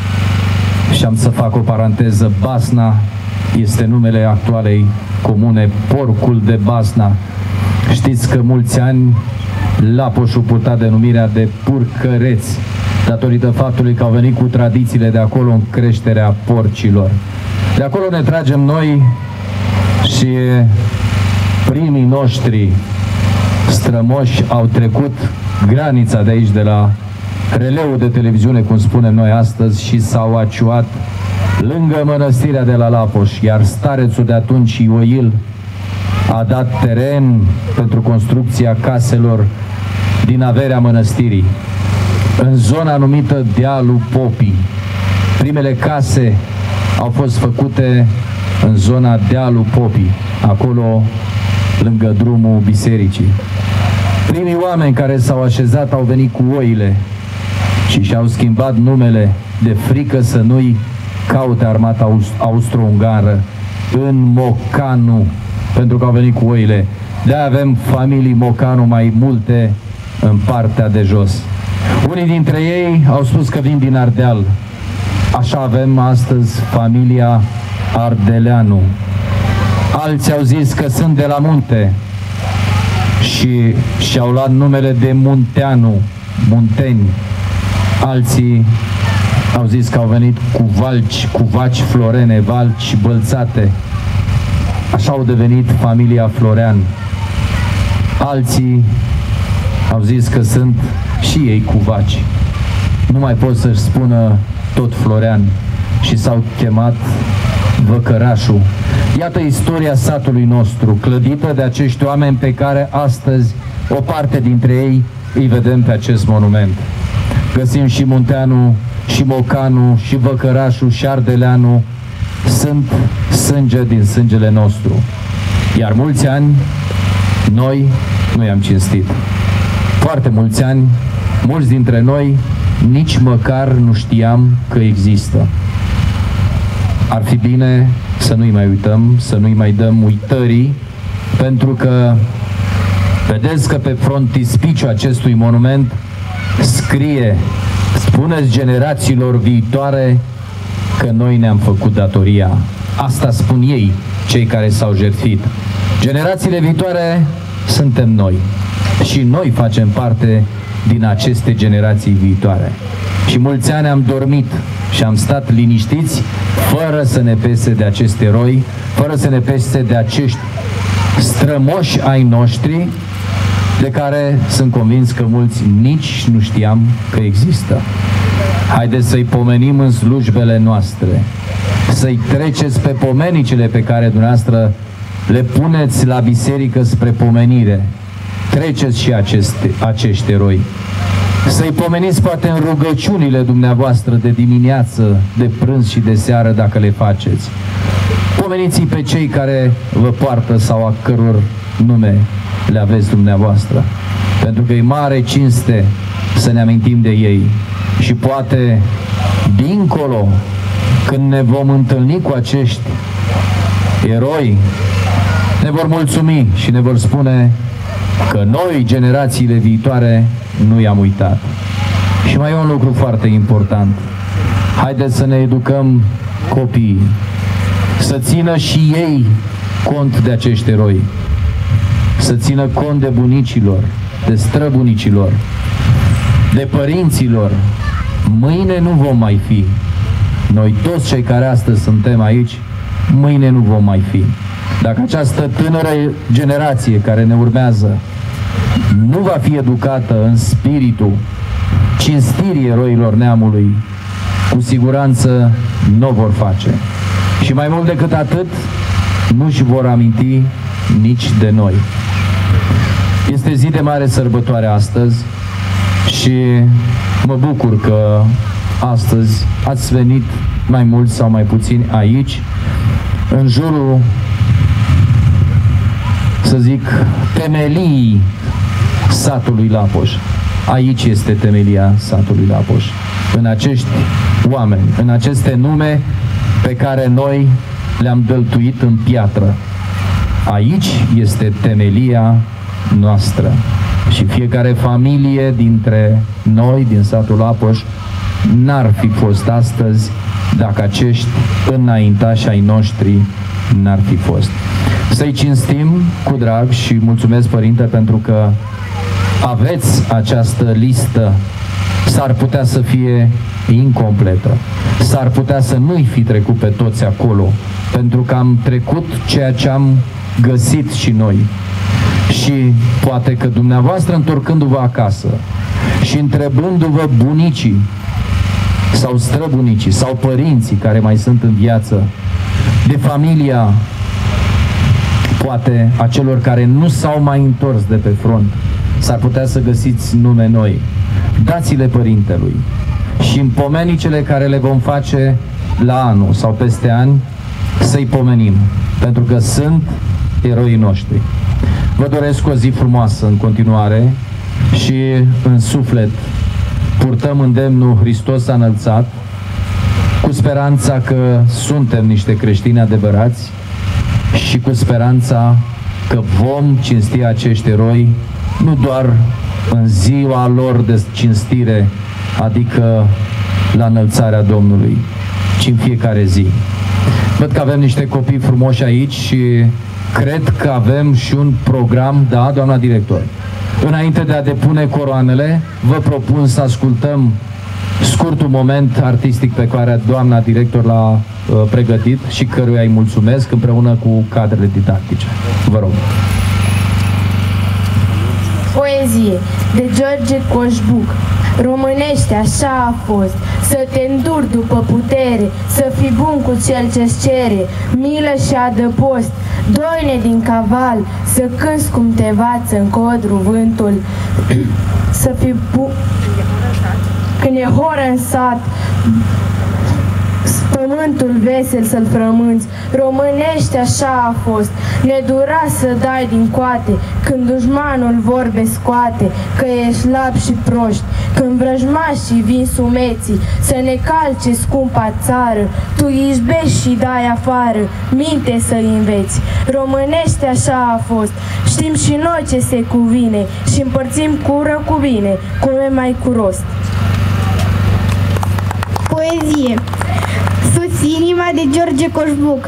Și am să fac o paranteză, Basna este numele actualei comune, Porcul de Basna. Știți că mulți ani Lapoșul purta denumirea de Purcăreți, datorită faptului că au venit cu tradițiile de acolo în creșterea porcilor. De acolo ne tragem noi și primii noștri strămoși au trecut granița de aici, de la releul de televiziune, cum spunem noi astăzi, și s-au aciuat lângă mănăstirea de la Lapoș, iar starețul de atunci, Ioil, a dat teren pentru construcția caselor din averea mănăstirii, în zona numită Dealul Popii. Primele case au fost făcute în zona Dealul Popii, acolo lângă drumul bisericii. Primii oameni care s-au așezat au venit cu oile și și-au schimbat numele de frică să nu-i caute armata austro-ungară în Mocanu, pentru că au venit cu oile. De-aia avem familii Mocanu mai multe în partea de jos. Unii dintre ei au spus că vin din Ardeal. Așa avem astăzi familia Ardeleanu. Alții au zis că sunt de la munte și și-au luat numele de Munteanu, Munteni. Alții au zis că au venit cu vaci florene, valci bălțate. Așa au devenit familia Florean. Alții au zis că sunt și ei cu vaci. Nu mai pot să-și spună tot Florean și s-au chemat Văcărașul. Iată istoria satului nostru, clădită de acești oameni pe care astăzi o parte dintre ei îi vedem pe acest monument. Găsim și Munteanu, și Mocanu, și Văcărașul, și Ardeleanu. Sunt sânge din sângele nostru. Iar mulți ani noi nu i-am cinstit. Foarte mulți ani, mulți dintre noi nici măcar nu știam că există. Ar fi bine să nu-i mai uităm, să nu-i mai dăm uitării, pentru că vedeți că pe frontispiciul acestui monument scrie: spuneți generațiilor viitoare că noi ne-am făcut datoria. Asta spun ei, cei care s-au jertfit. Generațiile viitoare suntem noi și noi facem parte din aceste generații viitoare. Și mulți ani am dormit și am stat liniștiți, fără să ne pese de aceste eroi, fără să ne pese de acești strămoși ai noștri, de care sunt convins că mulți nici nu știam că există. Haideți să-i pomenim în slujbele noastre, să-i treceți pe pomenicele pe care dumneavoastră le puneți la biserică spre pomenire. Treceți și acești eroi. Să-i pomeniți poate în rugăciunile dumneavoastră de dimineață, de prânz și de seară, dacă le faceți. Pomeniți-i pe cei care vă poartă sau a căror nume le aveți dumneavoastră. Pentru că e mare cinste să ne amintim de ei. Și poate dincolo, când ne vom întâlni cu acești eroi, ne vor mulțumi și ne vor spune că noi, generațiile viitoare, nu i-am uitat. Și mai e un lucru foarte important. Haideți să ne educăm copiii, să țină și ei cont de acești eroi, să țină cont de bunicilor, de străbunicilor, de părinților. Mâine nu vom mai fi. Noi toți cei care astăzi suntem aici, mâine nu vom mai fi. Dacă această tânără generație care ne urmează nu va fi educată în spiritul cinstirii eroilor neamului, cu siguranță nu o vor face. Și mai mult decât atât, nu-și vor aminti nici de noi. Este zi de mare sărbătoare astăzi și mă bucur că astăzi ați venit mai mulți sau mai puțini aici, în jurul, să zic, temelii satului Lapoș. Aici este temelia satului Lapoș. În acești oameni, în aceste nume pe care noi le-am dăltuit în piatră. Aici este temelia noastră. Și fiecare familie dintre noi, din satul Lapoș, n-ar fi fost astăzi dacă acești înaintași ai noștri n-ar fi fost. Să-i cinstim cu drag și mulțumesc, Părinte, pentru că aveți această listă. S-ar putea să fie incompletă, s-ar putea să nu-i fi trecut pe toți acolo, pentru că am trecut ceea ce am găsit și noi. Și poate că dumneavoastră, întorcându-vă acasă și întrebându-vă bunicii sau străbunicii sau părinții care mai sunt în viață, de familia poate a celor care nu s-au mai întors de pe front, s-ar putea să găsiți nume noi. Dați-le Părintelui și în pomenicele care le vom face la anul sau peste ani, să-i pomenim, pentru că sunt eroii noștri. Vă doresc o zi frumoasă în continuare și în suflet purtăm îndemnul Hristos a înălțat, cu speranța că suntem niște creștini adevărați și cu speranța că vom cinsti acești eroi nu doar în ziua lor de cinstire, adică la înălțarea Domnului, ci în fiecare zi. Văd că avem niște copii frumoși aici și cred că avem și un program, da, doamna director? Înainte de a depune coroanele, vă propun să ascultăm scurtul moment artistic pe care doamna director l-a pregătit și căruia îi mulțumesc împreună cu cadrele didactice. Vă rog. Poezie de George Coșbuc. Românește așa a fost, să te înduri după putere, să fii bun cu cel ce-ți cere, milă și adăpost, doine din caval, să cânți cum te învață în codru vântul, să fii bun când e horă în sat, pământul vesel să-l frămânți. Românește așa a fost, ne dura să dai din coate, când dușmanul vorbe scoate, că ești slab și proști, când vrăjmașii vin sumeții, să ne calce scumpa țară, tu izbești și dai afară, minte să-i înveți. Românește așa a fost, știm și noi ce se cuvine și împărțim cură cu bine, cum e mai cu rost. Poezie. Sus inima de George Coșbuc.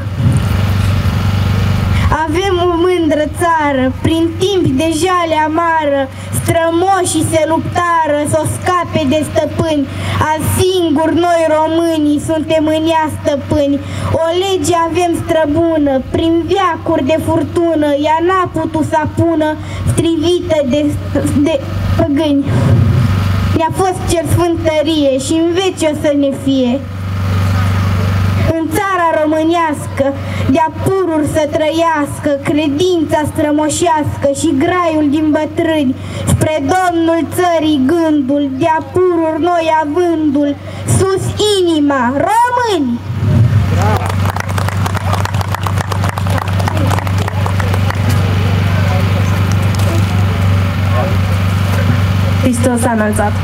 Avem o mândră țară, prin timp de jale amară, strămoșii se luptară s-o scape de stăpâni. Azi singuri noi românii suntem în ea stăpâni. O lege avem străbună, prin veacuri de furtună, ea n-a putut să apună, strivită de păgâni. Ne-a fost cer sfântărie și în veci o să ne fie. În țara românească, de-a pururi să trăiască credința strămoșească și graiul din bătrâni. Spre Domnul țării gândul, de-a pururi noi avândul, sus inima, români! Hristos a înălțat.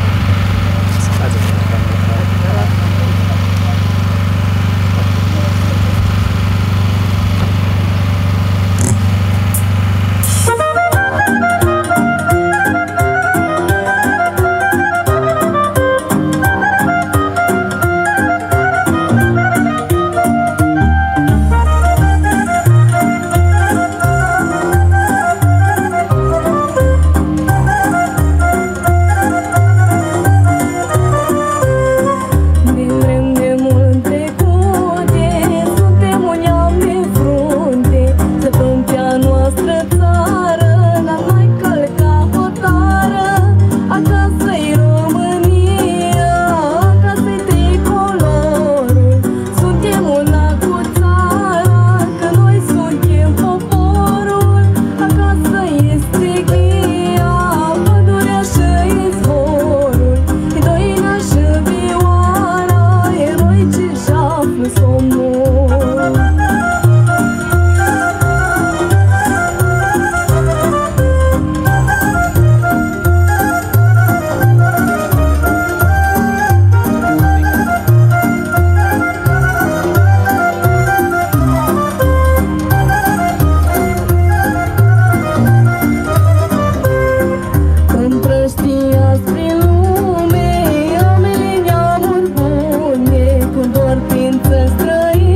Străin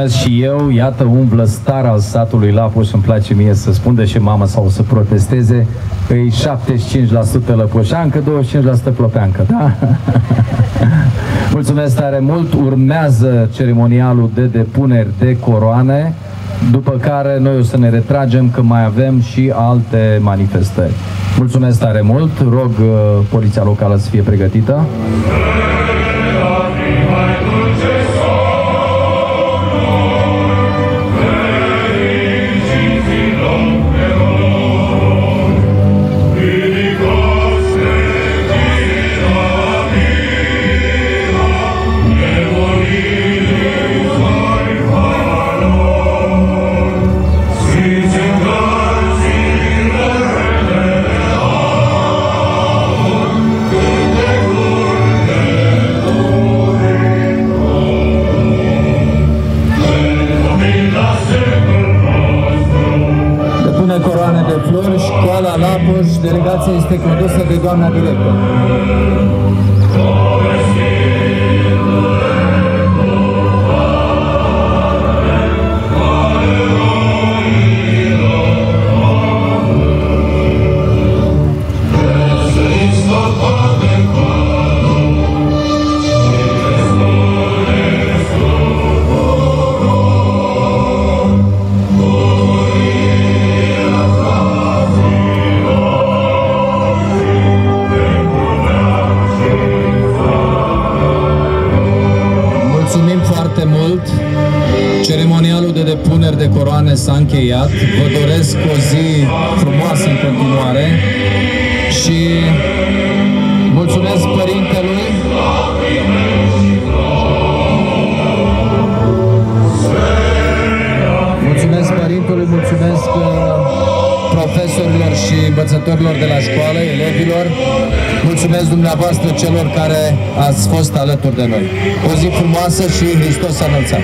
mulțumesc și eu, iată un vlăstar al satului Lapoș, îmi place mie să spun, deși mama sau să protesteze, că e 75% lăpoșancă, 25% plopeancă, da? Mulțumesc tare mult, urmează ceremonialul de depuneri de coroane, după care noi o să ne retragem că mai avem și alte manifestări. Mulțumesc tare mult, rog poliția locală să fie pregătită. Școala Lapoș, delegația este condusă de doamna director. Ceremonialul de depuneri de coroane s-a încheiat. Vă doresc o zi frumoasă în continuare și mulțumesc părintelui. Mulțumesc părintelui, mulțumesc profesorilor și învățătorilor de la școală, elevilor. Mulțumesc dumneavoastră celor care ați fost alături de noi. O zi frumoasă și Hristos s-a înălțat!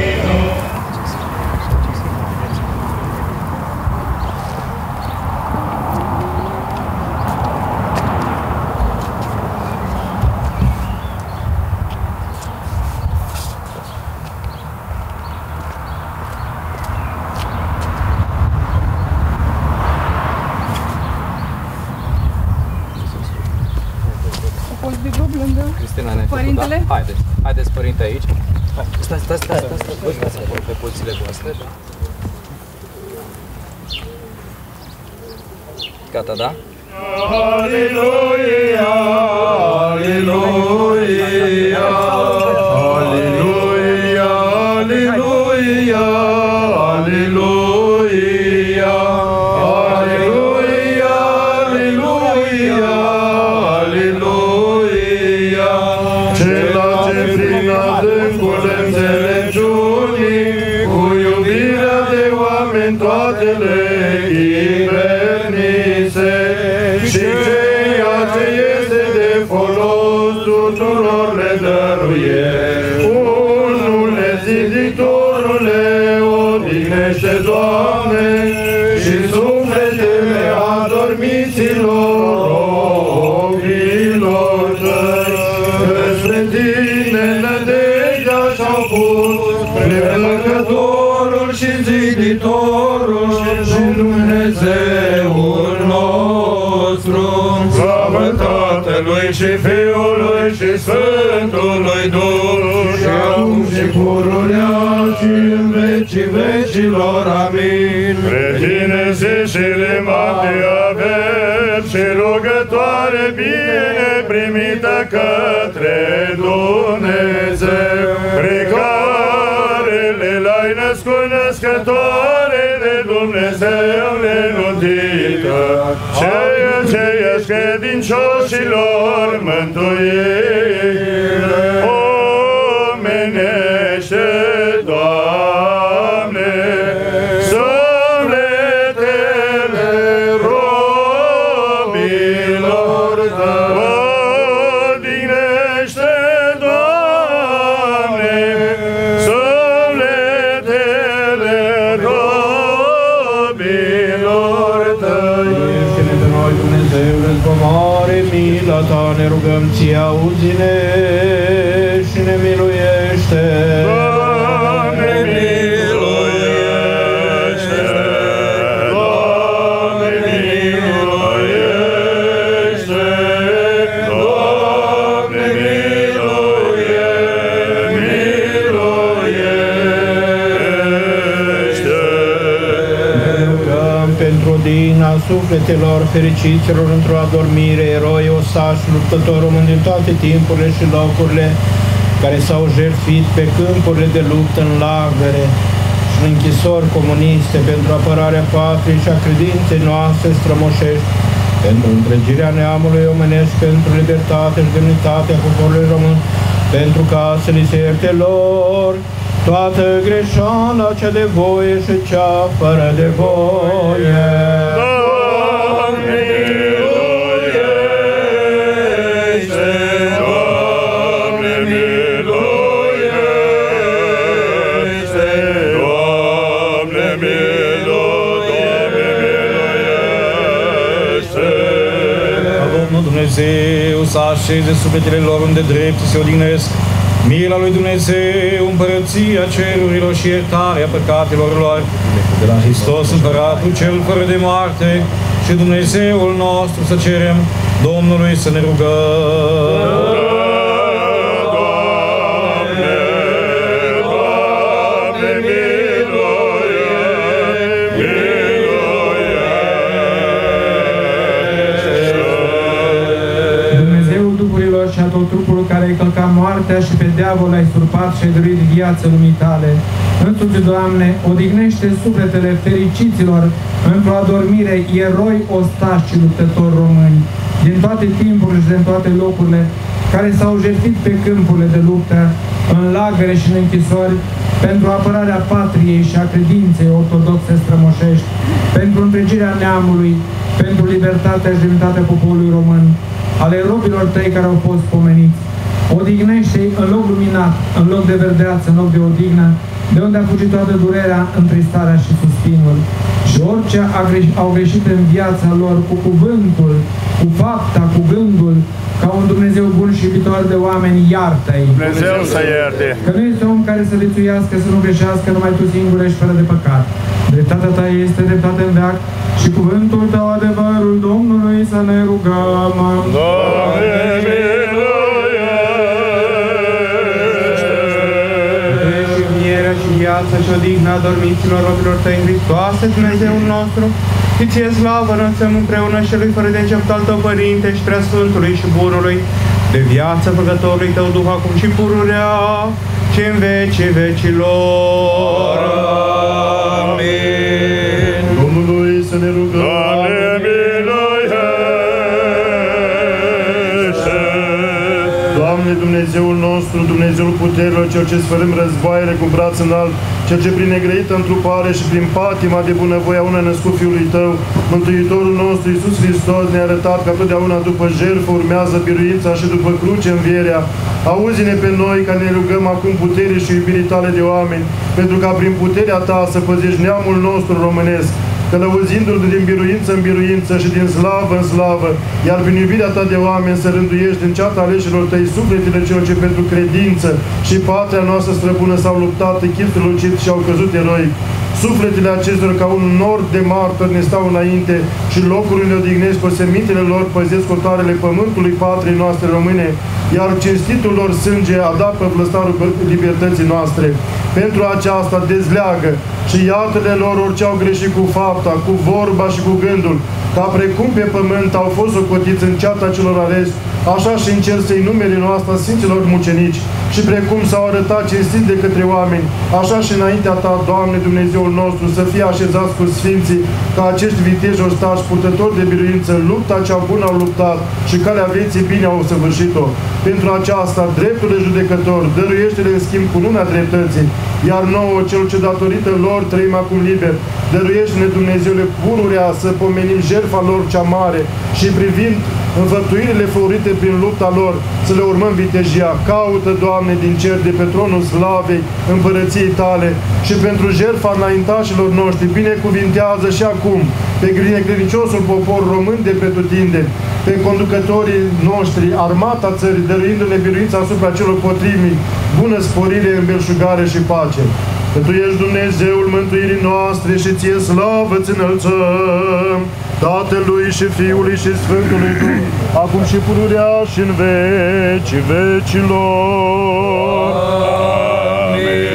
Cristina, ne părintele? Da? Haideți părinte aici. Stai, voi stați acolo pe pozițiile voastre, da? Gata, da? Aleluia, aleluia, aleluia, aleluia, aleluia, aleluia, aleluia, aleluia. Cela ce prin adâncul înțelepciunii, cu iubirea de oameni toate le ivernise, și ceea ce este de folos tuturor le dăruie. Unule ziditorule, odihnește, Doamne, și sufletele adormiților robilor Tăi, spre Tine nădejdea și-au pus, Premergătorul și Ziditorul și Dumnezeul nostru. Slavă Tatălui și Fiului și Sfântului Duh, și acum și pururea și în vecii vecilor. Amin. Spre Tine zișile mari averi și rugătoare bine primită către Dumnezeu, pe care le-ai născut, născătoare de Dumnezeu nenuntită, ceea ce ești credincioșilor mântuire. Omenește, Doamne, sufletele robilor Tăi. Odihnește, Doamne, sufletele robilor Tăi. Ești-ne pe noi, Dumnezeu, războmare, mila Ta, ne rugăm Ție, auzi-ne și ne miluiește. Doamne, pentru odihna sufletelor fericiților într-o adormire, eroi, ostași, luptători români din toate timpurile și locurile, care s-au jertfit pe câmpurile de luptă în lagăre și în închisori comuniste pentru apărarea patriei și a credinței noastre strămoșești, pentru întregirea neamului omenesc, pentru libertatea și demnitatea poporului român, pentru ca să li se ierte lor toată greșeala cea de voie și cea fără de voie. Doamne, miluiește! Doamne, miluiește! Doamne, miluiește! Ca Domnul Dumnezeu să așeze sufletele lor unde drept se odihnesc, mila lui Dumnezeu, împărăția cerurilor și iertarea păcatelor lor, de la Hristos Împăratul cel fără de moarte și Dumnezeul nostru să cerem Domnului să ne rugăm. Și a tot trupul care ai călcat moartea și pe diavol ai surpat și ai dăruit viață lumii tale. Însuți, Doamne, odihnește sufletele fericiților într-o adormire, eroi, ostași și luptători români, din toate timpurile și din toate locurile, care s-au jertfit pe câmpurile de luptă, în lagăre și în închisori, pentru apărarea patriei și a credinței ortodoxe strămoșești, pentru întregirea neamului, pentru libertatea și demnitatea poporului român, ale robilor tăi care au fost pomeniți. Odihnește-i în loc luminat, în loc de verdeață, în loc de odihnă, de unde a fugit toată durerea, întristarea și suspinul. Și orice au greșit în viața lor cu cuvântul, cu fapta, cu gândul, ca un Dumnezeu bun și iubitor de oameni, iartă-i. Dumnezeu să ierte. Că nu este om care să viețuiască, să nu greșească, numai tu singur ești fără de păcat. Dreptatea ta este dreptate în veac și cuvântul tău adevărul Domnului să ne rugăm. Doamne, miluiește! Și învierea și viața și odihna dormiților robilor tăi în Hristoase, Dumnezeul nostru, și ție slavă înălțăm împreună și lui fără de început al tău Părinte și Preasfântului și Bunului, de viață Făcătorului tău Duh acum și pururea și în vecii vecilor. Amin. Domnului să ne rugăm. Doamne, miluiește! Doamne, Dumnezeul nostru, Dumnezeul puterilor, Cel ce sfărâm războaiele cu braț înalt, Cel ce prin negrăită întrupare și prin patima de bunăvoie a una născut Fiului Tău, Mântuitorul nostru Iisus Hristos ne-a arătat că totdeauna după jertfă urmează biruința și după cruce învierea. Auzi-ne pe noi ca ne rugăm acum puterii și iubirii Tale de oameni, pentru ca prin puterea Ta să păzești neamul nostru românesc, călăuzindu-l din biruință în biruință și din slavă în slavă, iar prin iubirea Ta de oameni să rânduiești în ceata aleșilor Tăi sufletele celor ce pentru credință și patria noastră străbună s-au luptat în chip strălucit și au căzut eroic. Sufletele acestor ca un nord de martori ne stau înainte și locul unde odihnesc cu semintele lor păzesc cotoarele pământului patriei noastre române, iar cinstitul lor sânge adapă vlăstarul libertății noastre. Pentru aceasta dezleagă și iartă-le lor orice au greșit cu fapta, cu vorba și cu gândul, ca precum pe pământ au fost socotiți în ceata celor aleși, așa și în cer să-i numele noastră Sfinților mucenici, și precum s-au arătat cinstit de către oameni, așa și înaintea Ta, Doamne Dumnezeul nostru, să fie așezați cu Sfinții, ca acești viteji ostași, purtători de biruință, lupta cea bună au luptat și calea vieții bine au săvârșit-o. Pentru aceasta, dreptul de judecător, dăruiește-le în schimb cu lumea dreptății, iar nouă, cel ce datorită lor trăim acum liber, dăruiește-ne, Dumnezeule, pururea să pomenim jertfa lor cea mare și privind înfăptuirile făurite prin lupta lor, să le urmăm vitejia. Caută, Doamne, din cer de pe tronul slavei împărăției Tale și pentru jertfa înaintașilor noștri, binecuvintează și acum pe credinciosul popor român de pretutindeni, pe conducătorii noștri, armata țării, dăruindu-ne biruința asupra celor potrivnici, bună sporire, îmbelșugare și pace. Că Tu ești Dumnezeul mântuirii noastre și Ție slavă ți înălțăm, Tatălui și Fiului și Sfântului Duh, acum și pururea și în vecii vecilor. Amin.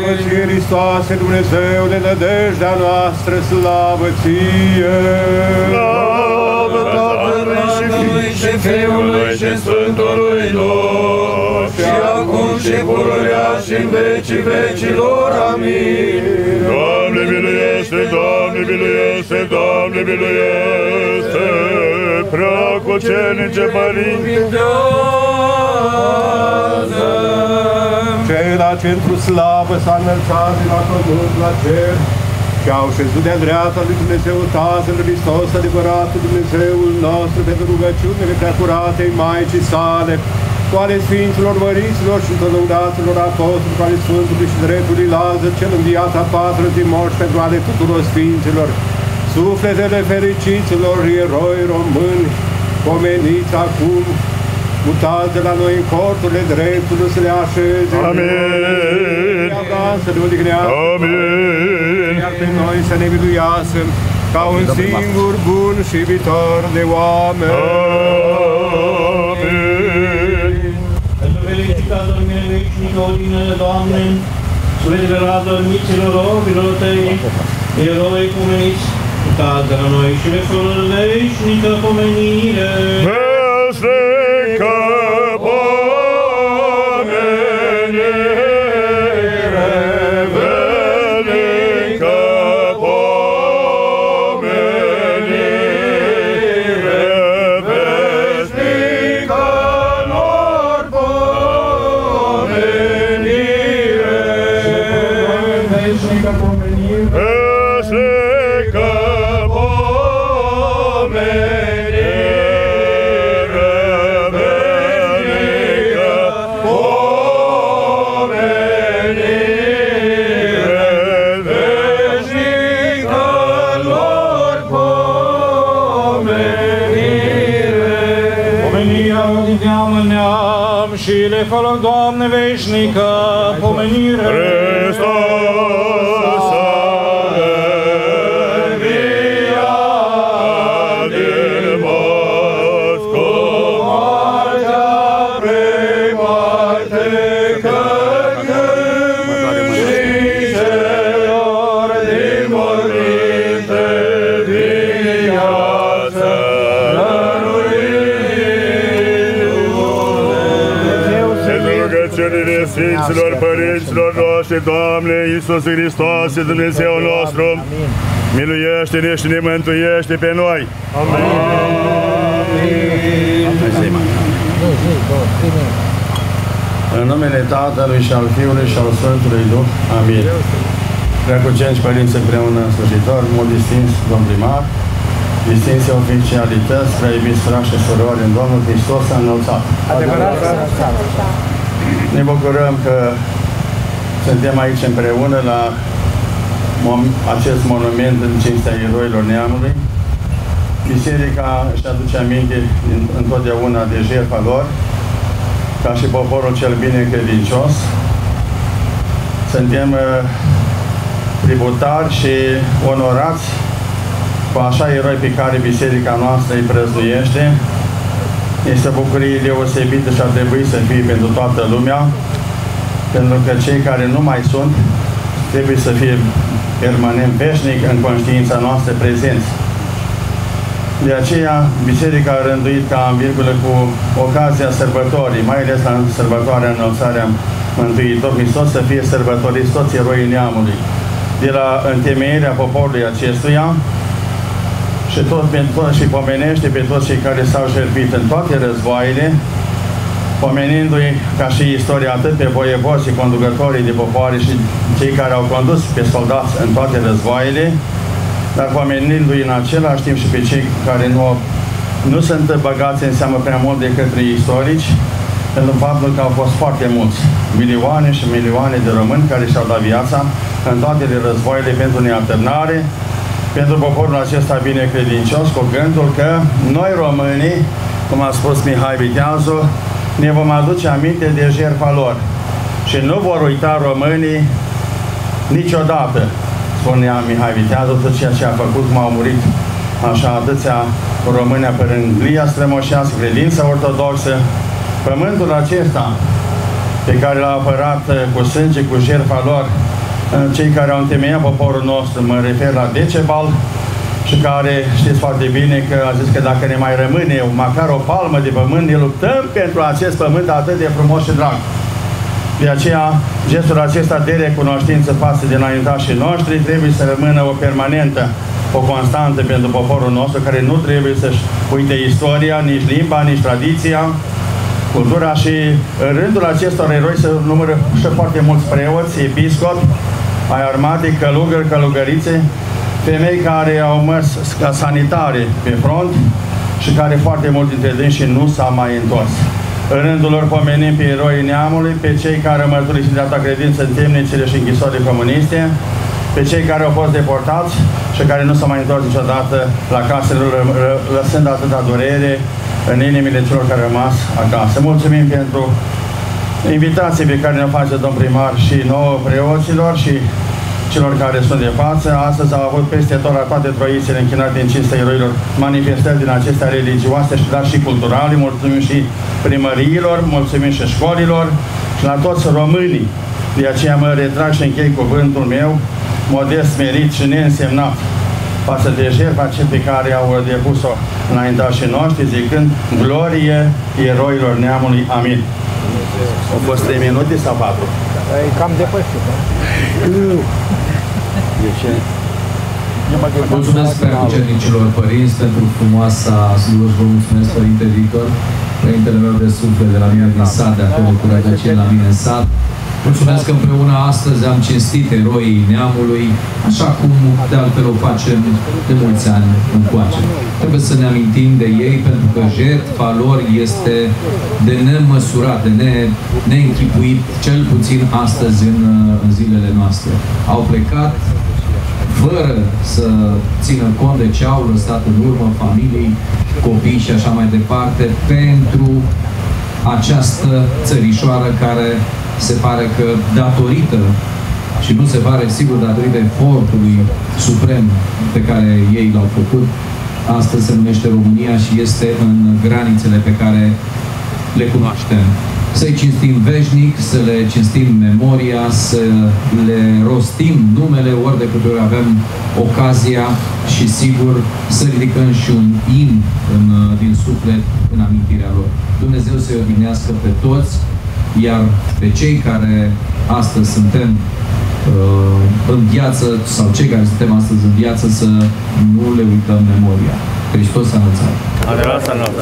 și Hristoase, Dumnezeu de nădejdea noastră, slavă ție! Slavă Tatălui și Fiului și Sfântului Duh, și acum și pururea și în vecii vecilor. Amin. Doamne miluiește, Doamne miluiește, Doamne miluiește, Preacucernice Părinte. Cela ce într-o slavă s-a înălțat din la pământ la cer și au șezut de-a dreapta lui Dumnezeu Tatăl Hristos, adevăratul Dumnezeul nostru, pentru rugăciunile preacuratei Maicii sale, cu ale Sfinților Măriților și întotdeaunatelor apostoli, cu ale Sfântului și Dreptului Lazar, cel înviat a patră din morți, pentru ale tuturor Sfinților, sufletele fericiților eroi români, pomeniți acum, mutați de la noi în corturile dreptului, să le așeze. Amin. Să ne odihnească. Amin. Iar pe noi să ne miluiască ca un singur bun și viitor de oameni. Amin. Pentru fericită dormire veșnică, odinele, Doamne, sufletele la dormiților robilor Tăi, eroi pomeniți, mutați de la noi și le fără veșnică pomenire. Veșnică pomenire, veșnică pomenire, veșnică lor pomenire, veșnică pomenire, veșnică și le foloc, Doamne, veșnică pomenire. Hristos învia din morți, cu moartea pre-moarte călcând, și celor din morminte viață rugăciunile Sfinților Părinților noștri, Doamne Iisus Hristos, Dumnezeu nostru, miluiește-ne și ne mântuiește pe noi. Amin. În numele Tatălui și al Fiului și al Sfântului Duh. Amin. Preacucernici Părinți împreună slujitori, mod distins, domn primar, distinse oficialități, prea iubiți frați și surori în Domnul Hristos s-a înălțat. Ne bucurăm că suntem aici împreună la acest monument în cinstea eroilor neamului. Biserica își aduce aminte întotdeauna de jertfa lor, ca și poporul cel bine credincios. Suntem tributari și onorați cu așa eroi pe care biserica noastră îi prăznuiește. Este o bucurie deosebită și ar trebui să fie pentru toată lumea, pentru că cei care nu mai sunt trebuie să fie permanent veșnic în conștiința noastră prezenți. De aceea, biserica a rânduit ca în virgulă cu ocazia sărbătorii, mai ales la sărbătoarea înălțarea Mântuitorului Hristos, să fie sărbătoriți toți eroii neamului. De la întemeierea poporului acestuia, și pomenește pe toți cei care s-au jertfit în toate războaiele, pomenindu-i ca și istoria atât pe voievozii, conducătorii de popoare și cei care au condus pe soldați în toate războaiele, dar pomenindu-i în același timp și pe cei care nu sunt băgați în seamă prea mult de către istorici, pentru faptul că au fost foarte mulți, milioane și milioane de români care și-au dat viața în toate războaiele pentru neatârnare, pentru poporul acesta binecredincios, cu gândul că noi românii, cum a spus Mihai Viteazu, ne vom aduce aminte de jertfa lor și nu vor uita românii niciodată, spunea Mihai Viteazu, tot ceea ce a făcut, cum au murit așa atâția români apărând glia strămoșească, credința ortodoxă, pământul acesta pe care l-a apărat cu sânge, cu jertfa lor, cei care au întemeiat poporul nostru, mă refer la Decebal, și care știți foarte bine că a zis că dacă ne mai rămâne măcar o palmă de pământ, ne luptăm pentru acest pământ atât de frumos și drag. De aceea, gestul acesta de recunoștință față de înaintașii noștri trebuie să rămână o permanentă, o constantă pentru poporul nostru, care nu trebuie să-și uite istoria, nici limba, nici tradiția, cultura. Și în rândul acestor eroi se numără și foarte mulți preoți, episcopi, ai armatei, călugări, călugărițe, femei care au mers ca sanitare pe front și care foarte mulți dintre dânsii nu s-au mai întors. În rândul lor pomenim pe eroii neamului, pe cei care au mărturisit de data credință în temnicile și închisorile comuniste, pe cei care au fost deportați și care nu s-au mai întors niciodată la casele lor, lăsând atâta durere în inimile celor care au rămas acasă. Mulțumim pentru invitații pe care ne-o face domn primar și nouă preoților și celor care sunt de față. Astăzi au avut peste tot la toate troițele închinate în cinstea eroilor manifestări din acestea religioase, dar și culturale. Mulțumim și primăriilor, mulțumim și școlilor și la toți românii. De aceea mă retrag și închei cuvântul meu, modest, merit și neînsemnat față de jertfa pe care au depus-o înaintașii noștri, zicând glorie eroilor neamului. Amin. Au fost 3 minute sau 4? Cam depășit, da? Mulțumesc preacucernicilor părinți pentru frumoasa slujbă. Vă mulțumesc, Părinte Victor, Părintele meu de suflet de la mine din sat, de acolo cu rădăcini la mine în sat. Mulțumesc că împreună astăzi am cinstit eroii neamului, așa cum de altfel o facem de mulți ani încoace. Trebuie să ne amintim de ei, pentru că jertfa lor este de nemăsurat, de neînchipuit, cel puțin astăzi în zilele noastre. Au plecat fără să țină cont de ce au lăsat în urmă, familii, copii și așa mai departe, pentru această țărișoară care se pare că datorită, și nu se pare sigur datorită efortului suprem pe care ei l-au făcut, astăzi se numește România și este în granițele pe care le cunoaștem. Să-i cinstim veșnic, să le cinstim memoria, să le rostim numele ori de câte ori avem ocazia și sigur să ridicăm și un imn din suflet în amintirea lor. Dumnezeu să-i odihnească pe toți, iar pe cei care astăzi suntem în viață, sau cei care suntem astăzi în viață, să nu le uităm memoria. Hristos s-a înălțat. Adevărat s-a înălțat.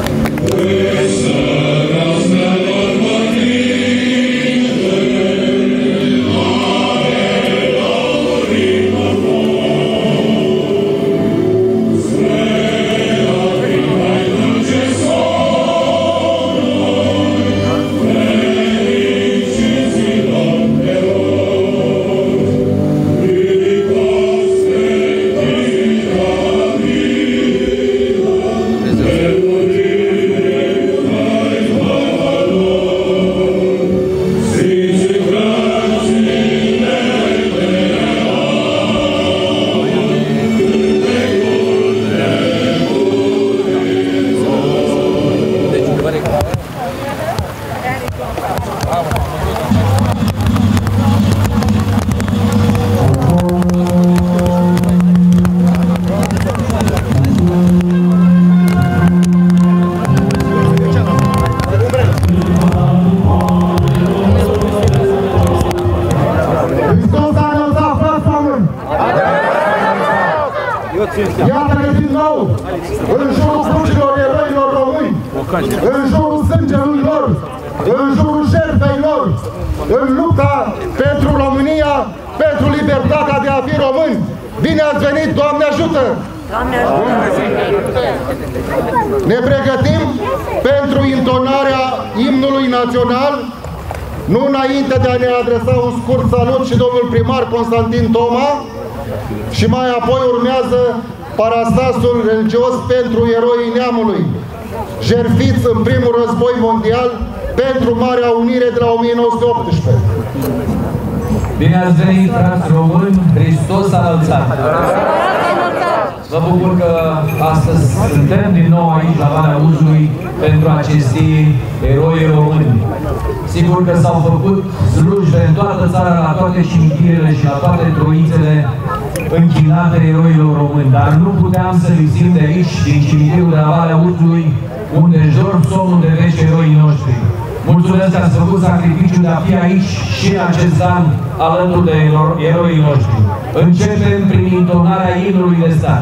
Iată-ne din nou în jurul crucilor eroilor români, în jurul sângelui lor, în jurul jertfei lor, în lupta pentru România, pentru libertatea de a fi români. Bine ați venit, Doamne ajută! Ne pregătim pentru intonarea imnului național, nu înainte de a ne adresa un scurt salut și domnul primar Constantin Toma, și mai apoi urmează parastasul religios pentru eroii neamului, jertfiți în primul război mondial pentru Marea Unire de la 1918. Bine ați venit, frați români, Hristos s-a înălțat! Vă bucur că astăzi suntem din nou aici la Valea Uzului pentru a cinsti eroii români. Sigur că s-au făcut slujbe în toată țara, la toate cimitirele și la toate troițele închinate eroilor români, dar nu puteam să lipsim de aici, din cimitirul de la Valea Uzului, unde își dorm somnul de veci eroii noștri. Mulțumesc că ați făcut sacrificiul de a fi aici și în acest an alături de eroii noștri. Începem prin intonarea imnului de stat.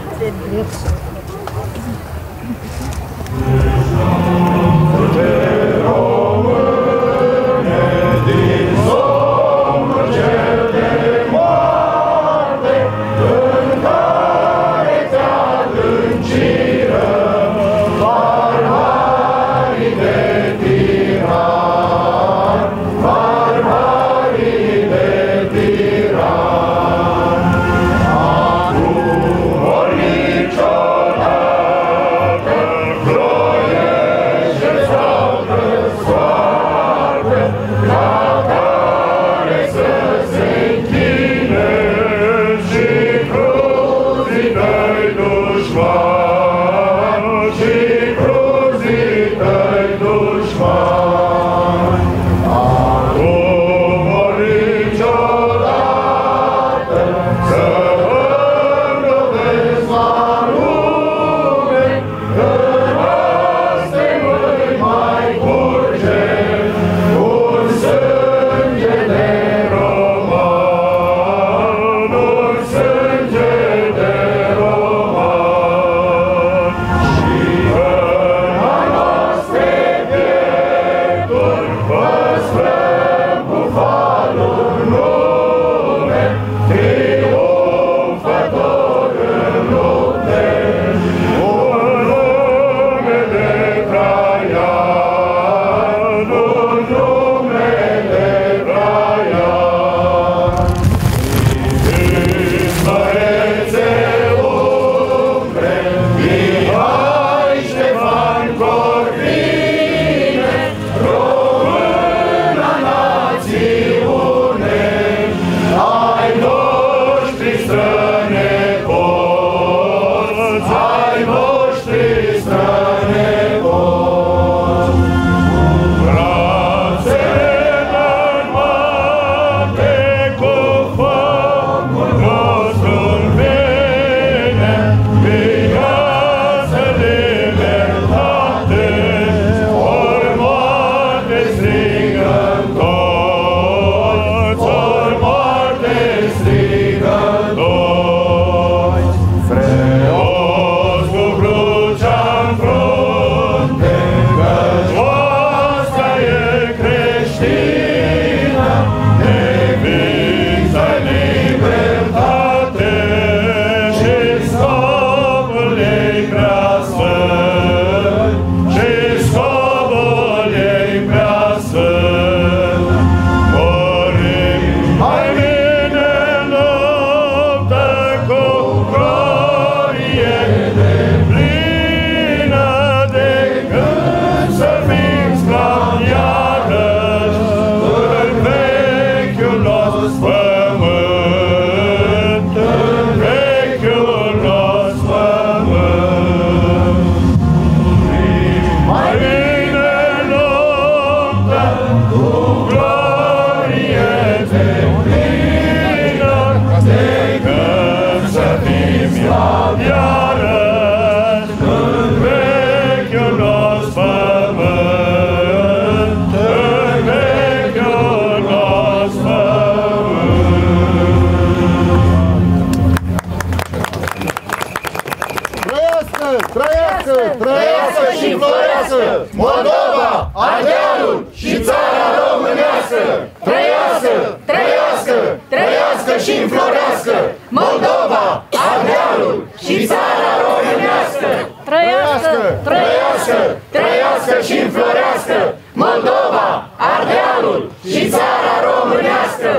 Trăiască și înflorească Moldova, Ardealul și țara românească! Trăiască, trăiască, trăiască și înflorească Moldova, Ardealul și țara românească! Trăiască, trăiască, trăiască și înflorească Moldova, Ardealul și țara românească!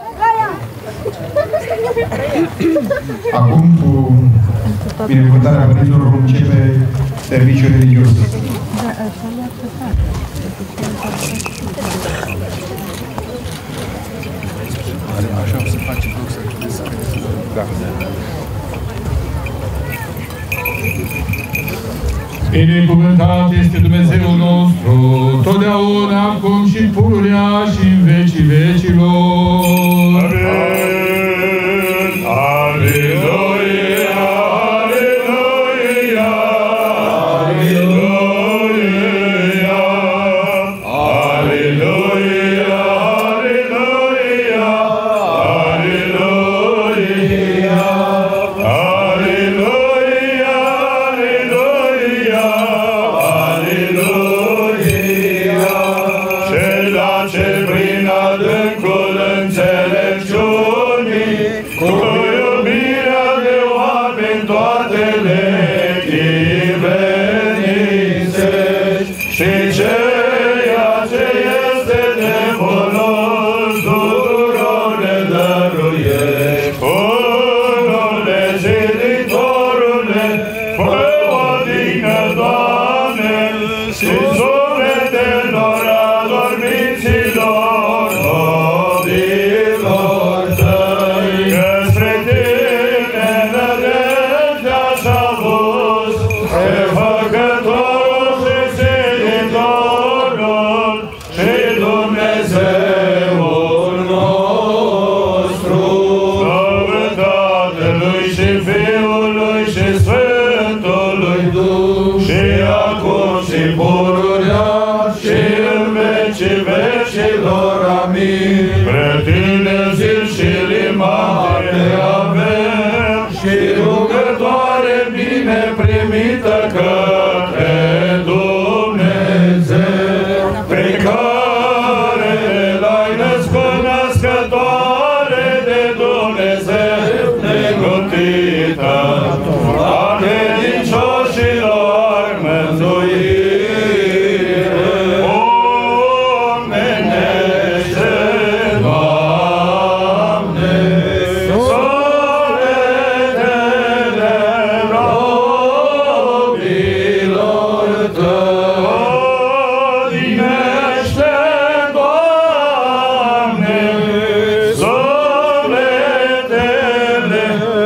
Acum, cu binecuvântarea părinților, vom începe serviciul religios. Așa o să facem loc să... Da. Binecuvântat este Dumnezeul nostru, totdeauna, acum și pururea și în vecii vecilor. Amin. Aleluia, aleluia, aleluia, aleluia, aleluia, aleluia, aleluia, aleluia, aleluia. Cela ce prin adâncul înțelepciunii, cu iubirea de oameni toate le chivenințești, și ceea ce este de folos tuturor le dăruiești. Unule ziditorule, fă odihnă, Doamne, și sufletelor adormiților, robilor Tăi, că spre Tine nădejdea și-a pus, prefăcătorul și ziditorul și Dumnezeul nostru. Slavă Tatălui și Fiului și Sfântului Duh, și acum și pururea și în vecii vecilor. Amin. Spre Tine zi și limate avem, și rugătoare bine primită către Dumnezeu, pe care L-ai născut, născătoare de Dumnezeu necutită, a credincioșilor mântuire. Omenește, Doamne, sufletele robilor Tăi. Odihnește, Doamne, sufletele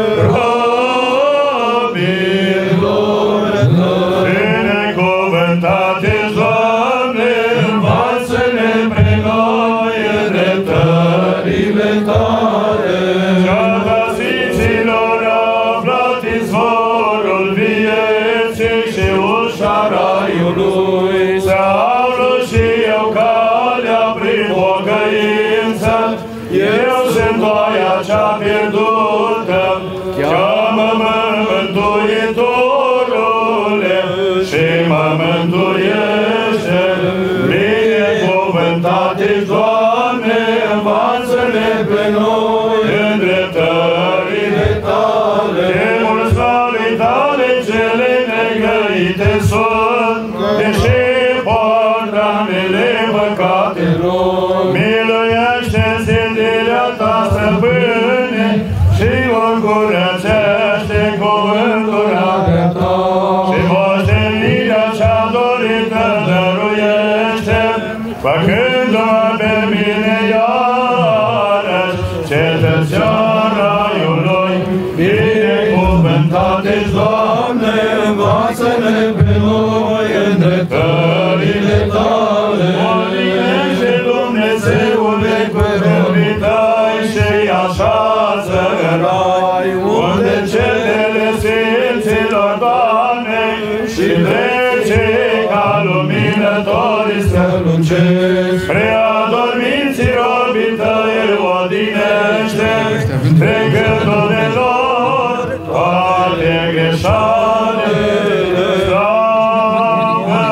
robilor Tăi. Binecuvântat ești, Doamne, învață-ne pe noi îndreptările Tale. Ceata Sfinților aflat izvorul vieții și ușa raiului, să aflu și eu calea prin pocăință. Eu sunt oaia cea pierdută, cheamă-mă, Mântuitorule, și mă mântuiește. Binecuvântat ești, Doamne, învață-ne pe noi îndreptările Tale. Chemul slavei Tale cele negăite sunt, deși pot ranele păcatelor. Miluiește zidirea Ta, Stăpâne, și încurățește cuvântul Ta, și moștenirea cea dorită dăruiește, făcându-mă pe mine iarăși cetățean raiului. Binecuvântat ești, Doamne, învață-ne pe noi îndreptările Tale. Odihnește, Dumnezeule, cuvântul Tăi și-i așează în rai, unde cetele Sfinților, Doamne, și trecei ca luminătorii strălucesc. Spre adormiții robii Tăi odihnește, trecând-o de lor toate greșalele. Slavă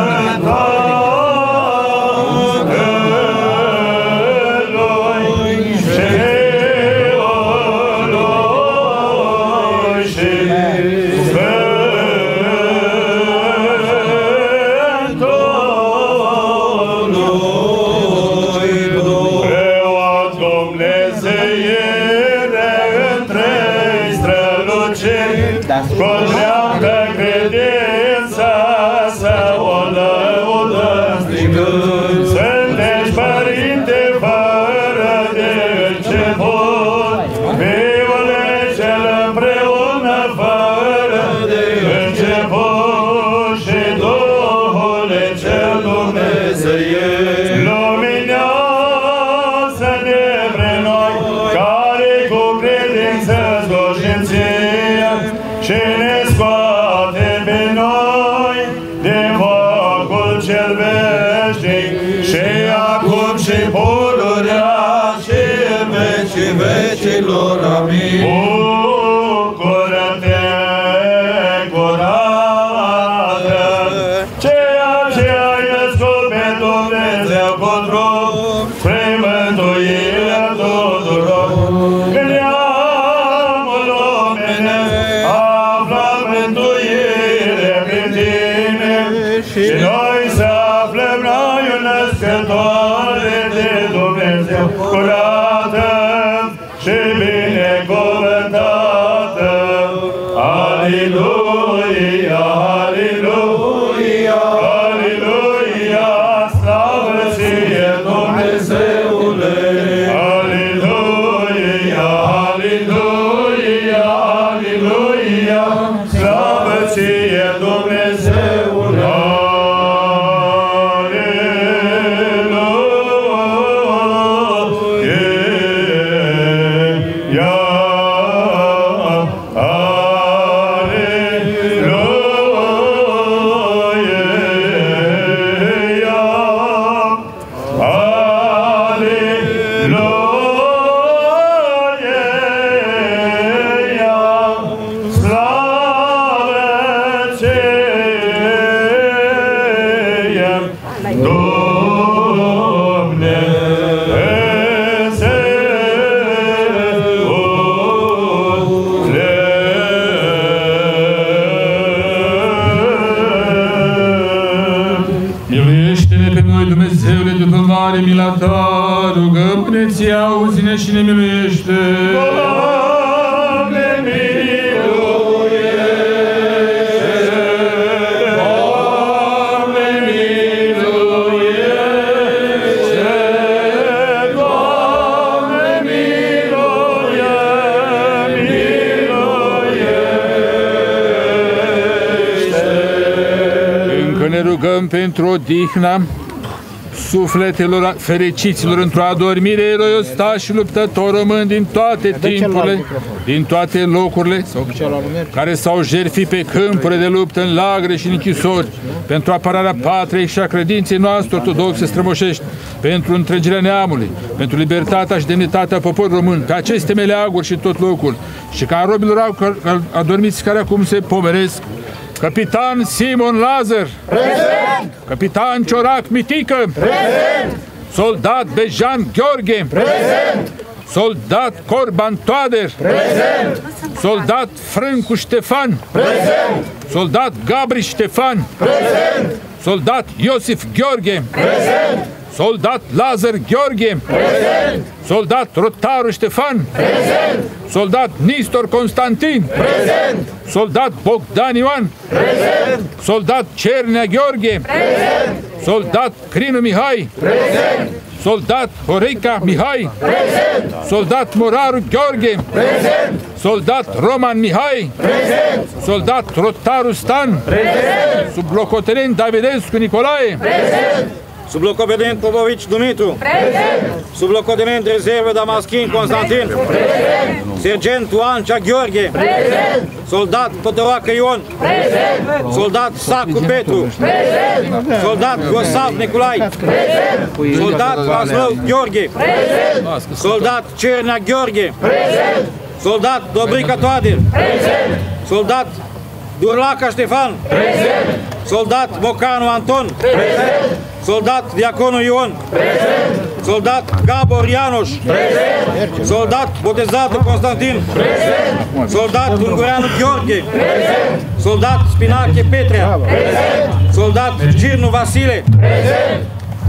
Tatălui și Fiului și Sfântului Duh. Preoți dumnezeiere întrei străluciri, cu dreaptă credință să o lăudăm strigând. Sunteți Părinte fără de început, Fiule cel împreună fără de început, și scoate pe noi de focul cel veșnic și acum și pururea și în vecii vecilor. Amin. Bucură-te, curată, ceea ce ai născut pe Dumnezeu cu trup, spre mântuirea tuturor. În neamul omenesc află mântuire prin tine și noi să aflăm raiul născătoare de Dumnezeu, curată și binecuvântată. Aleluia, aleluia, aleluia, slavă ție, Dumnezeule! Aleluia, aleluia, aleluia, slavă ție, Dumnezeule! Mila ta, rugăm-ne ție, auzi-ne și ne miluiește. Doamne, miluiește! Doamne, miluiește! Doamne, miluiește! Încă ne rugăm pentru odihna sufletelor fericiților într-o adormire eroiostat și luptător român din toate timpurile, din toate locurile, care s-au jertfit pe câmpurile de luptă, în lagăre și în închisori, pentru apărarea patriei și a credinței noastre ortodoxe strămoșești, pentru întregirea neamului, pentru libertatea și demnitatea poporului român, pe aceste meleaguri și tot locul, și ca robilor adormiți care acum se pomeresc, Capitan Simon Lazar, prezent! Capitan Ciorac Mitică, prezent! Soldat Bejan Gheorghe, prezent! Soldat Corban Toader, prezent! Soldat Frâncu Ștefan, prezent! Soldat Gabri Ștefan, prezent! Soldat Iosif Gheorghe, prezent! Soldat Lazar Gheorghe, prezent! Soldat Rotaru Ștefan, prezent! Soldat Nistor Constantin, prezent! Soldat Bogdan Ioan, prezent! Soldat Cernea Gheorghe, prezent! Soldat Crinu Mihai, prezent! Soldat Horeca Mihai, prezent! Soldat Moraru Gheorghe, prezent! Soldat Roman Mihai, prezent! Soldat Rotaru Stan, prezent! Sublocotenent Davidescu Nicolae, prezent! Sublocotenent Popovici Dumitru, prezent! Sublocotenent rezervă Damaschin Constantin, prezent! Sergent Oancea Gheorghe, prezent! Soldat Potoroacă Ion, prezent! Soldat Sacu Petru, prezent! Soldat Grosav Nicolae, prezent! Soldat Vaslău Gheorghe, prezent! Soldat Cernea Gheorghe, prezent! Soldat Dobrica Toader, prezent! Soldat Durlaca Ștefan, prezent! Soldat Bocanu Anton, prezent! Soldat Diaconu Ion, prezent! Soldat Gabor Ianoș, prezent! Soldat Botezatu Constantin, prezent! Soldat Ungureanu Gheorghe, prezent! Soldat Spinache Petrea, prezent! Soldat Girnu Vasile, prezent!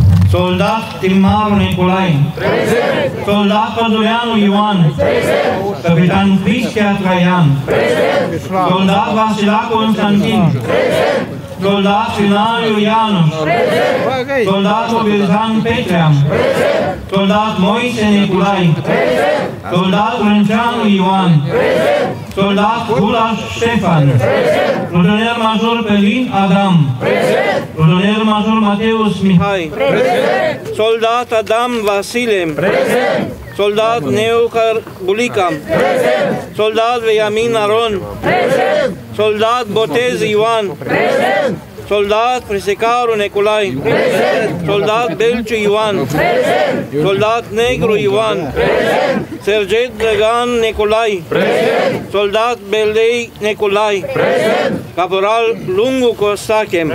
Soldat Timaru Nicolae, prezent! Soldat Pădureanu Ioan, prezent! Capitan Cristian Traian, prezent! Soldat Vasila Constantin, prezent! Soldat Finaliu Ianoș, prezent! Soldat Obilzan Petrea, prezent! Soldat Moise Nicolae, prezent! Soldat Rânceanu Ioan, prezent! Soldat Gulaș Ștefan, prezent! Plutonier major Pelin Adam, prezent! Plutonier major Mateus Mihai, prezent! Soldat Adam Vasile, prezent! Soldat Neucar Bulica. Soldat Veiamin Aron. Soldat Botez Ioan. Soldat Fresecaru Neculai. Soldat Belciu Ioan. Soldat Negru Ioan. Sergent Drăgan Neculai. Soldat Beldei Neculai. Caporal Lungu Costache.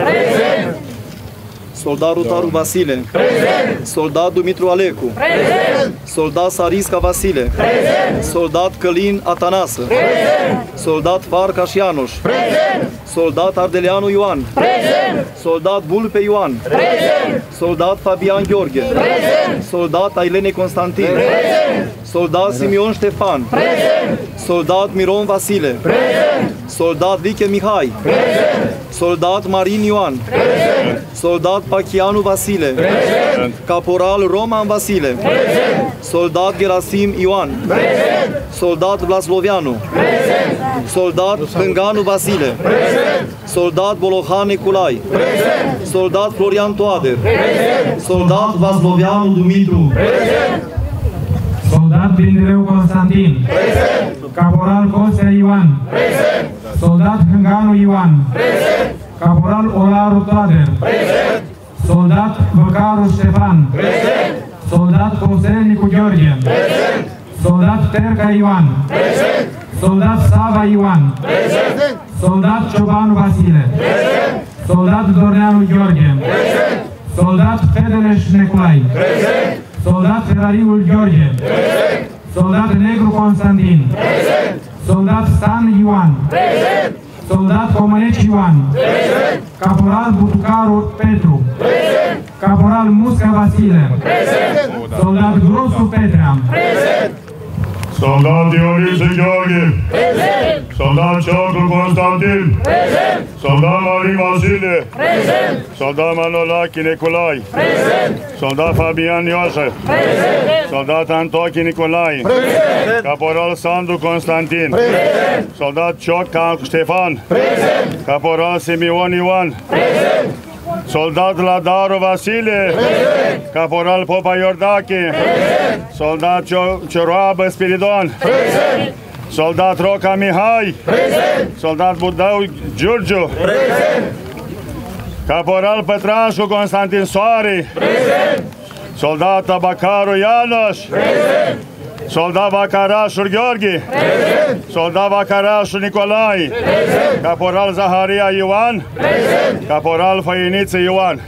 Soldat Rutaru Vasile. Soldat Dumitru Alecu. Soldat Sarisca Vasile. Soldat Călin Atanasă. Soldat Farcaș Ianoș. Soldat Ardeleanu Ioan. Soldat Bulpe Ioan. Soldat Fabian Gheorghe. Soldat Ailene Constantin. Soldat Simion Ștefan. Soldat Miron Vasile. Soldat Viche Mihai. Soldat Marin Ioan. Soldat Pachianu Vasile. Caporal Roman Vasile. Soldat Gerasim Ioan. Soldat Vlaslovianu. Soldat Hânganu Vasile. Soldat Bolohan Neculai. Soldat Florian Toader. Soldat Vaslovianu Dumitru. Soldat Bindireu Constantin. Caporal Costea Ioan. Soldat Hânganu Ioan. Caporal Olaru Toader. Soldat Văcaru Ștefan. Soldat Poselnicu Gheorghe. Soldat Terca Ioan. Soldat Sava Ioan. Soldat Ciobanu Vasile. Soldat Dorneanu Gheorghe. Soldat Fedeleș Neculai. Soldat Ferariul Gheorghe. Soldat Negru Constantin. Soldat Stan Ioan. Soldat Comăneci Ioan. Caporal Butucaru Petru. Caporal Musca Vasile. Soldat Grosu Petrea. Soldat Dionisie Gheorghe. Soldat Cioclu Constantin. Soldat Marin Vasile. Soldat Manolache Neculai. Soldat Fabian Ioșă. Soldat Antochi Nicolae. Caporal Sandu Constantin. Soldat Cioca Ștefan. Caporal Simion Ioan. Soldat Ladaru Vasile. Caporal Popa Iordache. Soldat Cioroabă Spiridon. Soldat Roca Mihai. Soldat Budău Giurgiu. Caporal Pătrașu Constantin Soare. Soldat Tabacaru Ianoș. Soldat Vacarașul Gheorghe. Soldat Vacarașul Nicolae. Caporal Zaharia Ioan. Caporal Făiniță Ioan.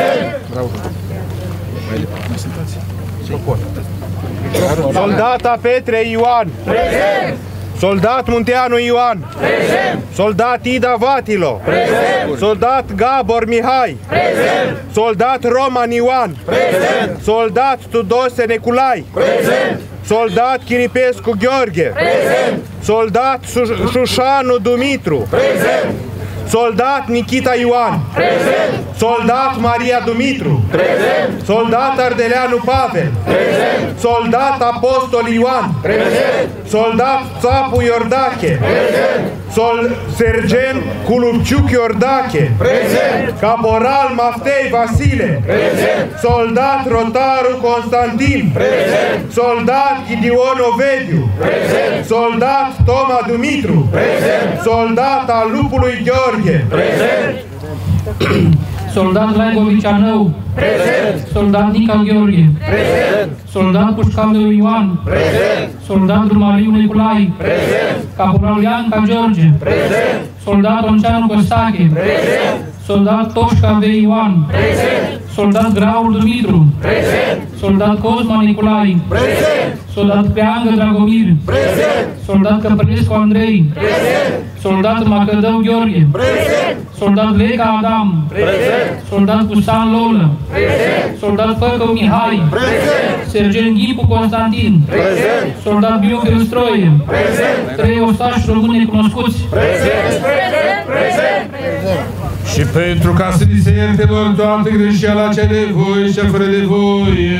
Soldata Petre Ioan. Soldat Munteanu Ioan. Soldat Ida Vatilo. Soldat Gabor Mihai. Soldat Roman Ioan. Soldat Tudose Neculai. Soldat Chiripescu Gheorghe. Soldat Șușanu Dumitru. Soldat Nikita Ioan. Soldat Maria Dumitru. Soldat Ardeleanu Pavel. Soldat Apostol Ioan. Soldat Țapu Iordache. Sergent Culupciuc Iordache. Caporal Maftei Vasile. Soldat Rotaru Constantin. Soldat Gideon Ovidiu. Soldat Toma Dumitru. Soldat al Lupului Gheorghe. Soldat Laico Vicianău. Soldat Nica Gheorghe. Soldat Pușcaleu Ioan. Soldat Rumariu Neculai. Caporal Ianca George. Soldat Onceanu Costache. Soldat Toșca V. Ioan. Soldat Graul Dumitru. Soldat Cosma Neculai. Soldat Peangă Dragomir. Soldat Căprălescu Andrei. Soldat Macădău Gheorghe. Soldat Leca Adam. Soldat Cusan Lolă. Soldat Făcău Mihai. Sergent Ghipu Constantin. Soldat Bioche Răstroie. 3 ostași români necunoscuți. Și pentru ca să ni se ierte lor toată greșeala cea de voi și fără de voie.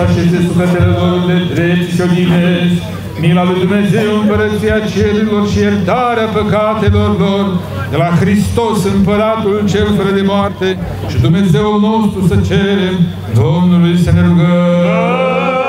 așeze sufletele lor de drept și odihnesc. Mila lui Dumnezeu, împărăția cerurilor și iertarea păcatelor lor, de la Hristos, Împăratul cel fără de moarte, și Dumnezeul nostru să cerem, Domnului să ne rugăm.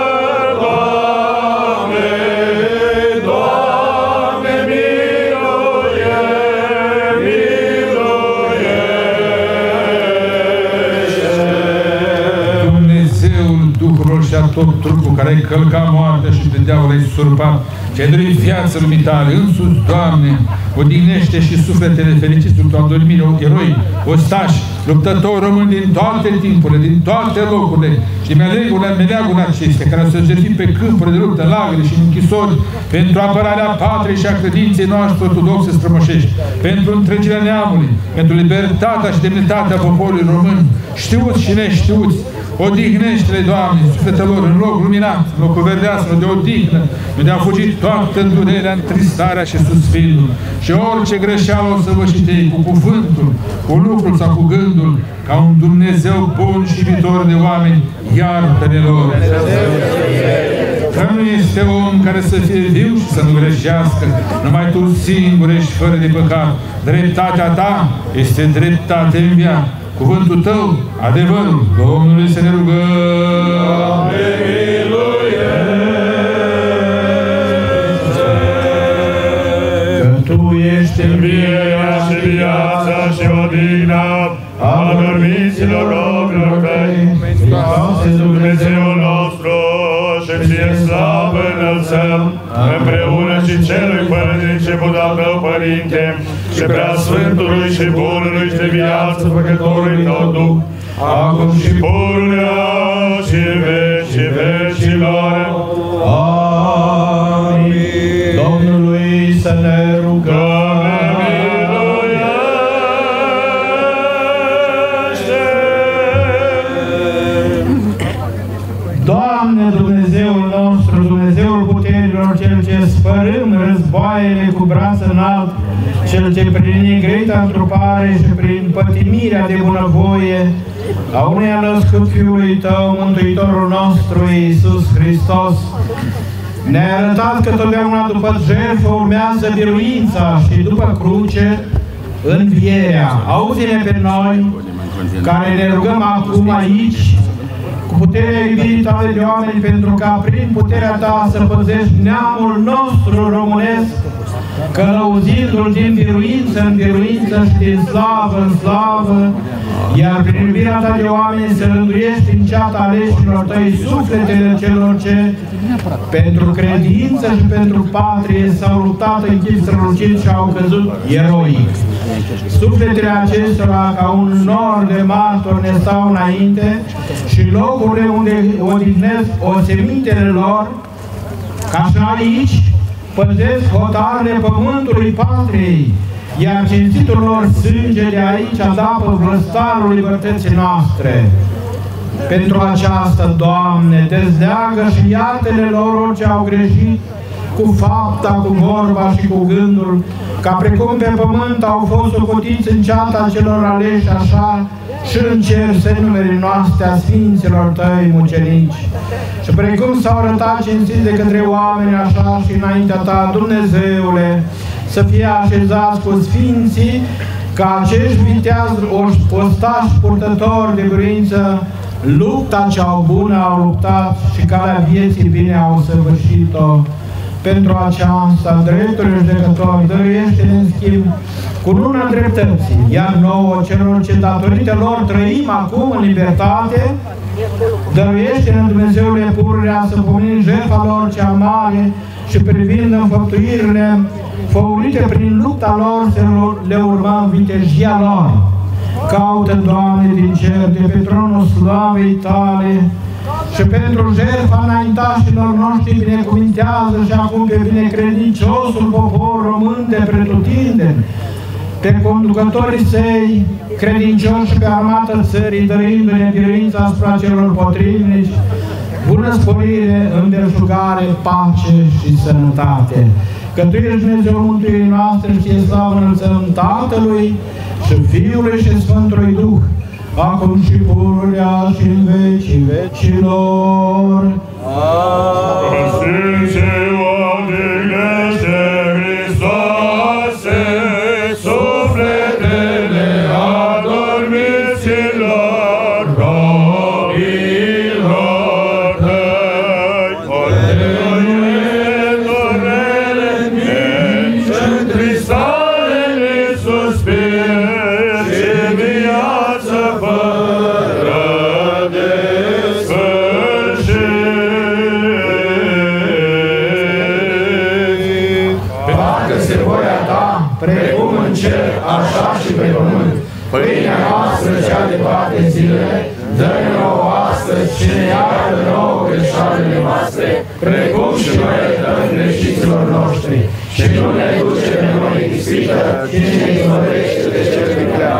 Și a tot trupul care ai călcat moartea și de diavol ai surpat, ce ai dorit viață lumii tale, însuți, Doamne, odihnește și sufletele fericiților tu adormire, eroi, ostași, luptători români din toate timpurile, din toate locurile și meleagurile acestea care au săgetit pe câmpuri de luptă, lagări și închisori pentru apărarea patriei și a credinței noastre ortodoxe strămoșești, pentru întregirea neamului, pentru libertatea și demnitatea poporului român, știuți și neștiuți. Odihnește-le, Doamne, sufletelor în loc luminat, în locul verdeastră de odihnă, unde a fugit toată durerea, întristarea și suspinul. Și orice greșeală o să vă știi cu cuvântul, cu lucrul sau cu gândul, ca un Dumnezeu bun și iubitor de oameni, iartă-ne lor. Că nu este om care să fie viu și să nu greșească, numai Tu singur ești fără de păcat. Dreptatea Ta este dreptate în viață. Cuvântul Tău, adevărul, Domnului să ne rugăm. Doamne, miluiește! Că Tu ești învierea și viața și odihna a dormiților robilor Tăi, Hristos, Dumnezeul nostru, și Ție slavă înălțăm, împreună și Celui fără de început al Tău, Părinte, și Preasfântului și Bunului și de viață Făcătorului Tău Duh, acum și pururea și în vecii vecilor. Amin. Domnului să ne rugăm. Doamne, Dumnezeul nostru, Dumnezeul puterilor, Cel ce sfărâm războaiele cu braț înalt, Cel ce prin negreita întrupare și prin pătimirea de bunăvoie a uneia născut Fiului Tău, Mântuitorul nostru, Iisus Hristos, ne-a arătat că totdeauna după jertfă urmează biruința și după cruce învierea. Auzi-ne pe noi, care ne rugăm acum aici, cu puterea iubirii Tale de oameni, pentru ca prin puterea Ta să păzești neamul nostru românesc, călăuzindu-l din biruință în biruință și din slavă în slavă, iar prin iubirea Ta de oameni să rânduiești în ceata aleșilor Tăi sufletele celor ce, pentru credință și pentru patrie, s-au luptat în chip strălucit și au căzut eroic. Sufletele acestora, ca un nor de martori, ne stau înainte și locurile unde odihnesc osemintele lor, ca și aici, păzesc hotarele pământului patriei, iar cinstitul lor sânge de aici adapă vlăstarul libertății noastre. Pentru aceasta, Doamne, dezleagă și iartă-le lor orice au greșit, cu fapta, cu vorba și cu gândul, ca precum pe pământ au fost socotiți în ceata celor aleși, așa și în cer se numele noastre a Sfinților Tăi mucenici. Și precum s-au arătat cinstiți de către oameni, așa și înaintea Ta, Dumnezeule, să fie așezați cu Sfinții, ca acești viteazi ostași purtători de biruință, lupta cea bună au luptat și calea vieții bine au săvârșit-o. Pentru aceasta, dreptul judecător, dăruiește-ne în schimb cu luna dreptății, iar nouă, celor ce datorită lor trăim acum în libertate, dăruiește-ne, Dumnezeule, pururea să pomenim jertfa lor cea mare și privind înfăptuirile făurite prin lupta lor, să le urmăm vitejia lor. Caută, Doamne, din cer, de pe tronul slavei Tale, și pentru jertfa înaintașilor noștri binecuvintează și acum pe binecredinciosul popor român de pretutindeni, pe conducătorii Săi credincioși și pe armata țării, dăruindu-ne biruința asupra celor potrivnici, bună sporire, îmbelșugare, pace și sănătate. Că Tu ești Dumnezeul mântuirii noastre și Ție slavă înălțăm Tatălui și Fiului și Sfântului Duh, acum și pururea și în vecii vecilor. Amin. Sfințe odihnește, Hristoase, sufletele adormiților, robilor tăi, orele și cristalele suspir și viață fără de sfârșit. Facă-se voia ta, precum în cer, așa și pe pământ. Pâinea noastră cea de toate zilele, dă-ne nouă astăzi și ne iartă nouă greșalele noastre, precum și noi iertăm greșiților noștri. Și nu ne duce pe noi în ispită, ci ne izbăvește de cel viclean.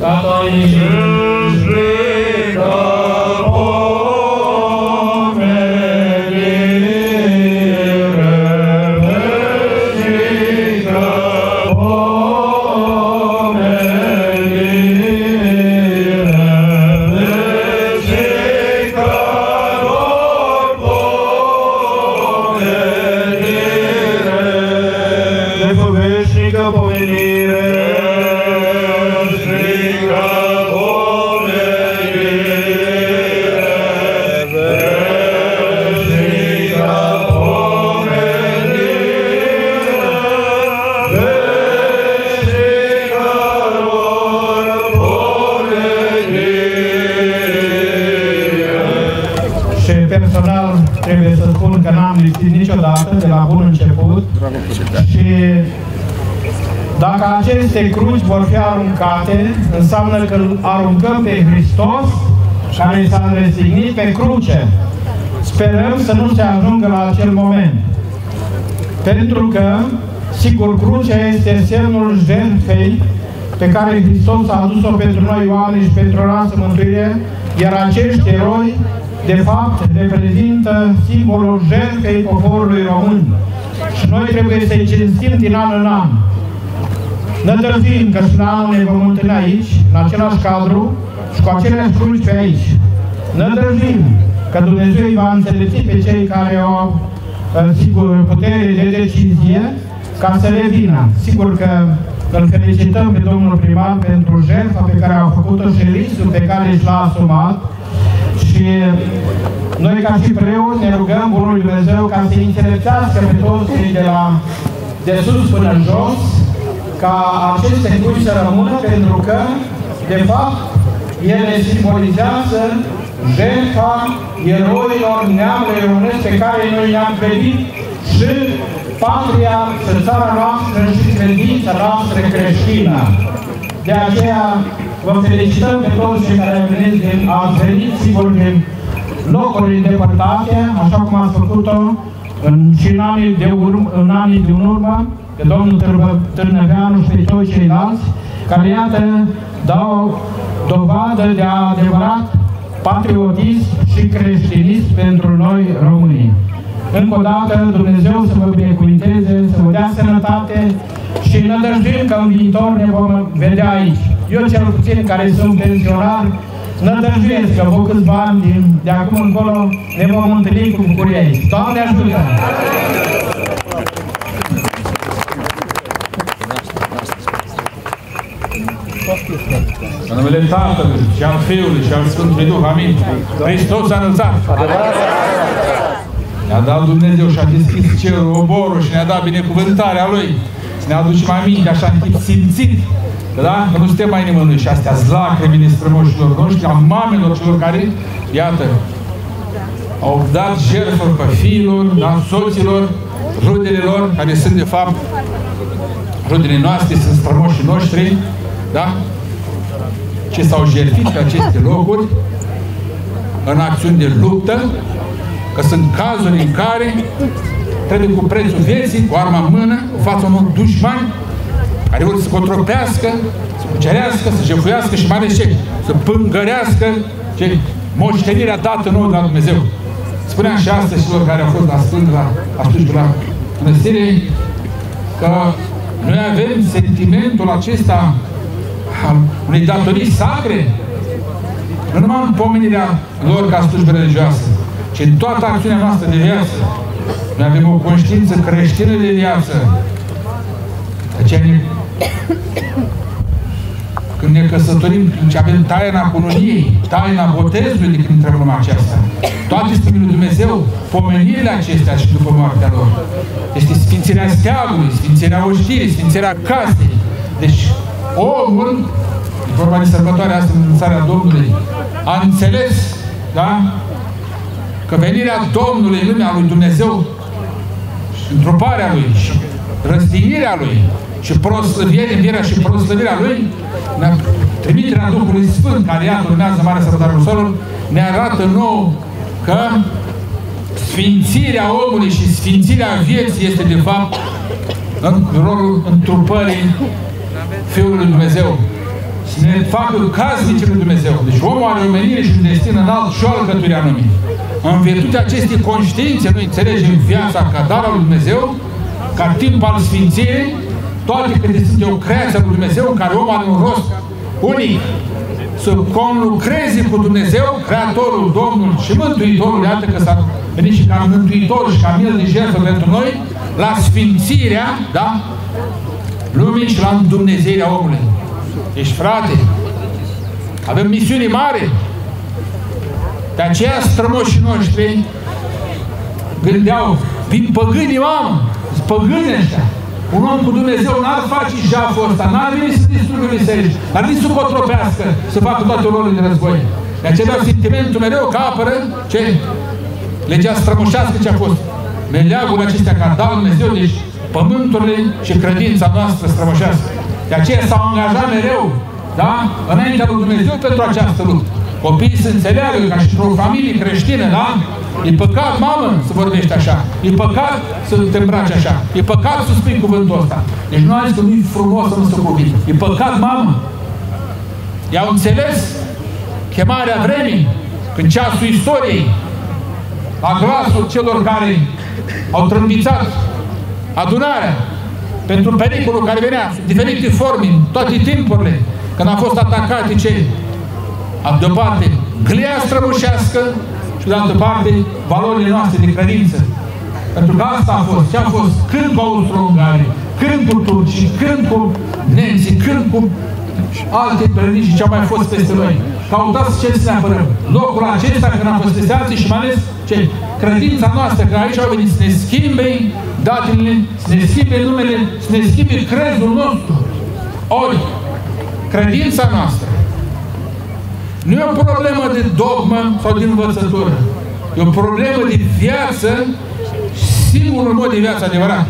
Personal trebuie să spun că n-am lipsit niciodată de la bun început și dacă aceste cruci vor fi aruncate, înseamnă că îl aruncăm pe Hristos care s-a răstignit pe cruce. Sperăm să nu se ajungă la acel moment. Pentru că, sigur, crucea este semnul jertfei pe care Hristos a adus-o pentru noi oameni și pentru o noastră mântuire, iar acești eroi de fapt, reprezintă simbolul jertfei poporului român. Și noi trebuie să-i cinstim din an în an. Nădăjduim că și la anul ne vom întâlni aici, în același cadru și cu aceleași cruci pe aici. Nădăjduim că Dumnezeu îi va înțelepți pe cei care au, sigur, putere de decizie ca să le vină. Sigur că îl felicităm pe domnul primar pentru jertfa pe care a făcut-o și riscul pe care și l-a asumat. Și noi, ca și preoți, ne rugăm Bunul Dumnezeu ca să înțelepțească pe toți cei de sus până în jos, ca aceste cruci să rămână, pentru că, de fapt, ele simbolizează jertfa eroilor neamului românesc pe care noi ne-am credit și patria, și țara noastră și credința noastră creștină. De aceea, vă felicităm pe toți cei care ați venit, sigur, din locuri îndepărtate, așa cum ați făcut-o și în anii din urmă, pe domnul Târnăveanu și pe toți ceilalți, care, iată, dau dovadă de adevărat patriotism și creștinism pentru noi românii. Încă o dată, Dumnezeu să vă binecuvinteze, să vă dea sănătate și nădăjduim că în viitor ne vom vedea aici. Eu, cel puțin, care sunt pensionar, nădăjduiesc că vă câțiva ani de acum încolo ne vom întâlni cu bucurie aici. Doamne ajută! În numele Tatălui și al Fiului și al Sfântului Duh, amin. Hristos a înălțat! Ne-a dat Dumnezeu și a deschis cerul, oborul și ne-a dat binecuvântarea Lui. Să ne aducem aminte așa în tip simțit, da? Că nu suntem mai nimănui și astea lacrimile strămoșilor noștri, a mamelor celor care, iată, au dat jertfă pe fiilor, da? Soților, rudele lor, care sunt de fapt rudele noastre, sunt strămoșii noștri, da? Ce s-au jertfit pe aceste locuri în acțiuni de luptă, că sunt cazuri în care trebuie cu prețul vieții, cu arma în mână, în fața unor dușmani care vor să cotropească, să cucerească, să jefuiască și mai ales ce? Să pângărească moștenirea dată nouă de la Dumnezeu. Spuneam și astăzi celor care au fost la Sfânta, atunci la Mănăstire, că noi avem sentimentul acesta al unei datorii sacre nu numai în pomenirea lor ca slujbă religioasă, ci în toată acțiunea noastră de viață. Noi avem o conștiință creștină de viață. Când ne căsătorim și avem taina cununiei, taina botezului de când întrebăm aceasta, toate spune lui Dumnezeu, pomenirile acestea și după moartea lor. Este sfințirea steagului, sfințirea oștirii, sfințirea casei. Deci omul, vorba de sărbătoarea asta în țara Domnului, a înțeles, da? Că venirea Domnului în lumea lui Dumnezeu și întruparea Lui și răstignirea Lui și învierea și proslăvirea Lui, trimiterea Duhului Sfânt, care iată urmează Marea Sărbătoare Solul, ne arată nouă că sfințirea omului și sfințirea vieții este de fapt în rolul întrupării Fiului lui Dumnezeu. Să ne facă casnice lui Dumnezeu. Deci omul are o menire și un destin înalt și o alcătuire anume. În virtutea acestei conștiințe, noi înțelegem viața ca dar al lui Dumnezeu, ca timp al sfințirii, toate câte sunt o creație a lui Dumnezeu, în care omul are un rost unic, să conlucreze cu Dumnezeu, Creatorul, Domnul și Mântuitorul, iată că s-a venit și ca Mântuitor și ca mil de jertfă pentru noi, la sfințirea, da? Lumii și la îndumnezeirea omului. Deci, frate, avem misiuni mari. De aceea strămoșii noștri gândeau, vin păgânii, mamă, sunt păgânii ăștia. Un om cu Dumnezeu n-ar face jaful ăsta, n-ar veni să distrugă biserici, n-ar veni să cotropească, să facă toate rolurile de război. De aceea avea sentimentul mereu că apără ce? Legea strămoșească ce a fost. Meleagurile acestea ca dar Dumnezeu, deci pământurile și credința noastră strămoșească. De aceea s-au angajat mereu, da? Înaintea lui Dumnezeu pentru această luptă. Copiii să înțeleagă ca și într-o familie creștină, da? E păcat, mamă, să vorbești așa. E păcat să te îmbraci așa. E păcat să spui cuvântul ăsta. Deci nu ai zis că nu-i frumos să nu se cuvinte. E păcat, mamă. I-au înțeles chemarea vremii, când ceasul istoriei, la glasul celor care au trâmbițat adunarea pentru pericolul care venea, diferite forme, în toate timpurile, când a fost atacate cei, de o parte, glia strămoșească și de altă parte, valorile noastre de credință. Pentru că asta a fost. Ce a fost? Când cu austro-ungarii, când cu turcii, când cu nemții, când cu alte religii ce au mai fost peste noi. Cautați ce să ne apărăm. Locul acesta, când am fost peste alții și mai ales ce? Credința noastră, că aici au venit să ne schimbe datele, să ne schimbe numele, să ne schimbe crezul nostru. Ori, credința noastră nu e o problemă de dogmă sau de învățătură. E o problemă de viață, singurul mod de viață adevărat.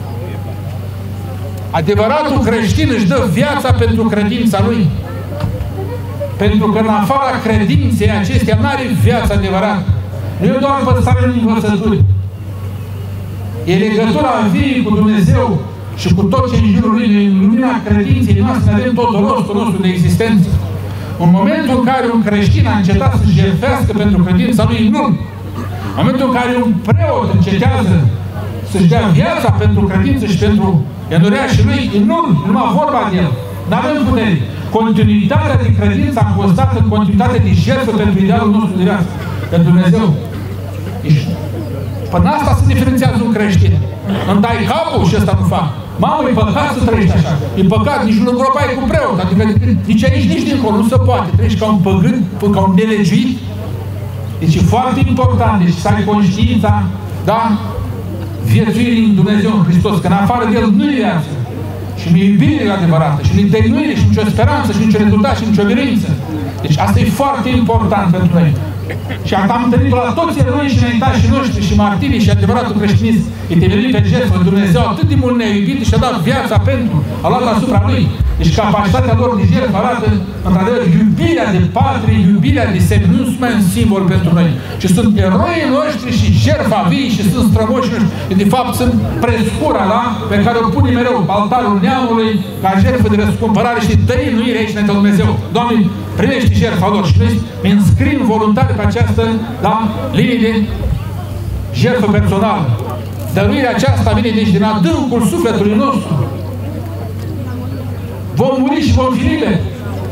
Adevăratul creștin își dă viața pentru credința lui. Pentru că în afara credinței acesteia nu are viață adevărată. Nu e doar păstrarea în învățături. E legătura vieții cu Dumnezeu și cu tot ce în jurul lui, în lumina credinței noastre, avem tot rostul nostru de existență. În momentul în care un creștin a încetat să jertfească pentru credința lui, nu. În momentul în care un preot încetează să-și dea viața pentru credință și pentru enoriașii lui, e nul, numai vorba de el. N-avem putere. Continuitatea de credință a constat în continuitatea de jertfă pentru idealul nostru de viață, pentru Dumnezeu. Până asta se diferențiază un creștin. Îmi dai capul și ăsta nu fac. Mamă, e păcat să trăiești așa. E păcat, nici nu îngropai cu preot. Adică nici aici, nici dincolo. Nu se poate. Trăiești ca un păgân, ca un nelegiuit. Deci e foarte important. Deci să ai conștiința, da? Viețuirii în Dumnezeu, în Hristos. Că în afară de El nu e viață. Și nu e iubire adevărată. Și nu e dăinuire, și nicio speranță, și nicio rezultat, și nicio biruință. Deci asta e foarte important pentru noi. Și am întâlnit la toți eroi și înaintașii noștri și martirii și adevăratul creștinism. E temerit pe jertfă. Dumnezeu atât de mult ne-a iubit și a dat viața pentru, a luat asupra Lui. Deci capacitatea lor de jertfă arată, într-adevăr, iubirea de patrie, iubirea de semn, nu sunt mai un simbol pentru noi. Și sunt eroii noștri și jertfa vii și sunt strămoșii noștri. De fapt, sunt prescura, da? Pe care o pune mereu altarul neamului ca jertfă de răscumpărare și dăinuire aici înainte Dumnezeu. Doamne, primește jertfa lor și noi ne înscriem voluntari pe această, da, linie de jertfă personală. Dăruirea aceasta vine deci din adâncul sufletului nostru. Vom muri și vom fi liberi.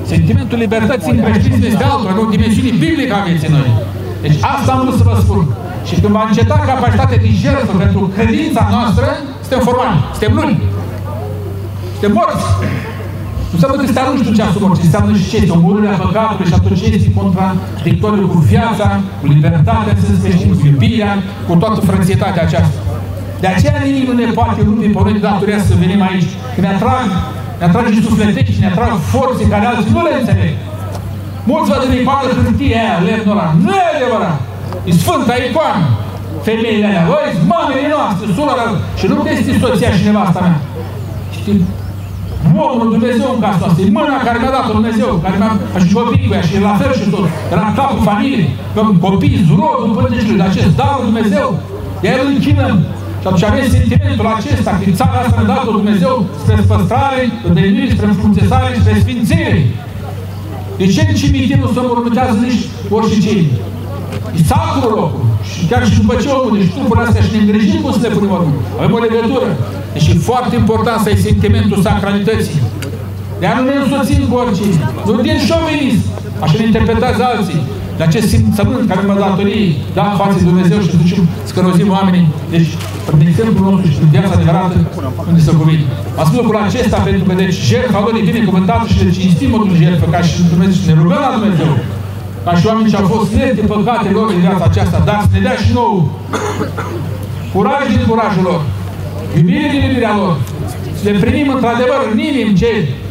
Sentimentul libertății în creștinism este altul, are o dimensiune biblică a vieții noi. Deci asta am vrut să vă spun. Și când va înceta capacitatea de jertfă pentru credința noastră, suntem formali, suntem luni. Suntem morți. Nu înseamnă că să te arunci tu ceasul morți, înseamnă și ce este omorârea păcatului și atunci este contradictoriu cu viața, cu libertatea, să zicem, cu iubirea, cu toată frățietatea aceasta. De aceea nimic nu ne poate rupe pe noi de datoria să venim aici. Că ne atrage sufletești, ne atrag forțe care alții nu le înțeleg. Mulți văd în icoană hârtia aia, lemnul ăla. Nu e adevărat! E sfânta icoană. Femeile alea, voi, mamele noastre, surora, și nu este soția și nevasta mea. Știi? Omul Dumnezeu în casa noastră, e mâna care mi-a dat Dumnezeu, care mi-a și copii cu ea și la fel și tot. Era capul familiei, copii, zurodul, părinții, dar acest dar Dumnezeu, de el îl închinăm. Și atunci avem sentimentul acesta, că țara asta ne-a dat Dumnezeu spre spăstrare, îndemnire, spre înfrunțesare, spre sfințire. De ce în cimitir nu se mormântează nici orice? E sacrul locul. Și chiar și după ce omul, deci trupurile astea și ne îngrijim cum să le punem acum. Avem o legătură. Deci e foarte important să ai sentimentul sacralității. De-aia nu ne însoțim cu orice. Nu din șovinism. Așa ne interpretează alții. De acest simțământ care mă datorii, da, față de Dumnezeu și să ducem, să călăuzim oamenii. Deci, prin exemplu nostru și prin viața adevărată, unde să cuvinte. Am spus lucrul acesta pentru că, deci, jertfa lor e binecuvântată și le cinstim o jertfă ca și Dumnezeu și ne rugăm la Dumnezeu. Ca și oamenii ce au fost legi de păcate lor în viața aceasta, dar să ne dea și nouă curaj din curajul lor, iubire din iubirea lor, să le primim într-adevăr în inim ce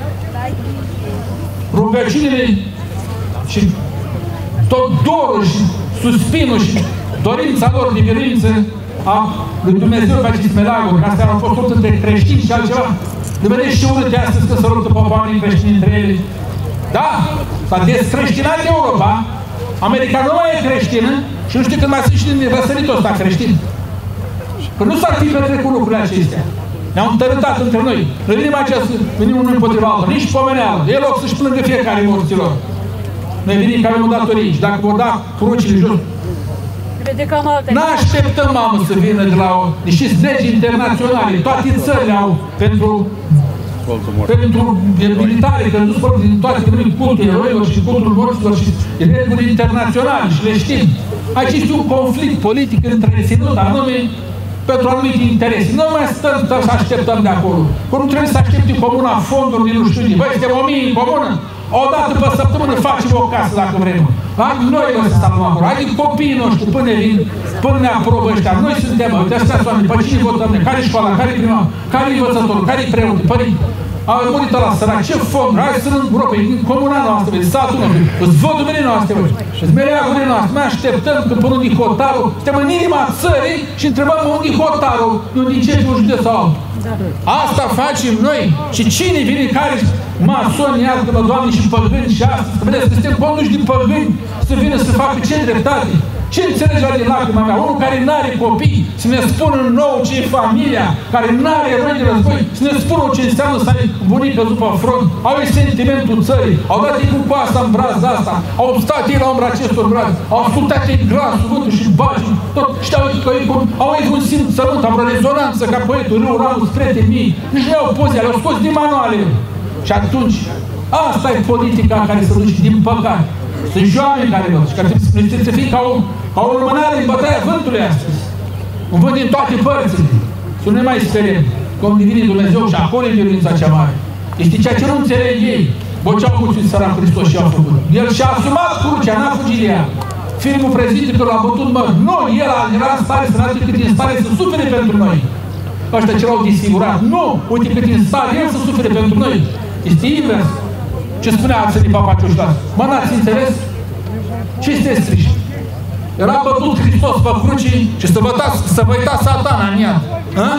rugăciunile și tot dorul și suspinul și dorința lor de biruință a lui Dumnezeu pe acest meleaguri, că astea au fost tot între creștini și altceva. De vedeți și urât de astăzi că se luptă popoarele creștini între ele. Da, s-a descreștinat Europa, America nu mai e creștină și nu știu când mai sunt și din răsăritul ăsta creștin. Că nu s-ar fi petrecut lucrurile acestea. Ne-au întărâtat între noi. Noi venim unul împotriva altul, nici pomeneală. E loc să-și plângă fiecare morților. Noi venim că avem o datorie și dacă vor da crucile jos, n-așteptăm, mamă, să vină de la niște legi internaționale. Toate țările au pentru militare, că nu spun din toate cultul eroilor și cultul morților și reguli internaționale și le știm. Aici este un conflict politic întreținut anume pentru anumite interese. Nu mai stăm să așteptăm de acolo. Că nu trebuie să aștepte comuna fonduri din nu știu ce. Băi, suntem 1000 în comună. O dată pe săptămână facem o casă dacă vrem. Hai, noi o să stăm acolo. Hai, copiii noștri până vin, până ne aprobă ăștia. Noi suntem, uite, astea sunt oameni. Pe cine votăm? Care-i școala? Care-i prima? Care-i învățătorul? Care-i preotul? Părinte? Au murit ăla sărac, ce fond? Hai să nu grope, în comuna noastră, în satul nostru, îți vădurile noastre, îți meleagurile noastre. Noi așteptăm când până unde hotarul, suntem în inima țării și întrebăm unde hotarul, unde începe un județ sau altul. Asta facem noi. Și cine vine care masoni, iartă-mă, Doamne, și păgâni și astăzi, că vedeți că suntem conduși din păgâni să vină să facă ce dreptate. Ce înțelegea din lacrima mea? Unul care n-are copii, să ne spună nou ce e familia, care n-are eroi de război, să ne spună ce înseamnă să ai bunică după front. Au sentimentul țării, au dat ei cu coasa în braza asta, au stat ei la umbra acestor brazi, au ascultat ei glasul, vântul și bacii, tot știau că au ei un simțământ, au o rezonanță ca poetul Râu Radu spre mii, nici nu au poze, le-au scos din manuale. Și atunci, asta e politica care se duce din păcate. Sunt și oameni care văd și care trebuie să fie ca o lumânare în bătaia vântului astăzi. Un vânt din toate părțile. Să nu ne mai speriem. Cum divine Dumnezeu și acolo e viruința cea mare. Este ceea ce nu înțeleg ei. Bă, ce-au mulțumit sărac Hristos și-au făcut. El și-a asumat crucea, n-a fugit de ea. Filmul prezintă că l-a bătut măr. Nu, el era în stare să arate cât e în stare să sufere pentru noi. Ăștia ce l-au disfigurat. Nu, uite cât e în stare el să sufere pentru noi. Este invers. Ce spunea Arsenii Papa Ciușlas? Mă, n-ați înțeles? Ce este striși? Era bătut Hristos pe crucii și să vă uita satana în iad.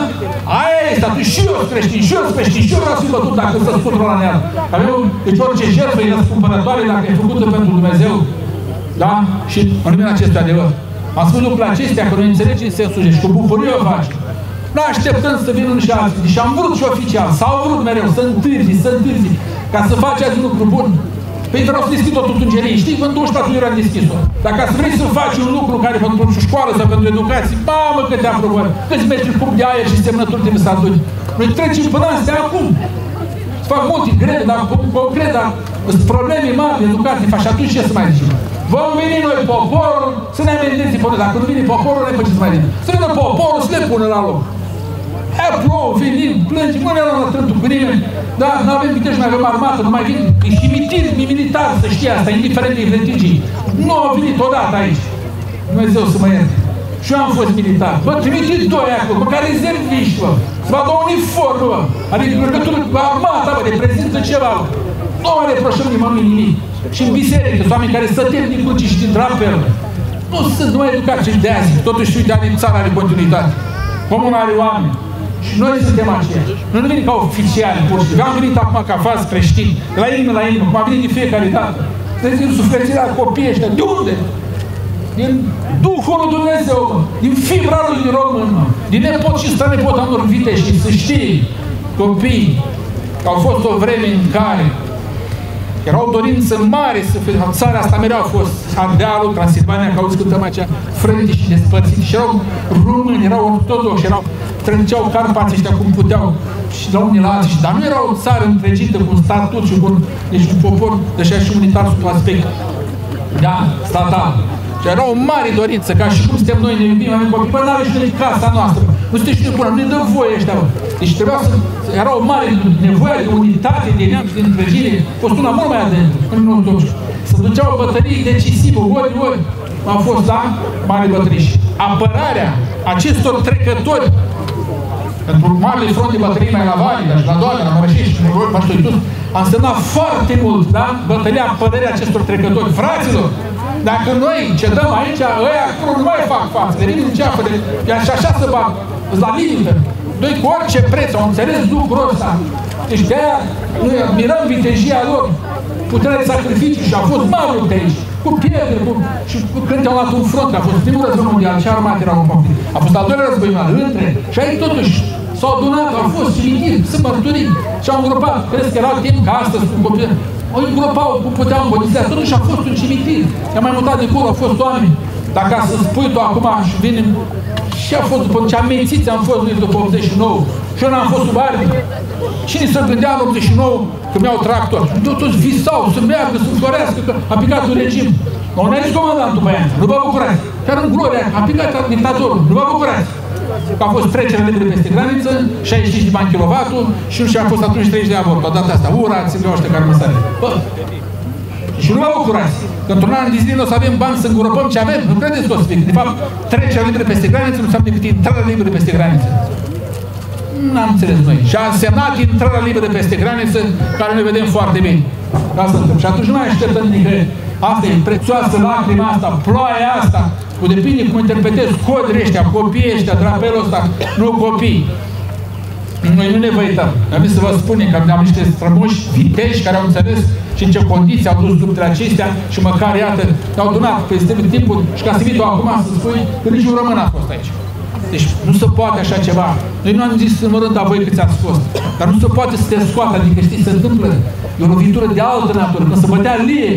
Aia este, atunci și eu sunt creștin, și eu sunt creștin, și eu vreau să fi bătut dacă să scutură la iad. Deci orice jertfă e răscumpărătoare dacă e făcută pentru Dumnezeu. Da? Și în lumina acestui adevăr. Am spus lucrurile acestea, că noi înțelegem sensul și cu bucurie o faci. Nu așteptăm să vină și alții. Deci am vrut și oficial, s-au vrut mereu să întârzi, ca să faceți lucru bun. Păi vreau să deschid o tutungerie, știi? În 24 ore am deschis-o. Dacă să vrei să faci un lucru care pentru școală sau pentru educație, mamă câte aprobări, câți metri cub de aer și semnături trebuie să aduni. Noi trecem până astea acum. fac multe grele, dar concret, dar sunt probleme mari de educație, și atunci ce să mai zicem? Vom veni noi poporul să ne amendeți pe noi. Dacă nu vine poporul, ne faceți mai bine. Să vină poporul să le pună la loc. Aia plouă, venim, plângem, nu ne luăm la trântul cu nimeni. Da, nu avem vitejă, nu avem armată, nu mai vin. E cimitir militar, să știe asta, indiferent de vrentigii. Nu au venit odată aici. Dumnezeu să mă ierte. Și eu am fost militar. Bă, trimiteți doi acolo, măcar rezerviști, bă. Să vadă o uniformă, bă. Adică legătură cu armata, bă, reprezintă ceva, bă. Nu mai reproșăm nimănui nimic. Și în biserică, sunt oameni care stătem din cruci și din drapel. Nu sunt numai educați de azi. Totuși, uite, din țara are continuitate. Comuna are oameni. Și noi suntem aceia. Noi nu venim ca oficiali, pur și simplu. Am venit acum ca faz creștini, de la inimă la inimă, cum am venit de fiecare dată. Deci din suflețirea copiii ăștia. De unde? Din Duhul lui Dumnezeu, din fibra lui din român, din nepot și strănepot am urmite și să știi, copii, că au fost o vreme în care era o dorință mare să fie, țara asta mereu a fost Ardealul, Transilvania, că auzi cântăm acea frânti și despărțiți și erau români, erau ortodoxi, erau trânceau Carpații ăștia cum puteau și la unii la alții, dar nu era o țară întregită cu un statut și cu un popor deja și unitar sub aspect, da, statal. Și era o mare dorință, ca și cum suntem noi, ne iubim, avem copii, păi n-are și noi casa noastră, nu suntem și noi bună, nu ne dă voie ăștia, bă. Deci trebuia să, era o mare nevoie de unitate, de neam și de întregire, a fost una mult mai adâncă, în nou să duceau bătării decisivă, ori, a fost, da, mare bătării. Și apărarea acestor trecători pentru marele front de bătării mai la Valea, la Doamne, la Mărășești, a însemnat foarte mult, da, bătălia, apărarea acestor trecători. Fraților, dacă noi cedăm aici, ăia acolo nu mai fac față, le vin în ceafă, și așa să bag, la limită. Doi cu orice preț, au înțeles lucrul ăsta. Deci de-aia noi admirăm vitejia lor, puterea de sacrificiu și a fost mare de aici, cu pietre, și când te-au luat un front, a fost primul război mondial, ce armate erau în conflict. A fost al doilea război mondial, între, și aici totuși s-au adunat, au fost cimitiri, sunt mărturii și au îngropat. Crezi că era timp ca astăzi cu copii? O îngropau cum puteau îmboniza, totuși a fost un cimitir. I-a mai mutat de acolo, au fost oameni. Dacă să spui tu acum și vine și a fost după ce amenințiți am fost după 89 și eu n-am fost sub arme. Cine se gândea în 89 că mi-au tractor? Toți visau să meargă, să florească, că a picat un regim. Nu a zis comandantul pe aia, nu vă bucurați. Chiar în gloria, a picat dictatorul, nu vă bucurați. Că a fost trecere libre peste graniță, 65 de bani kilovatul și nu și-a fost atunci 30 de avort. Odată asta, urați-vă ăștia care nu sare. Bă, și nu vă bucurați. Că într-un an de zile o să avem bani să îngropăm ce avem. Nu credeți că o să fie. De fapt, trecerea libre peste graniță nu înseamnă decât intrarea liberă peste graniță. N-am înțeles noi. Și a însemnat intrarea liberă peste graniță, care noi vedem foarte bine. Asta întâmplă. Și atunci nu mai așteptăm nicăieri. Asta e prețioasă lacrima asta, ploaia asta. Cu depinde cum interpretezi codrii ăștia, copiii ăștia, drapelul ăsta, nu copii. Noi nu ne văităm. Am vrut să vă spunem că am niște strămoși viteji care au înțeles și în ce condiții au dus luptele acestea și măcar, iată, au donat peste timpul și ca să vii tu acum să spui că niciun român a fost aici. Deci nu se poate așa ceva. Noi nu am zis în rând a voi câți ați fost, dar nu se poate să te scoată, adică știi, se întâmplă. E o lovitură de altă natură, când se bătea lie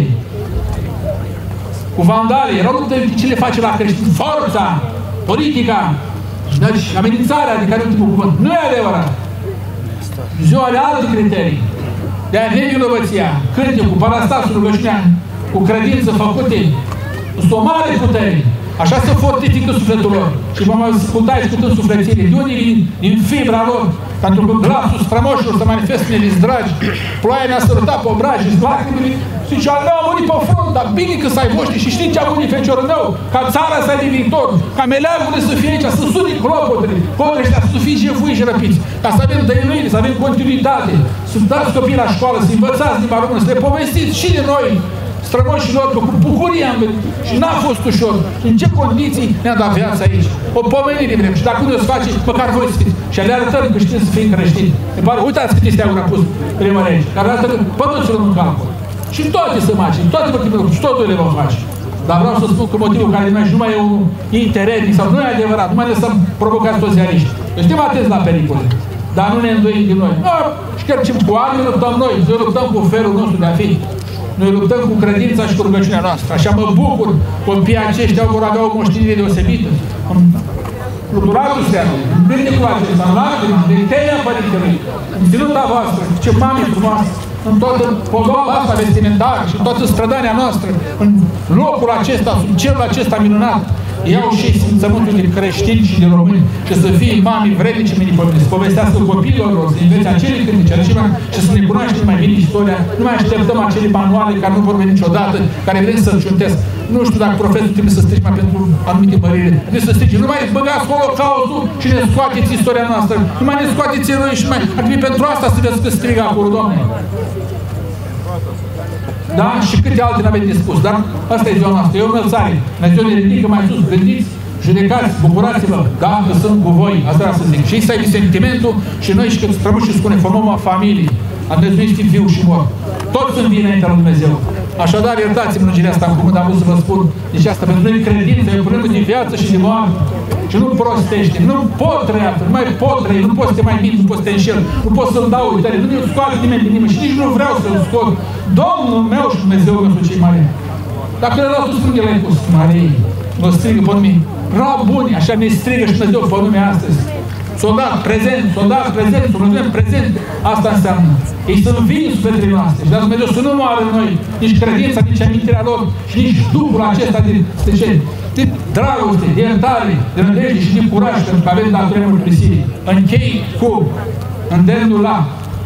cu vandale, erau lupte ce le face la creștini, forța, politica, deci amenințarea de care ultimul cuvânt. Nu e adevărat. Ziua are alte criterii. De-aia nevinovăția, cântecul, parastasul, rugăciunea, cu credință făcute, sunt o mare putere. Așa se fortifică sufletul lor. Și vom asculta discutând suflețiile. De unde vin? Din fibra lor. Pentru că glasul strămoșilor se manifestă neviți dragi. Ploaia ne-a sărutat pe obraji, lacrimile. Și zice, al meu a murit pe front, dar bine că să ai voștri. Și știi ce a murit feciorul meu? Ca țara să ai de viitor. Ca meleagurile să fie aici, să suni clopotele. Codrii ăștia să fie jefuiți și răpiți. Ca să avem dăinuire, să avem continuitate. Să dați copiii la școală, să învățați limba română, să le povestiți și de noi. Strămoșilor, că cu bucurie am venit și n-a fost ușor. În ce condiții ne-a dat viața aici? O pomenire vrem și dacă nu o să face, măcar voi să fiți. Și le arătăm că știm să fim creștini. Uitați câte steaguri a pus primele aici, care arată că păduților în capul. Și toate să facem, toate motivele, și totul le vom face. Dar vreau să spun că motivul care nu mai e un interetnic sau nu e adevărat, nu mai lăsăm provocați toți ziariști. Deci suntem atenți la pericole, dar nu ne îndoim din noi. Și chiar ce cu arme luptăm noi luptăm cu felul nostru de a fi. Noi luptăm cu credința și cu rugăciunea noastră. Așa mă bucur, copiii aceștia vor avea o moștenire deosebită. Lucratul Seanului, vindecul acesta, în lacrima, de teia Părintelui, în ținuta voastră, ce mame frumoasă, în toată podoaba asta vestimentară și în toată strădania noastră, în locul acesta, în cerul acesta minunat, iau și simțământul de creștini și de români și să fie mami vrednici minipolini, să povestească copiilor lor, să învețe acele cântece, și să ne cunoaștem mai bine istoria. Nu mai așteptăm acele manuale care nu vor veni niciodată, care vrem să-l ciuntesc. Nu știu dacă profesorul trebuie să strige mai pentru anumite mărire. Trebuie să strige, nu mai băgați Holocaustul și ne scoateți istoria noastră. Nu mai ne scoateți eroi și mai... Ar trebui pentru asta să vezi că strigă acolo, Doamne. Da? Și câte alte n-aveți de spus, dar asta e ziua noastră, e o înălțare. Dumnezeu ne ridică mai sus, gândiți, judecați, bucurați-vă, da, că sunt cu voi, asta vreau să zic. Și ăsta e sentimentul și noi și că străbuși spune, formăm o familie, am deznuit viu și mor. Toți sunt vii înaintea lui Dumnezeu. Așadar, iertați-mi lungirea asta în cuvânt, am vrut să vă spun. Deci asta, pentru noi credință, e o problemă de viață și de moarte. Și nu prostește, nu pot trăia, nu mai pot trăi, nu pot să te mai mint, nu pot să te înșel, nu pot să-mi dau uitare, nu mi-l scoate nimeni din nimeni și nici nu vreau să-l scot. Domnul meu și Dumnezeu meu sunt cei mari. Dacă le luat tu strânghe l-ai pus, Marei, mă strigă pe nume. Rab buni, așa ne strigă și Dumnezeu pe nume astăzi. Soldat prezent, Dumnezeu prezent. Asta înseamnă. Ei sunt vii sufletele noastre. Și dar Dumnezeu să nu moară în noi nici credința, nici amintirea lor și nici Duhul acesta de dragoste, de iertare, de nădejde și de curaj, pentru că avem datoria mărturisirii. Închei cu îndemnul la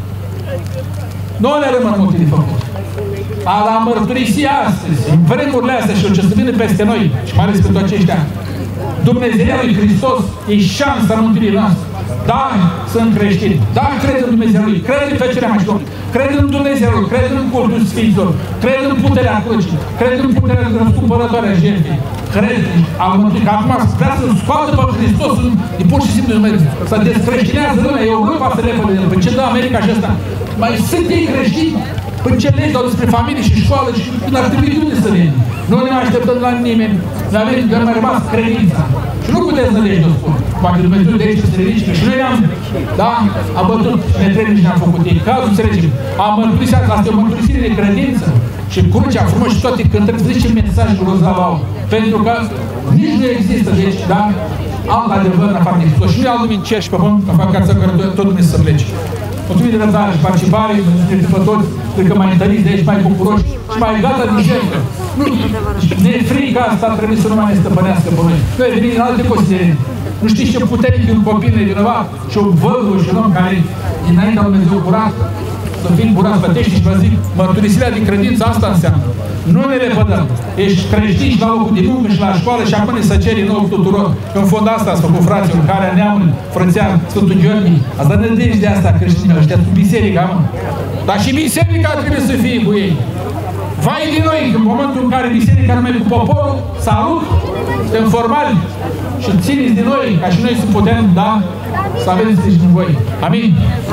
nu ne rămân multe de făcut. A la mărturisi astăzi, în vremurile astea și ce să vină peste noi, și mai ales pentru aceștia, Dumnezeirea lui Hristos e șansa mântuirii noastre. Da, sunt creștini. Da, cred în Dumnezeu lui. Cred în fecerea mașinilor. Cred în Dumnezeu lui. Cred în cultul Sfinților. Cred în puterea crucii. Cred în puterea răscumpărătoare a jertfei. Cred al mântuirii. Că acum vrea să-L scoată pe Hristos de pur și simplu să descreștinează lumea. Europa se lepă de el. Păi ce dă America și ăsta? Mai sunt ei creștini? Păi ce legi dau despre familie și școală și n-ar trebui de unde să veni? Nu ne așteptăm la nimeni. Ne avem doar mai rămas credința. Și nu puteți să legi, o spun. Poate Dumnezeu de aici să se ridice, și noi ne-am, da, abătut, ne trebuie și ne-am făcut ei. Cazul să regim. Am mărturisit, asta e o mărturisire de credință. Și crucea frumos și toate cântări, să zice mesajul Rozavau. Pentru că nici nu există, deci, da, alt adevăr în afară de Hristos. Și nu e alt lume în cer și pe pământ, în fapt, să tot Dumnezeu să plece. Mulțumim de răbdare și participare, mulțumim pe toți, cred că mai întăriți de aici, mai bucuroși și mai gata din jertfă. Ne e frica asta, trebuie să nu mai ne stăpânească pe noi. Noi venim din alte considerente. Nu știți ce puternic e un copil nevinovat și un văduvă și un om care înaintea lui Dumnezeu curat, să fim curați, plătești și vă zic, mărturisirea din credință asta înseamnă. Nu ne lepădăm. Ești creștin și la locul de muncă și la școală și acum ne să ceri nou tuturor. În fond asta ați făcut, fraților, care neamul, frățean, Sfântul Gheorghe. Ați dat nădejde de asta creștinilor, ăștia cu biserica, mă. Dar și biserica trebuie să fie cu ei. Vai din noi, în momentul în care biserica nu merge cu poporul, salut, suntem formali și țineți din noi, ca și noi să putem, da, să avem sprijin în voi. Amin.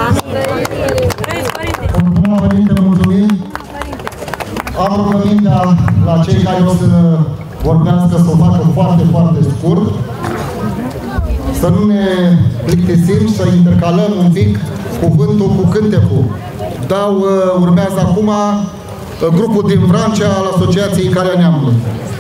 Mulțumim, Părinte, mulțumim. Am rugămintea la cei care o să vorbească să o facă foarte, foarte scurt. Să nu ne plictisim și să intercalăm un pic cuvântul cu cântecul. Urmează acum grupul din Vrancea al Asociației Calea Neamului.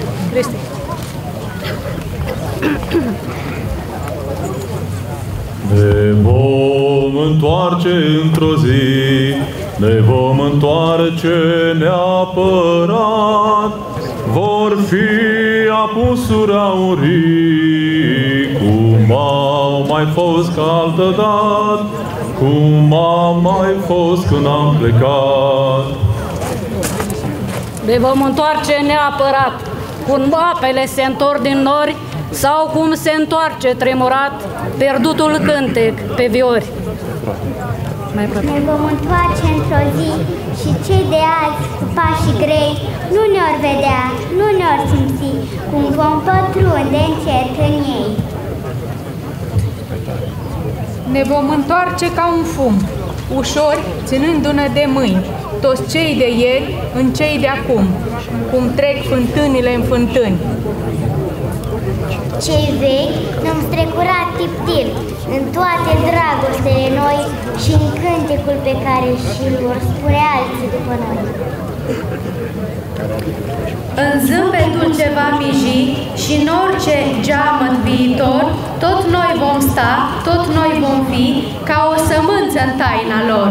Ne vom întoarce într-o zi, ne vom întoarce neapărat, vor fi apusuri aurii, cum au mai fost ca altădată, cum am mai fost când am plecat. Ne vom întoarce neapărat, cum apele se întorc din nori, sau cum se întoarce tremurat pierdutul cântec pe viori. Ne vom întoarce într-o zi și cei de azi cu pașii grei nu ne-or vedea, nu ne-or simți, cum vom pătrunde încet în ei. Ne vom întoarce ca un fum, ușori ținându-ne de mâini, toți cei de ieri în cei de acum, cum trec fântânile în fântâni. Cei vechi ne-am strecurat tiptil, în toate dragostele noi și în cântecul pe care și-l vor spune alții după noi. În zâmbetul ce va miji și în orice geamăt viitor, tot noi vom sta, tot noi vom fi, ca o sămânță în taina lor.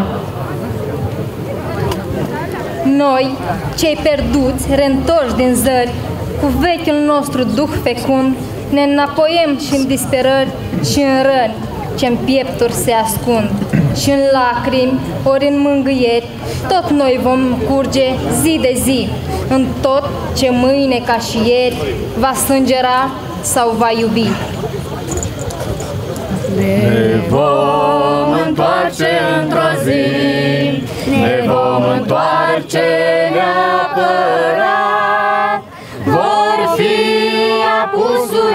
Noi, cei pierduți, reîntorși din zări, cu vechiul nostru duh fecund, ne înapoiem și în disperări și în răni ce-n piepturi se ascund. Și în lacrimi, ori în mângâieri, tot noi vom curge zi de zi, în tot ce mâine ca și ieri va sângera sau va iubi. Ne vom întoarce într-o zi, ne vom întoarce neapărat. Vor fi apusuri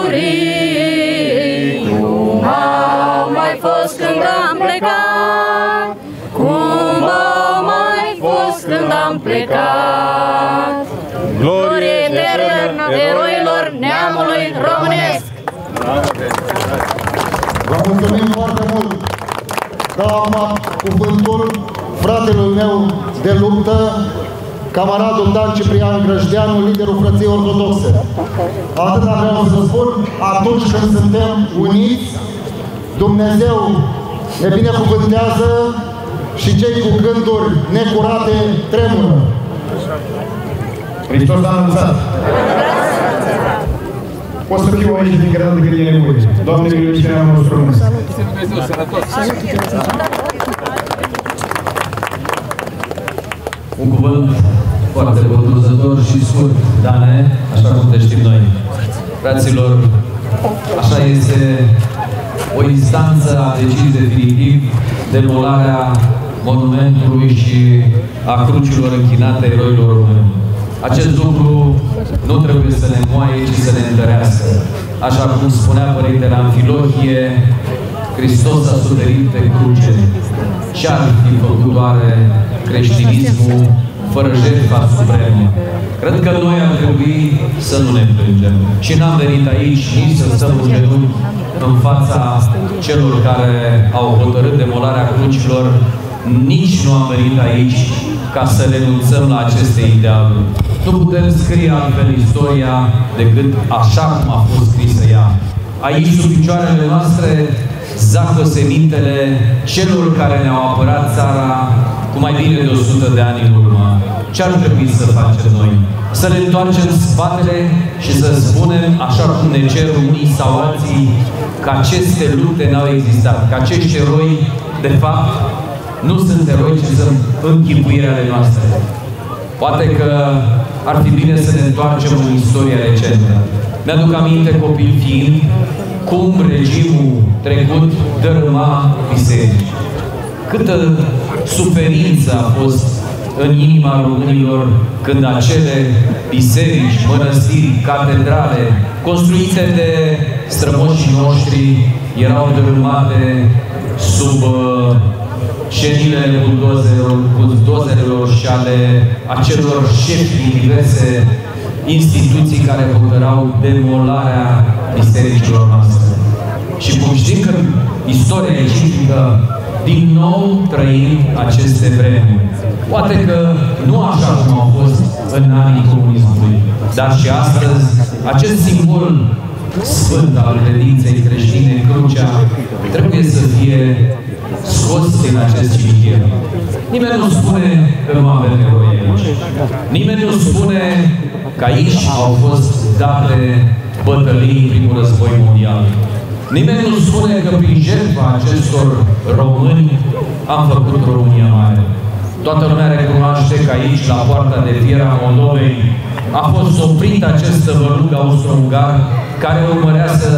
aurii, cum au mai fost când am plecat, cum au mai fost când am plecat. Glorie eternă eroilor neamului românesc! Vă mulțumim foarte mult! Dau acum cuvântul fratelui meu de luptă, camaradul Dan Ciprian Grăjdeanu, liderul Frăției Ortodoxe. Atâta vreau să spun, atunci când suntem uniți, Dumnezeu ne binecuvântează și cei cu gânduri necurate tremură. Hristos a anunțat. O să fiu aici din grad de gândire nevoie. Doamne, miluiește neamul nostru românesc. Un cuvânt foarte cuprinzător și scurt, Dane, așa cum te știm noi. Fraților, așa este, o instanță a decis definitiv demolarea monumentului și a crucilor închinate eroilor români. Acest lucru nu trebuie să ne moaie, ci să ne întărească. Așa cum spunea Părintele Amfilohie, Hristos a suferit pe cruce. Ce-ar fi făcut oare creștinismul fără jertfa supremă? Cred că noi ar trebui să nu ne plângem. Și n-am venit aici nici să stăm în genunchi în fața celor care au hotărât demolarea crucilor, nici nu am venit aici ca să renunțăm la aceste idealuri. Nu putem scrie altfel istoria decât așa cum a fost scrisă ea. Aici, sub picioarele noastre, zacă semintele celor care ne-au apărat țara cu mai bine de 100 de ani în urmă. Ce ar trebui să facem noi? Să ne întoarcem spatele și să spunem, așa cum ne cer unii sau alții, că aceste lupte n-au existat, că acești eroi, de fapt, nu sunt eroi, ci sunt închipuirea ale noastre. Poate că ar fi bine să ne întoarcem în istoria recentă. Mi-aduc aminte, copil fiind, cum regimul trecut dărâma biserici. Câtă suferință a fost în inima românilor când acele biserici, mănăstiri, catedrale, construite de strămoșii noștri, erau dărâmate sub șenilele buldozerelor și ale acelor șefi din diverse instituții care hotărau demolarea bisericilor noastre. Și cum știm că istoria e ciclică, din nou trăim aceste vremuri. Poate că nu așa cum au fost în anii comunismului, dar și astăzi acest simbol sfânt al credinței creștine, crucea, trebuie să fie scos din acest cimitir. Nimeni nu spune că nu avem nevoie aici. Nimeni nu spune că aici au fost date bătălii în primul război mondial. Nimeni nu spune că prin jertfa acestor români am făcut România mare. Toată lumea recunoaște că aici, la poarta de fier a Moldovei, a fost oprit acest tăvălug austro-ungar care urmărea să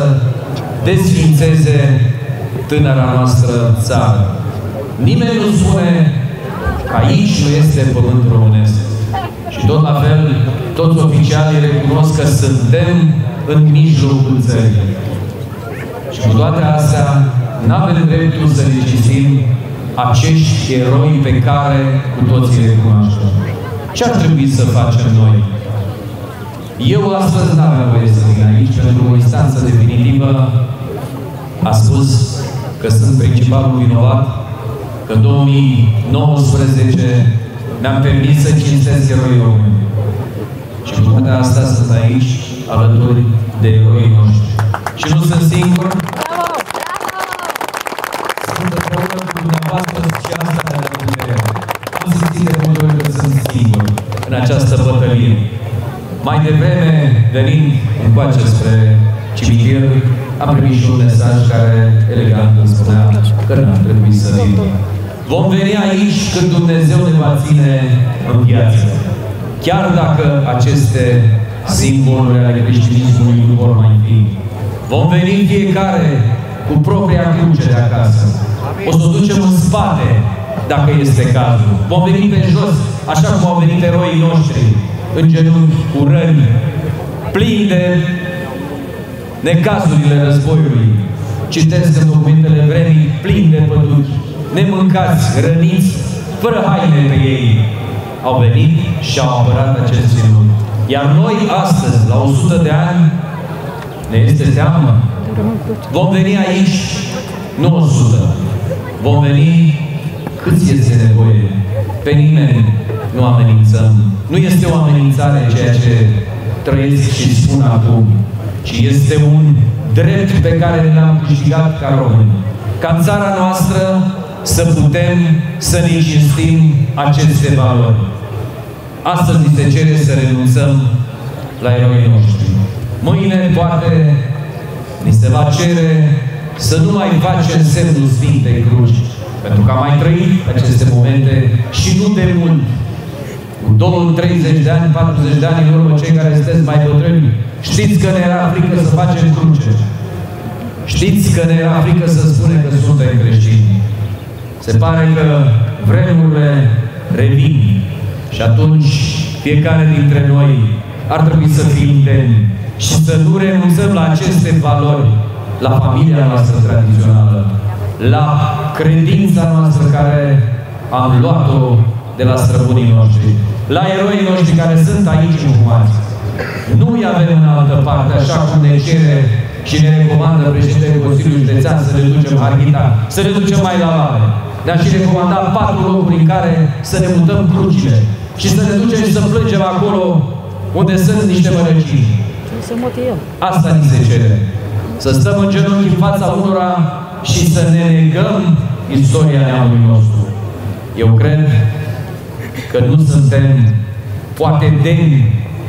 desfințeze tânăra noastră țară. Nimeni nu spune că aici nu este pământ românesc. Și tot la fel, toți oficialii recunosc că suntem în mijlocul țării. Și cu toate astea, n-avem dreptul să ne citim acești eroi pe care cu toții le cunoaștem. Ce ar trebui să facem noi? Eu astăzi n-aveam voie să vin aici pentru o instanță definitivă. A spus că sunt principalul vinovat că în 2019 mi-am permis să cinstesc eroii români. Și cu toate astea sunt aici, alături de eroii noștri. Și nu sunt singur. Sunt împreună cu dumneavoastră și asta ne dă putere. Nu simțiți de multe ori că sunt singur în această bătălie. Mai devreme, venind încoace spre cimitir, am primit și un mesaj care elegant îmi spunea că n-ar trebui să vin. Vom veni aici când Dumnezeu ne va ține în viață. Chiar dacă aceste simboluri ale creștinismului nu vor mai fi. Vom veni fiecare cu propria cruce de acasă. O să o ducem în spate, dacă este cazul. Vom veni pe jos, așa cum au venit eroii noștri, în genunchi, cu răni, plini de necazurile războiului. Citesc în documentele vremii, plini de păduchi, nemâncați, răniți, fără haine pe ei. Au venit și au apărat acest ținut. Iar noi astăzi, la 100 de ani, ne este teamă. Vom veni aici, nu 100. Vom veni cât este nevoie. Pe nimeni nu amenințăm. Nu este o amenințare ceea ce trăiesc și spun acum, ci este un drept pe care ne-am câștigat ca români. Ca în țara noastră să putem să ne cinstim aceste valori. Astăzi ni se cere să renunțăm la eroii noștri. Mâine, poate, ni se va cere să nu mai facem semnul Sfintei Cruci, pentru că am mai trăit aceste momente și nu de mult. Cu 30 de ani, 40 de ani în urmă, cei care sunteți mai bătrâni, știți că ne era frică să facem cruce. Știți că ne era frică să spunem că suntem creștini. Se pare că vremurile revin și atunci fiecare dintre noi ar trebui să fim demni și să nu renunțăm la aceste valori, la familia noastră tradițională, la credința noastră care am luat-o de la străbunii noștri, la eroii noștri care sunt aici înhumați. Nu îi avem în altă parte, așa cum ne cere și ne recomandă președintele Consiliului Județean să ne ducem Harghita, să ne ducem mai la mare. Ne-a și recomandat 4 locuri în care să ne mutăm crucile și să ne ducem și să plângem acolo unde sunt niște mărăcini. Asta ni se cere. Să stăm în genunchi în fața unora și să ne negăm istoria neamului nostru. Eu cred că nu suntem poate demni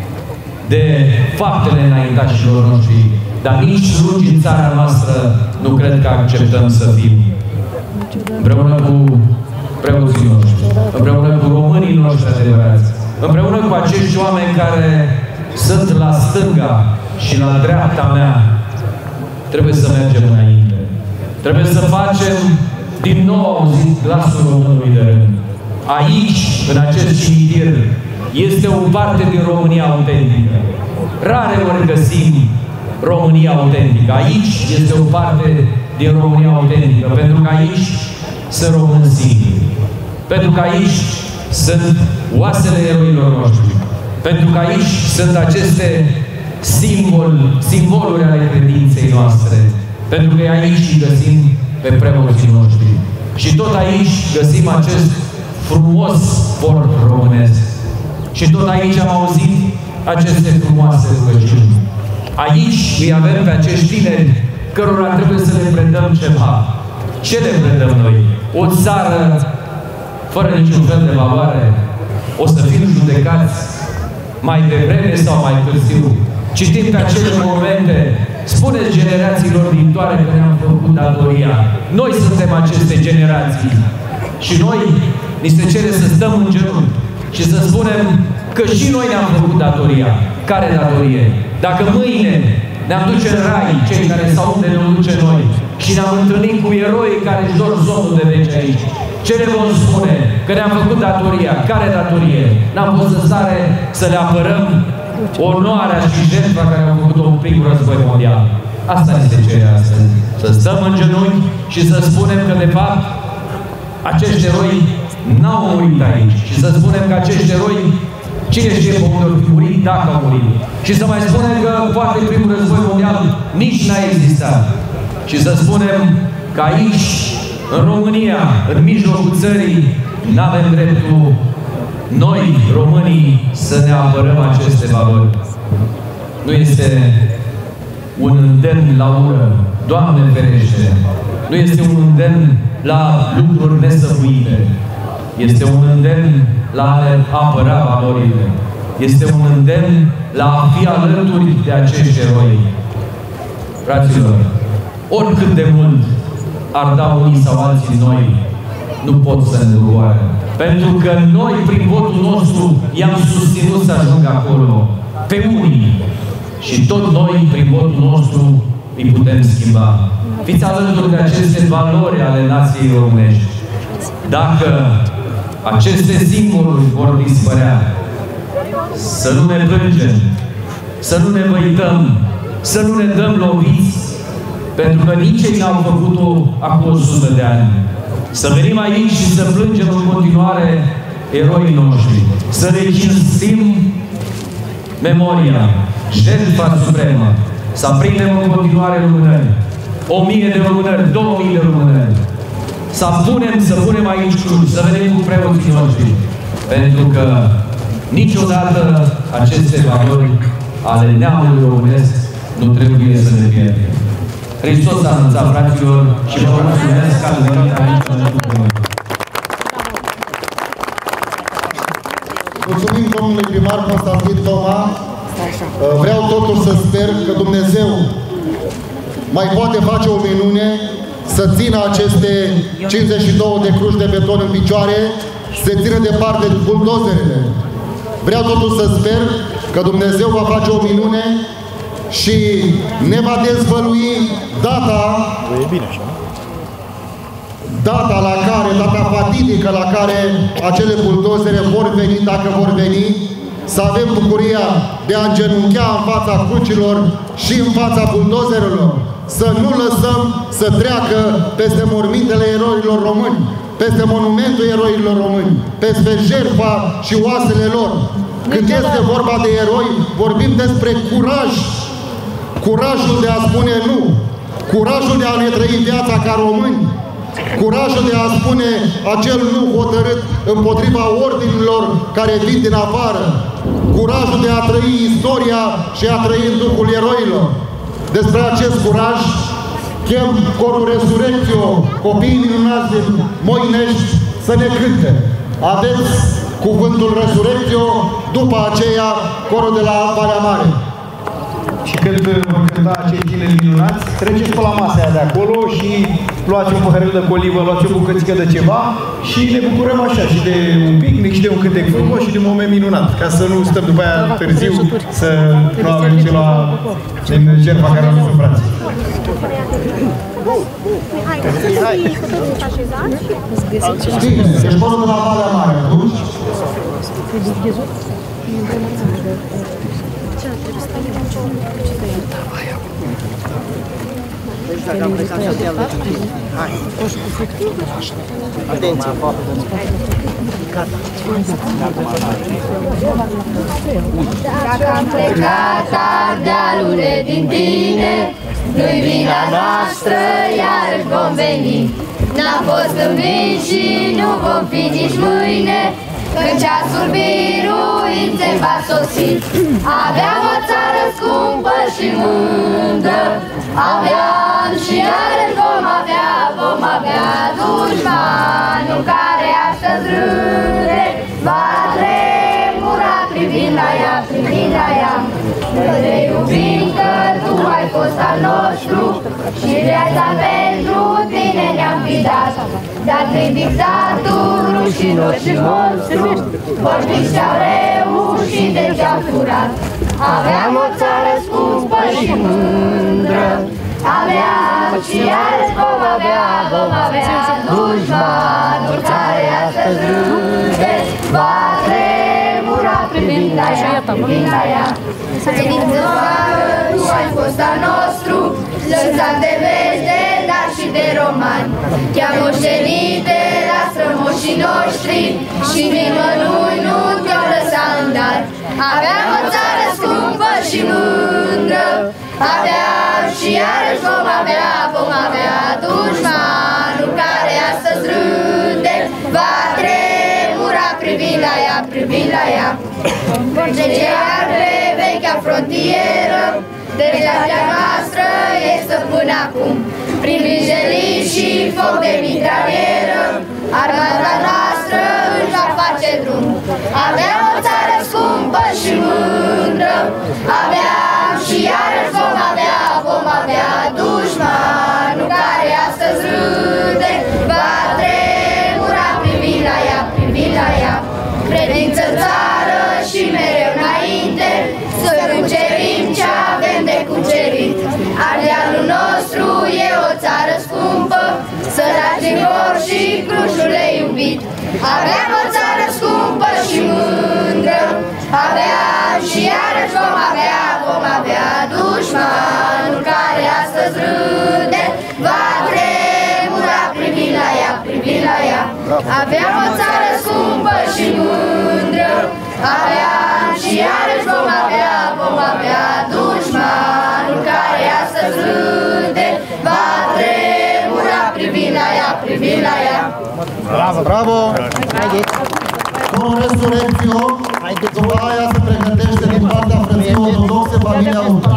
de faptele înaintașilor noștri, dar nici rugi în țara noastră nu cred că acceptăm să fim. Împreună cu preoții noștri, împreună cu românii noștri adevărați, împreună cu acești oameni care sunt la stânga și la dreapta mea, trebuie să mergem înainte. Trebuie să facem din nou auzit glasul românului de rând. Aici, în acest cimitir, este o parte din România autentică. Rare ori găsim România autentică. Aici este o parte din România autentică, pentru că aici sunt români singuri. Pentru că aici sunt oasele eroilor noștri. Pentru că aici sunt aceste simboluri ale credinței noastre. Pentru că aici îi găsim pe preoții noștri. Și tot aici găsim acest frumos port românesc. Și tot aici am auzit aceste frumoase rugăciuni. Aici îi avem pe acești tineri cărora trebuie să le predăm ceva. Ce le predăm noi? O țară fără niciun fel de valoare? O să fim judecați mai devreme sau mai târziu? Citim pe acele momente, spuneți generațiilor viitoare că ne-am făcut datoria. Noi suntem aceste generații. Și noi ni se cere să stăm în genunchi și să spunem că și noi ne-am făcut datoria. Care datorie? Dacă mâine ne-am duce în rai, cei care sau unde ne duce noi, și ne-am întâlnit cu eroi care își dor somnul de veci aici, ce ne vom spune? Că ne-am făcut datoria. Care datorie? N-am fost în stare să le apărăm onoarea și jertfa care au făcut-o în primul război mondial. Asta ne se cere astăzi. Să stăm în genunchi și să spunem că, de fapt, acești eroi n-au murit aici. Și să spunem că acești eroi, cine știe cum au murit, dacă au murit. Și să mai spunem că poate primul război mondial nici n-a existat. Și să spunem că aici în România, în mijlocul țării, n-avem dreptul noi, românii, să ne apărăm aceste valori. Nu este un îndemn la ură, Doamne ferește, nu este un îndemn la lucruri nesăbuite, este un îndemn la a ne apăra valorile, este un îndemn la a fi alături de acești eroi. Fraților, oricât de mult ar da unii sau alții noi, nu pot să ne doboare. Pentru că noi, prin votul nostru, i-am susținut să ajungă acolo, pe unii. Și tot noi, prin votul nostru, îi putem schimba. Fiți alături de aceste valori ale nației românești. Dacă aceste simboluri vor dispărea, să nu ne plângem, să nu ne văităm, să nu ne dăm loviți, pentru că nici ei n-au făcut-o acum 100 de ani. Să venim aici și să plângem în continuare eroii noștri, să le cinstim memoria, jertfa supremă, să aprindem în continuare lumânări, 1000 de lumânări, 2000 de lumânări, să punem aici cruci, să venim cu preoții noștri, pentru că niciodată aceste valori ale neamului românesc nu trebuie să ne pierdem. Hristos a anunțat, fraților, și vă mulțumesc că ați venit aici alături de noi. Mulțumim domnului primar Constantin Toma. Vreau totuși să sper că Dumnezeu mai poate face o minune să țină aceste 52 de cruci de beton în picioare, să țină departe buldozerele. Vreau totuși să sper că Dumnezeu va face o minune și ne va dezvălui data fatidică la care acele buldozere vor veni, dacă vor veni, să avem bucuria de a îngenunchea în fața crucilor și în fața buldozerelor, să nu lăsăm să treacă peste mormintele eroilor români, peste monumentul eroilor români, peste jertfa și oasele lor. Când este vorba de eroi, vorbim despre curaj. Curajul de a spune nu, curajul de a ne trăi viața ca români, curajul de a spune acel nu hotărât împotriva ordinilor care vin din afară, curajul de a trăi istoria și a trăi în duhul eroilor. Despre acest curaj chem corul Resurrectio, copiii minunați din Moinești, să ne cânte. Aveți cuvântul Resurrectio, după aceea corul de la Valea Mare. Și când vom cânta acei tineri minunați, treceți pe la masa aia de acolo și luați un păhărel de colivă, luați o bucățică de ceva și ne bucurăm așa și de un picnic și de un cântec frumos și de un moment minunat, ca să nu stăm după aia târziu să nu avem ceva din jertfa care am văzut frații. Bine, deci corul de la Valea Mare, atunci? Dacă am plecat să te hai. Atenție. Dacă am plecat ardealule din tine, nu-i vina noastră, iarăși vom veni. N-am fost învinși și nu vom fi nici mâine, când ceasul biruinței va sosi. Aveam o țară scumpă și mândră, aveam și iarăși vom avea dușmanul care astăzi râde, va tremura privind la ea, privind la ea. Noi te iubim că tu ai fost al nostru și viața pentru tine ne-am fi dat. Dar prin dictatul rușinos și monstru, vorbiți ce-au reușit de ce-au furat. Aveam o țară scumpă și mândră, aveam și iarăși vom avea dușmanul care astăzi râde, va tremura privind la ea, privind la ea. Tu ai fost al nostru, lăsat de vezi, de dar și de romani, chiar moștenite la strămoșii noștri și nimănui nu te-o lăsa în dar. mari. Aveam o țară scumpă și mândră, aveam și iarăși vom avea dușmanul care astăzi râde, va tremura privind la ea. De ce arde vechea frontieră, de legea noastră este până acum, prin vijelii și foc de mitralieră, armata noastră își va face drum. Aveam o țară scumpă și mândră, aveam și iarăși vom avea dușmanul care astăzi râde, va tremura privind la ea. Credință în țară și mereu înainte, să cucerim ce avem de cucerit. Ardealul nostru e o țară scumpă, săraci vor și crușule iubit. Aveam o țară scumpă și mândră, aveam și iarăși vom avea dușmanul care astăzi râde, va tremura privind la ea. Aveam o țară scumpă și mândră, aveam și iarăși vom avea dușmanul care astăzi râde, va tremura privind la ea. Bravo! Domnul Resurrecțio, după aia se pregătește din partea frăției ortodoxe familia Ultra.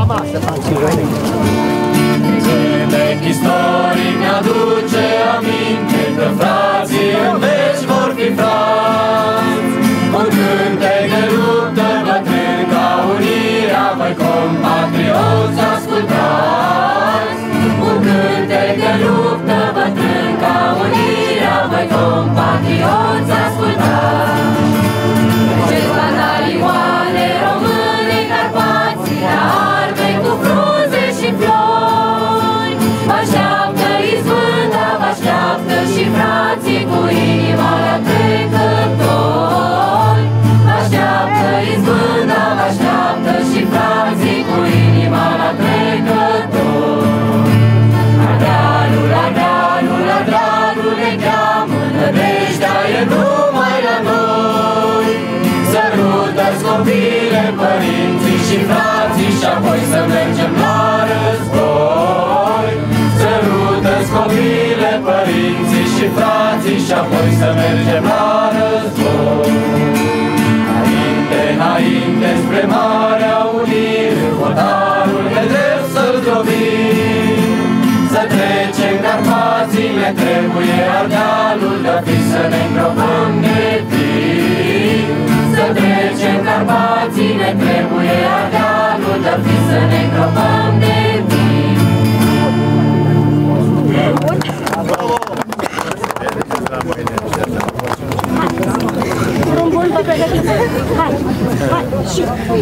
Vechi istoric ne-aduce aminte că frații în veci vor fi frați. Un cântec de luptă bătrân ca unirea, voi compatrioți ascultați. Un cântec de luptă bătrân ca unirea, voi compatrioți ascultați. Cel banalioane române Carpații, la arme cu frunze și flori, vă așteaptă izbânda, vă așteaptă și frații cu inima la trecători. Vă așteaptă izbânda, vă așteaptă și frații cu inima la trecători. Ardealul, Ardealul, Ardealul ne cheamă, nădejdea e numai la noi. Sărută-ți copile, părinții și frații, și apoi să mergem la război. Sărută-ți copile, părinții și frații, și apoi să mergem la război. Înainte, înainte, spre Marea Unire, hotarul de drept să-l zdrobim. Să trecem Carpații, ne trebuie Ardealul, de-a fi să ne îngropăm de timp. Să trecem Carpații, ne trebuie Ardealul, de-a fi să ne îngropăm de timp. Drum bun, vă pregătiți. Hai, și...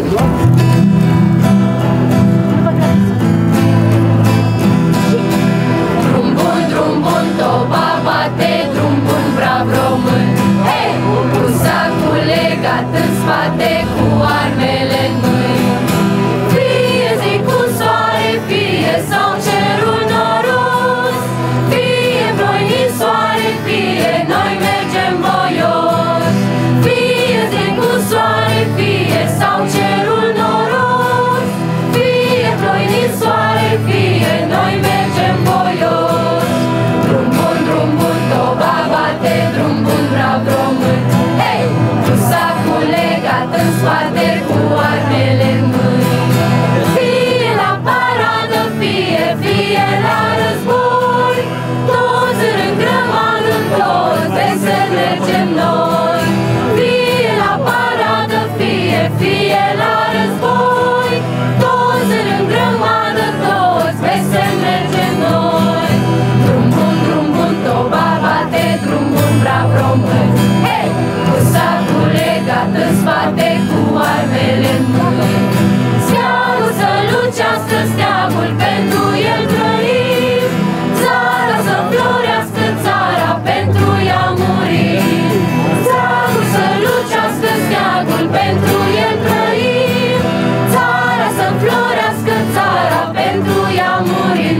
Drum bun, toba bate, drum bun, brav român. Hei, cu sacul legat în spate, cu armele în mâini. Fie zi cu soare, fie sau cerul noros, fie ploi din soare, fie noi mergem voios. Fie zi cu soare, fie sau cerul noros, fie ploi din soare, fie noi mergem voios. Drum bun, toba bate, drum bun, brav român. Hei, cu sacul legat în spate, cu armele în mâini. Fie la paradă, fie la război, toți în grămadă, toți vesel mergem noi. Fie la paradă, fie la război, toți în grămadă, toți vesel mergem noi. Drum bun, toba bate, drum bun, brav român. Hei, cu sacul legat în spate, cu armele în mâini. Steagul să lucească, steagul pentru el trăim. Țara să florească, țara pentru ea murim. Steagul să lucească, steagul pentru el trăim. Țara să florească, țara pentru ea murim.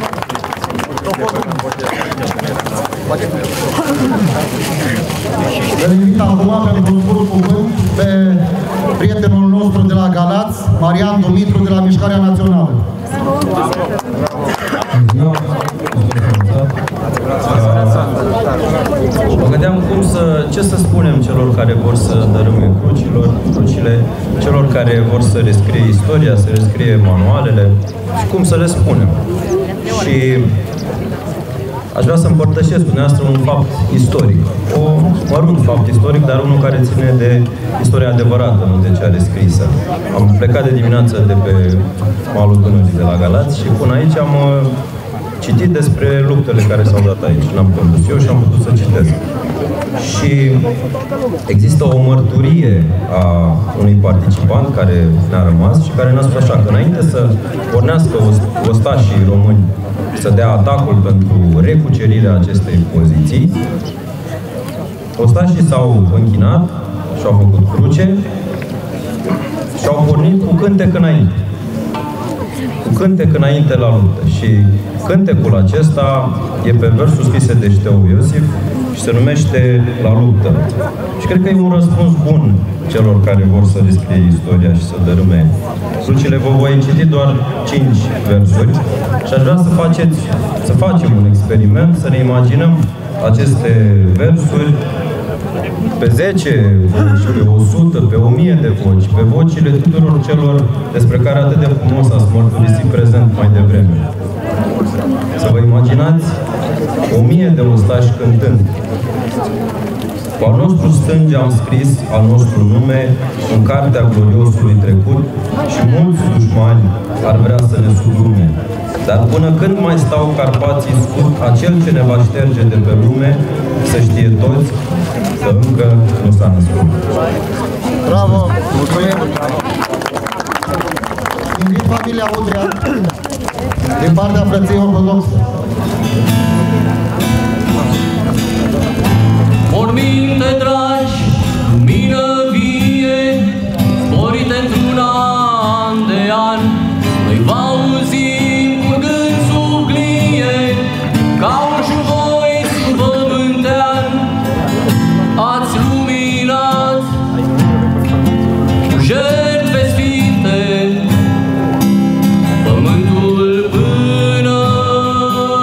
Bravo! Îl invit acum pentru un scurt cuvânt pe prietenul nostru de la Galați, Marian Dumitru, de la Mișcarea Națională. Mă gândeam ce să spunem celor care vor să dărâme crucile, celor care vor să rescrie istoria, să rescrie manualele și cum să le spunem. Și aș vrea să împărtășesc cu dumneavoastră un fapt istoric. Un mărunt fapt istoric, dar unul care ține de istoria adevărată, nu de cea descrisă. Am plecat de dimineață de pe malul Dunării de la Galați și până aici am citit despre luptele care s-au dat aici. N-am condus eu și am putut să citesc. Și există o mărturie a unui participant care ne-a rămas și care ne-a spus așa, că înainte să pornească ostașii români să dea atacul pentru recucerirea acestei poziții, ostașii s-au închinat și-au făcut cruce și au pornit cu cântec înainte. Cu cântec înainte la luptă. Și cântecul acesta e pe versuri scrise de Șteu Iosif și se numește La luptă. Și cred că e un răspuns bun celor care vor să descrie istoria și să dărâme crucile. Vă voi citi doar 5 versuri și aș vrea să facem un experiment, să ne imaginăm aceste versuri pe 10 voci, pe 100, pe 1000 de voci, pe vocile tuturor celor despre care atât de frumos ați mărturisit prezent mai devreme. Să vă imaginați 1000 de ostași cântând. Cu al nostru stânge am scris al nostru nume în cartea gloriosului trecut și mulți dușmani ar vrea să ne sudume. Dar până când mai stau Carpații scurt, acel ce ne va șterge de pe lume, să știe toți că încă nu s-a născut. Bravo! Mulțumim! Invit familia Udrea din partea Frăției Ortodoxe. Morminte dragi, lumină vie, sporite într-un an de an, noi vă auzim curgând sub glie, ca un șuvoi pământean, ați luminat cu jertfe sfinte pământul până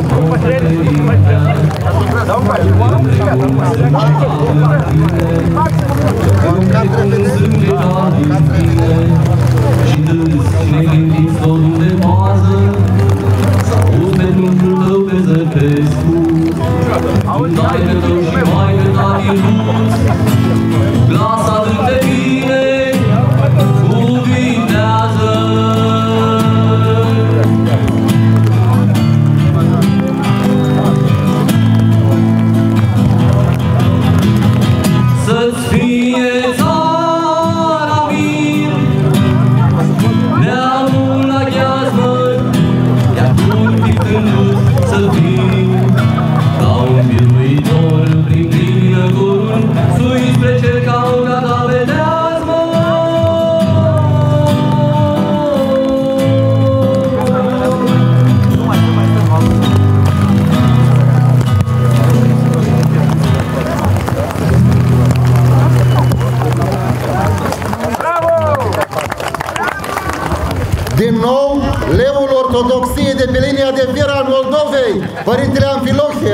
Din nou, leul ortodoxiei de pe linia de fier al Moldovei, Părintele Amfilohie.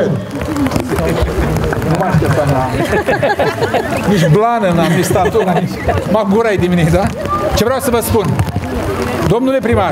Nici blană n-am, nici statura, nici magurai de mine, da? Ce vreau să vă spun? Domnule primar,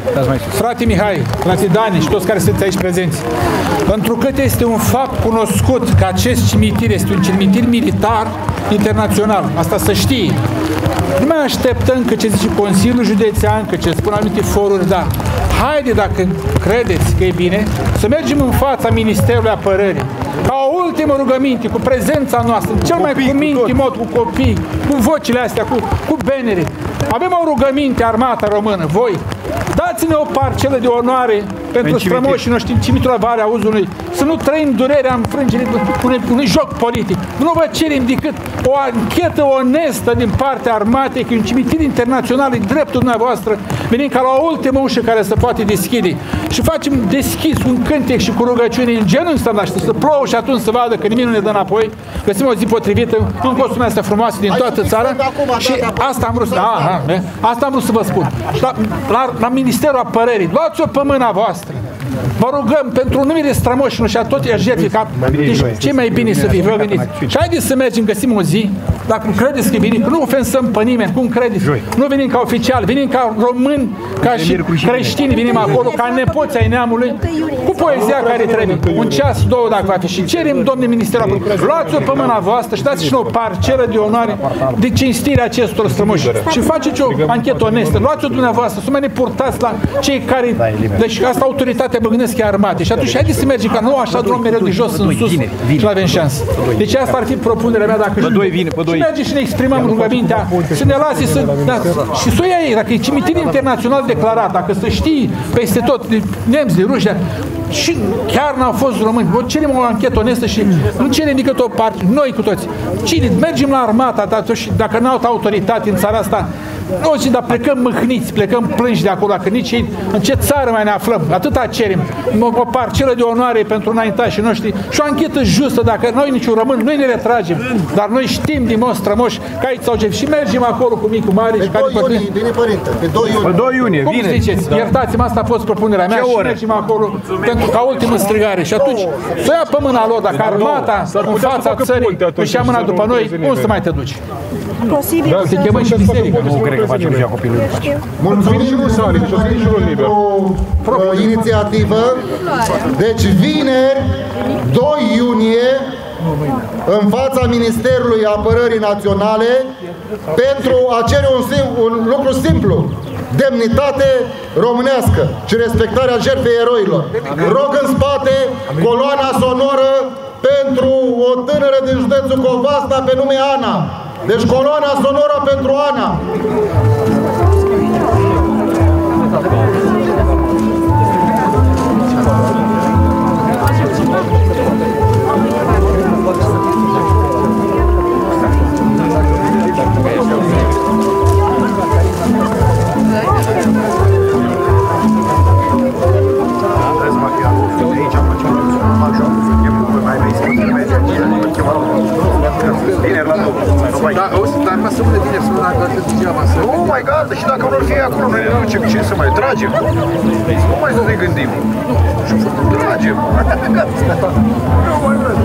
frate Mihai, frate Dani și toți care sunteți aici prezenți, întrucât este un fapt cunoscut că acest cimitir este un cimitir militar internațional, asta să știi. Nu mai așteptăm că ce zice Consiliul Județean, că ce spun anumite foruri, da. Haide, dacă credeți că e bine, să mergem în fața Ministerului Apărării, ca o ultimă rugăminte, cu prezența noastră, cel mai cuminte mod, cu copii, cu vocile astea, cu benere. Avem o rugăminte, armata română, voi, dați-ne o parcelă de onoare pentru strămoșii noștri în cimitirul Valea Uzului, să nu trăim durerea înfrângerii unui joc politic. Nu vă cerem decât o anchetă onestă din partea armatei, că un cimitir internațional e dreptul dumneavoastră, venim ca la o ultimă ușă care se poate deschide și facem deschis un cântec și cu rugăciune în genunchi să aștept, să plouă și atunci să vadă că nimic nu ne dă înapoi, găsim o zi potrivită, în costume astea frumoase din toată țara și asta am vrut să, asta am vrut să vă spun. Și la Ministerul Apărării, luați-o pe mâna voastră. Vă rugăm pentru numele strămoșilor și a tot jertfii, ca deci, ce mai bine să fie, vă veniți. Și haideți să mergem, găsim o zi, dacă credeți că e bine, că nu ofensăm pe nimeni, cum credeți? Nu venim ca oficial, venim ca români, ca și creștini, venim acolo, ca nepoți ai neamului, cu poezia care trebuie. Un ceas, două dacă va fi. Și cerem, domnule Ministerul, luați-o pe mâna voastră și dați și o parcelă de onoare de cinstirea acestor strămoși. Și faceți o anchetă onestă, luați-o dumneavoastră, să mai ne purtați la cei care, deci asta autoritatea mă gândesc că e armate. Și atunci haideți să mergem, ca nu așa drum mereu de jos în sus și nu avem șansă. Deci asta ar fi propunerea mea, dacă și mergem și ne exprimăm rugămintea, să ne lase să, și să o ia ei, dacă e cimitir internațional declarat, dacă să știi peste tot, de nemți, de ruși, și chiar n-au fost români. O cerem o anchetă onestă și nu cerem decât o parte, noi cu toți. Cine? Mergem la armata, dacă n-au autoritate în țara asta, noi, dar plecăm mâhniți, plecăm plânși de acolo, că nici ei, în ce țară mai ne aflăm, atâta cerem, o parcelă de onoare pentru înaintașii noștri și o anchetă justă, dacă noi niciun român, noi ne retragem, dar noi știm din moș strămoși că aici s-au și mergem acolo cu micul mare și care Bine, părinte, pe 2 iunie. Pe 2 iunie, cum ziceți? Iertați-mă, asta a fost propunerea mea și mergem acolo pentru ca ultimă strigare și atunci să ia pe mâna lor, dacă armata în fața țării își ia mâna după noi, cum să mai te duci? Posibil să chemăm și biserica. Nu cred că facem și copilul. Mulțumim pentru inițiativă. Deci vineri, 2 iunie, în fața Ministerului Apărării Naționale, pentru a cere un lucru simplu: demnitate românească și respectarea jertfei eroilor. Rog în spate coloana sonoră pentru o tânără din județul Covasna pe nume Ana. Deci coloana sonoră pentru Ana. Dar mă sună tineri, sună dacă degeaba să... mai gardă și dacă vor fi acolo, noi ne ducem, ce să mai tragem? Nu mai să ne gândim. Și tragem. Nu mai vreau.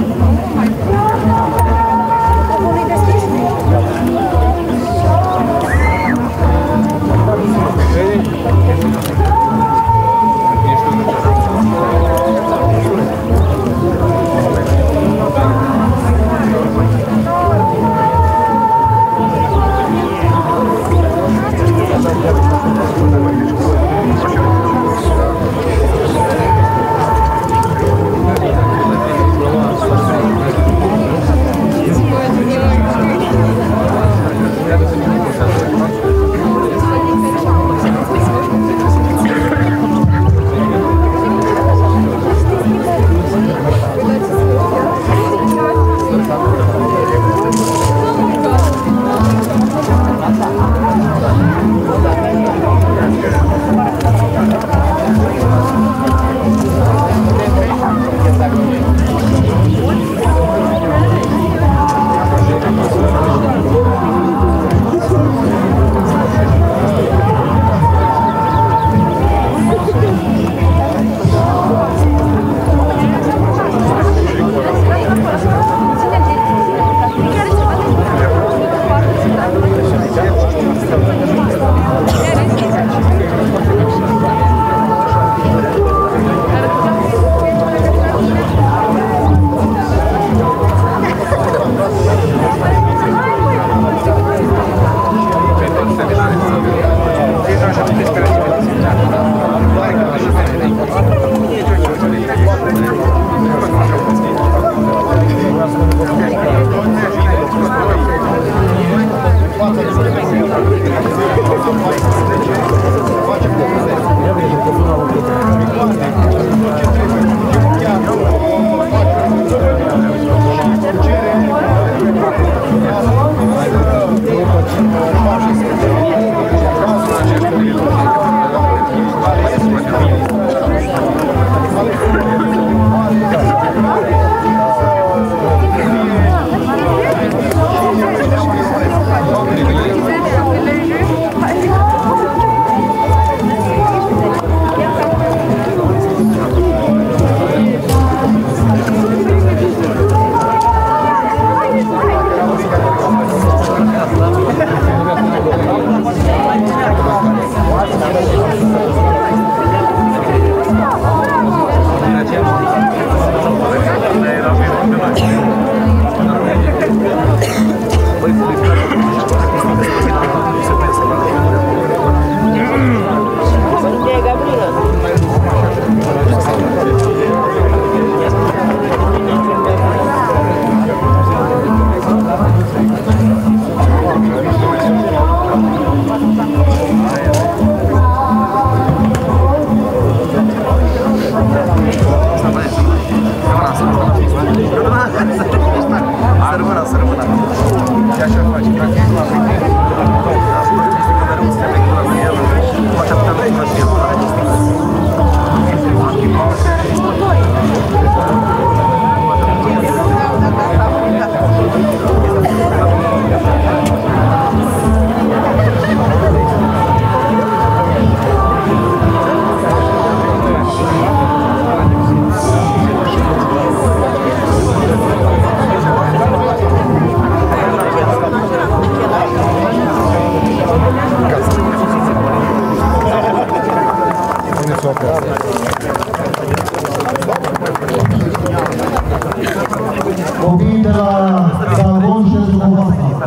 Copii de la Zagon și Zucovasa.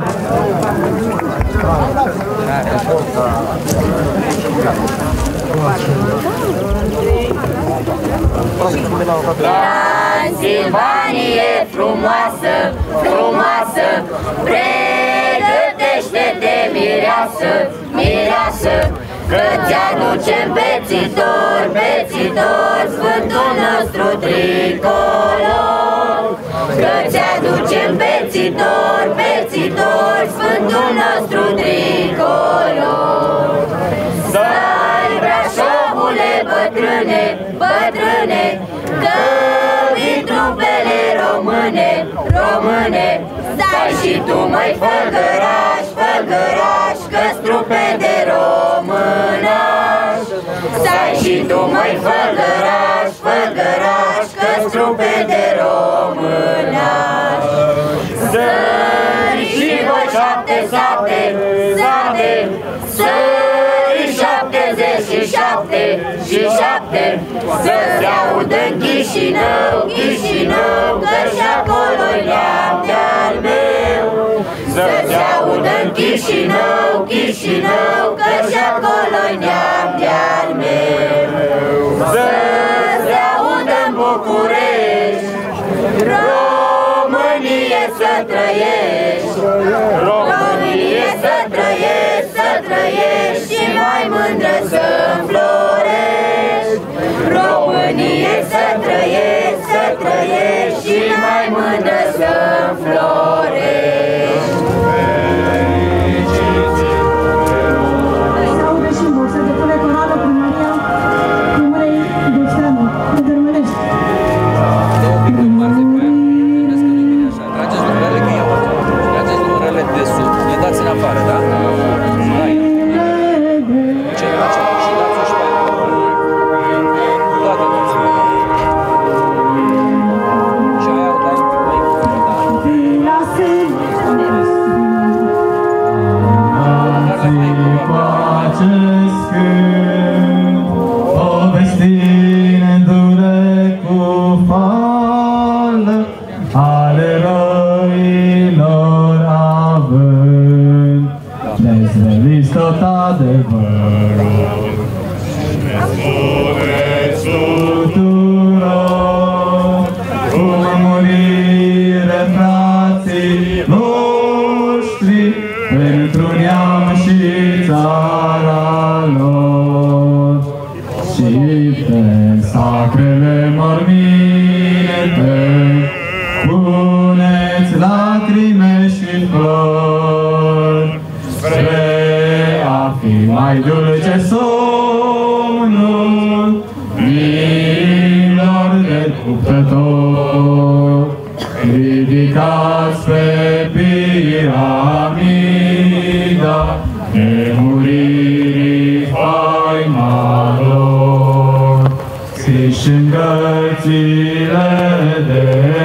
Transilvanie frumoasă, frumoasă, pregătește-te mireasă, mireasă, că ți-aducem bețitor, bețitor, Sfântul nostru tricolor. Că ți-aducem bețitor, bețitor, Sfântul nostru tricolor. Să-i Brașovule, bătrâne, bătrâne, că vin trupele române, române, stai și tu, măi, făgăraș, făgărași, că-s trupe de românași. Stai și tu, măi, făgărași, făgărași, că-s trupe de românași. Sări și voi 7 sate, sate, sări 77 și 7, să se audă în Chișinău, Chișinău, că și acolo-i neam de-al meu. Să se audă în Chișinău, Chișinău, că și acolo-i neam de-al meu. Să se audă în București, Românie să trăiești, Românie să trăiești, să trăiești și mai mândră să înflorești. Românie să trăiești, să trăiești și mai mândră să înflorești. Saudă și vor să depune corală primăria primărei Deșteanu, de Dărmănești. Trageți lumărele că eu. Trageți lumărele de sub. Le dați în afară, da? Da, e. Ce face? Și dați-o și pe aia. Toate dați. Și aia o dai un pic mai încolo, da? Povestindu-le cu fală ale răilor având, dezveliți tot adevărul. Spuneți tuturor cum în murire frații noștri pentru neam și țara lor și pe sacrele morminte puneți lacrime și flori spre a fi mai dulce somnul miilor de luptători. Ridicați pe piramida nemuririi faimalor, scriși în cărțile de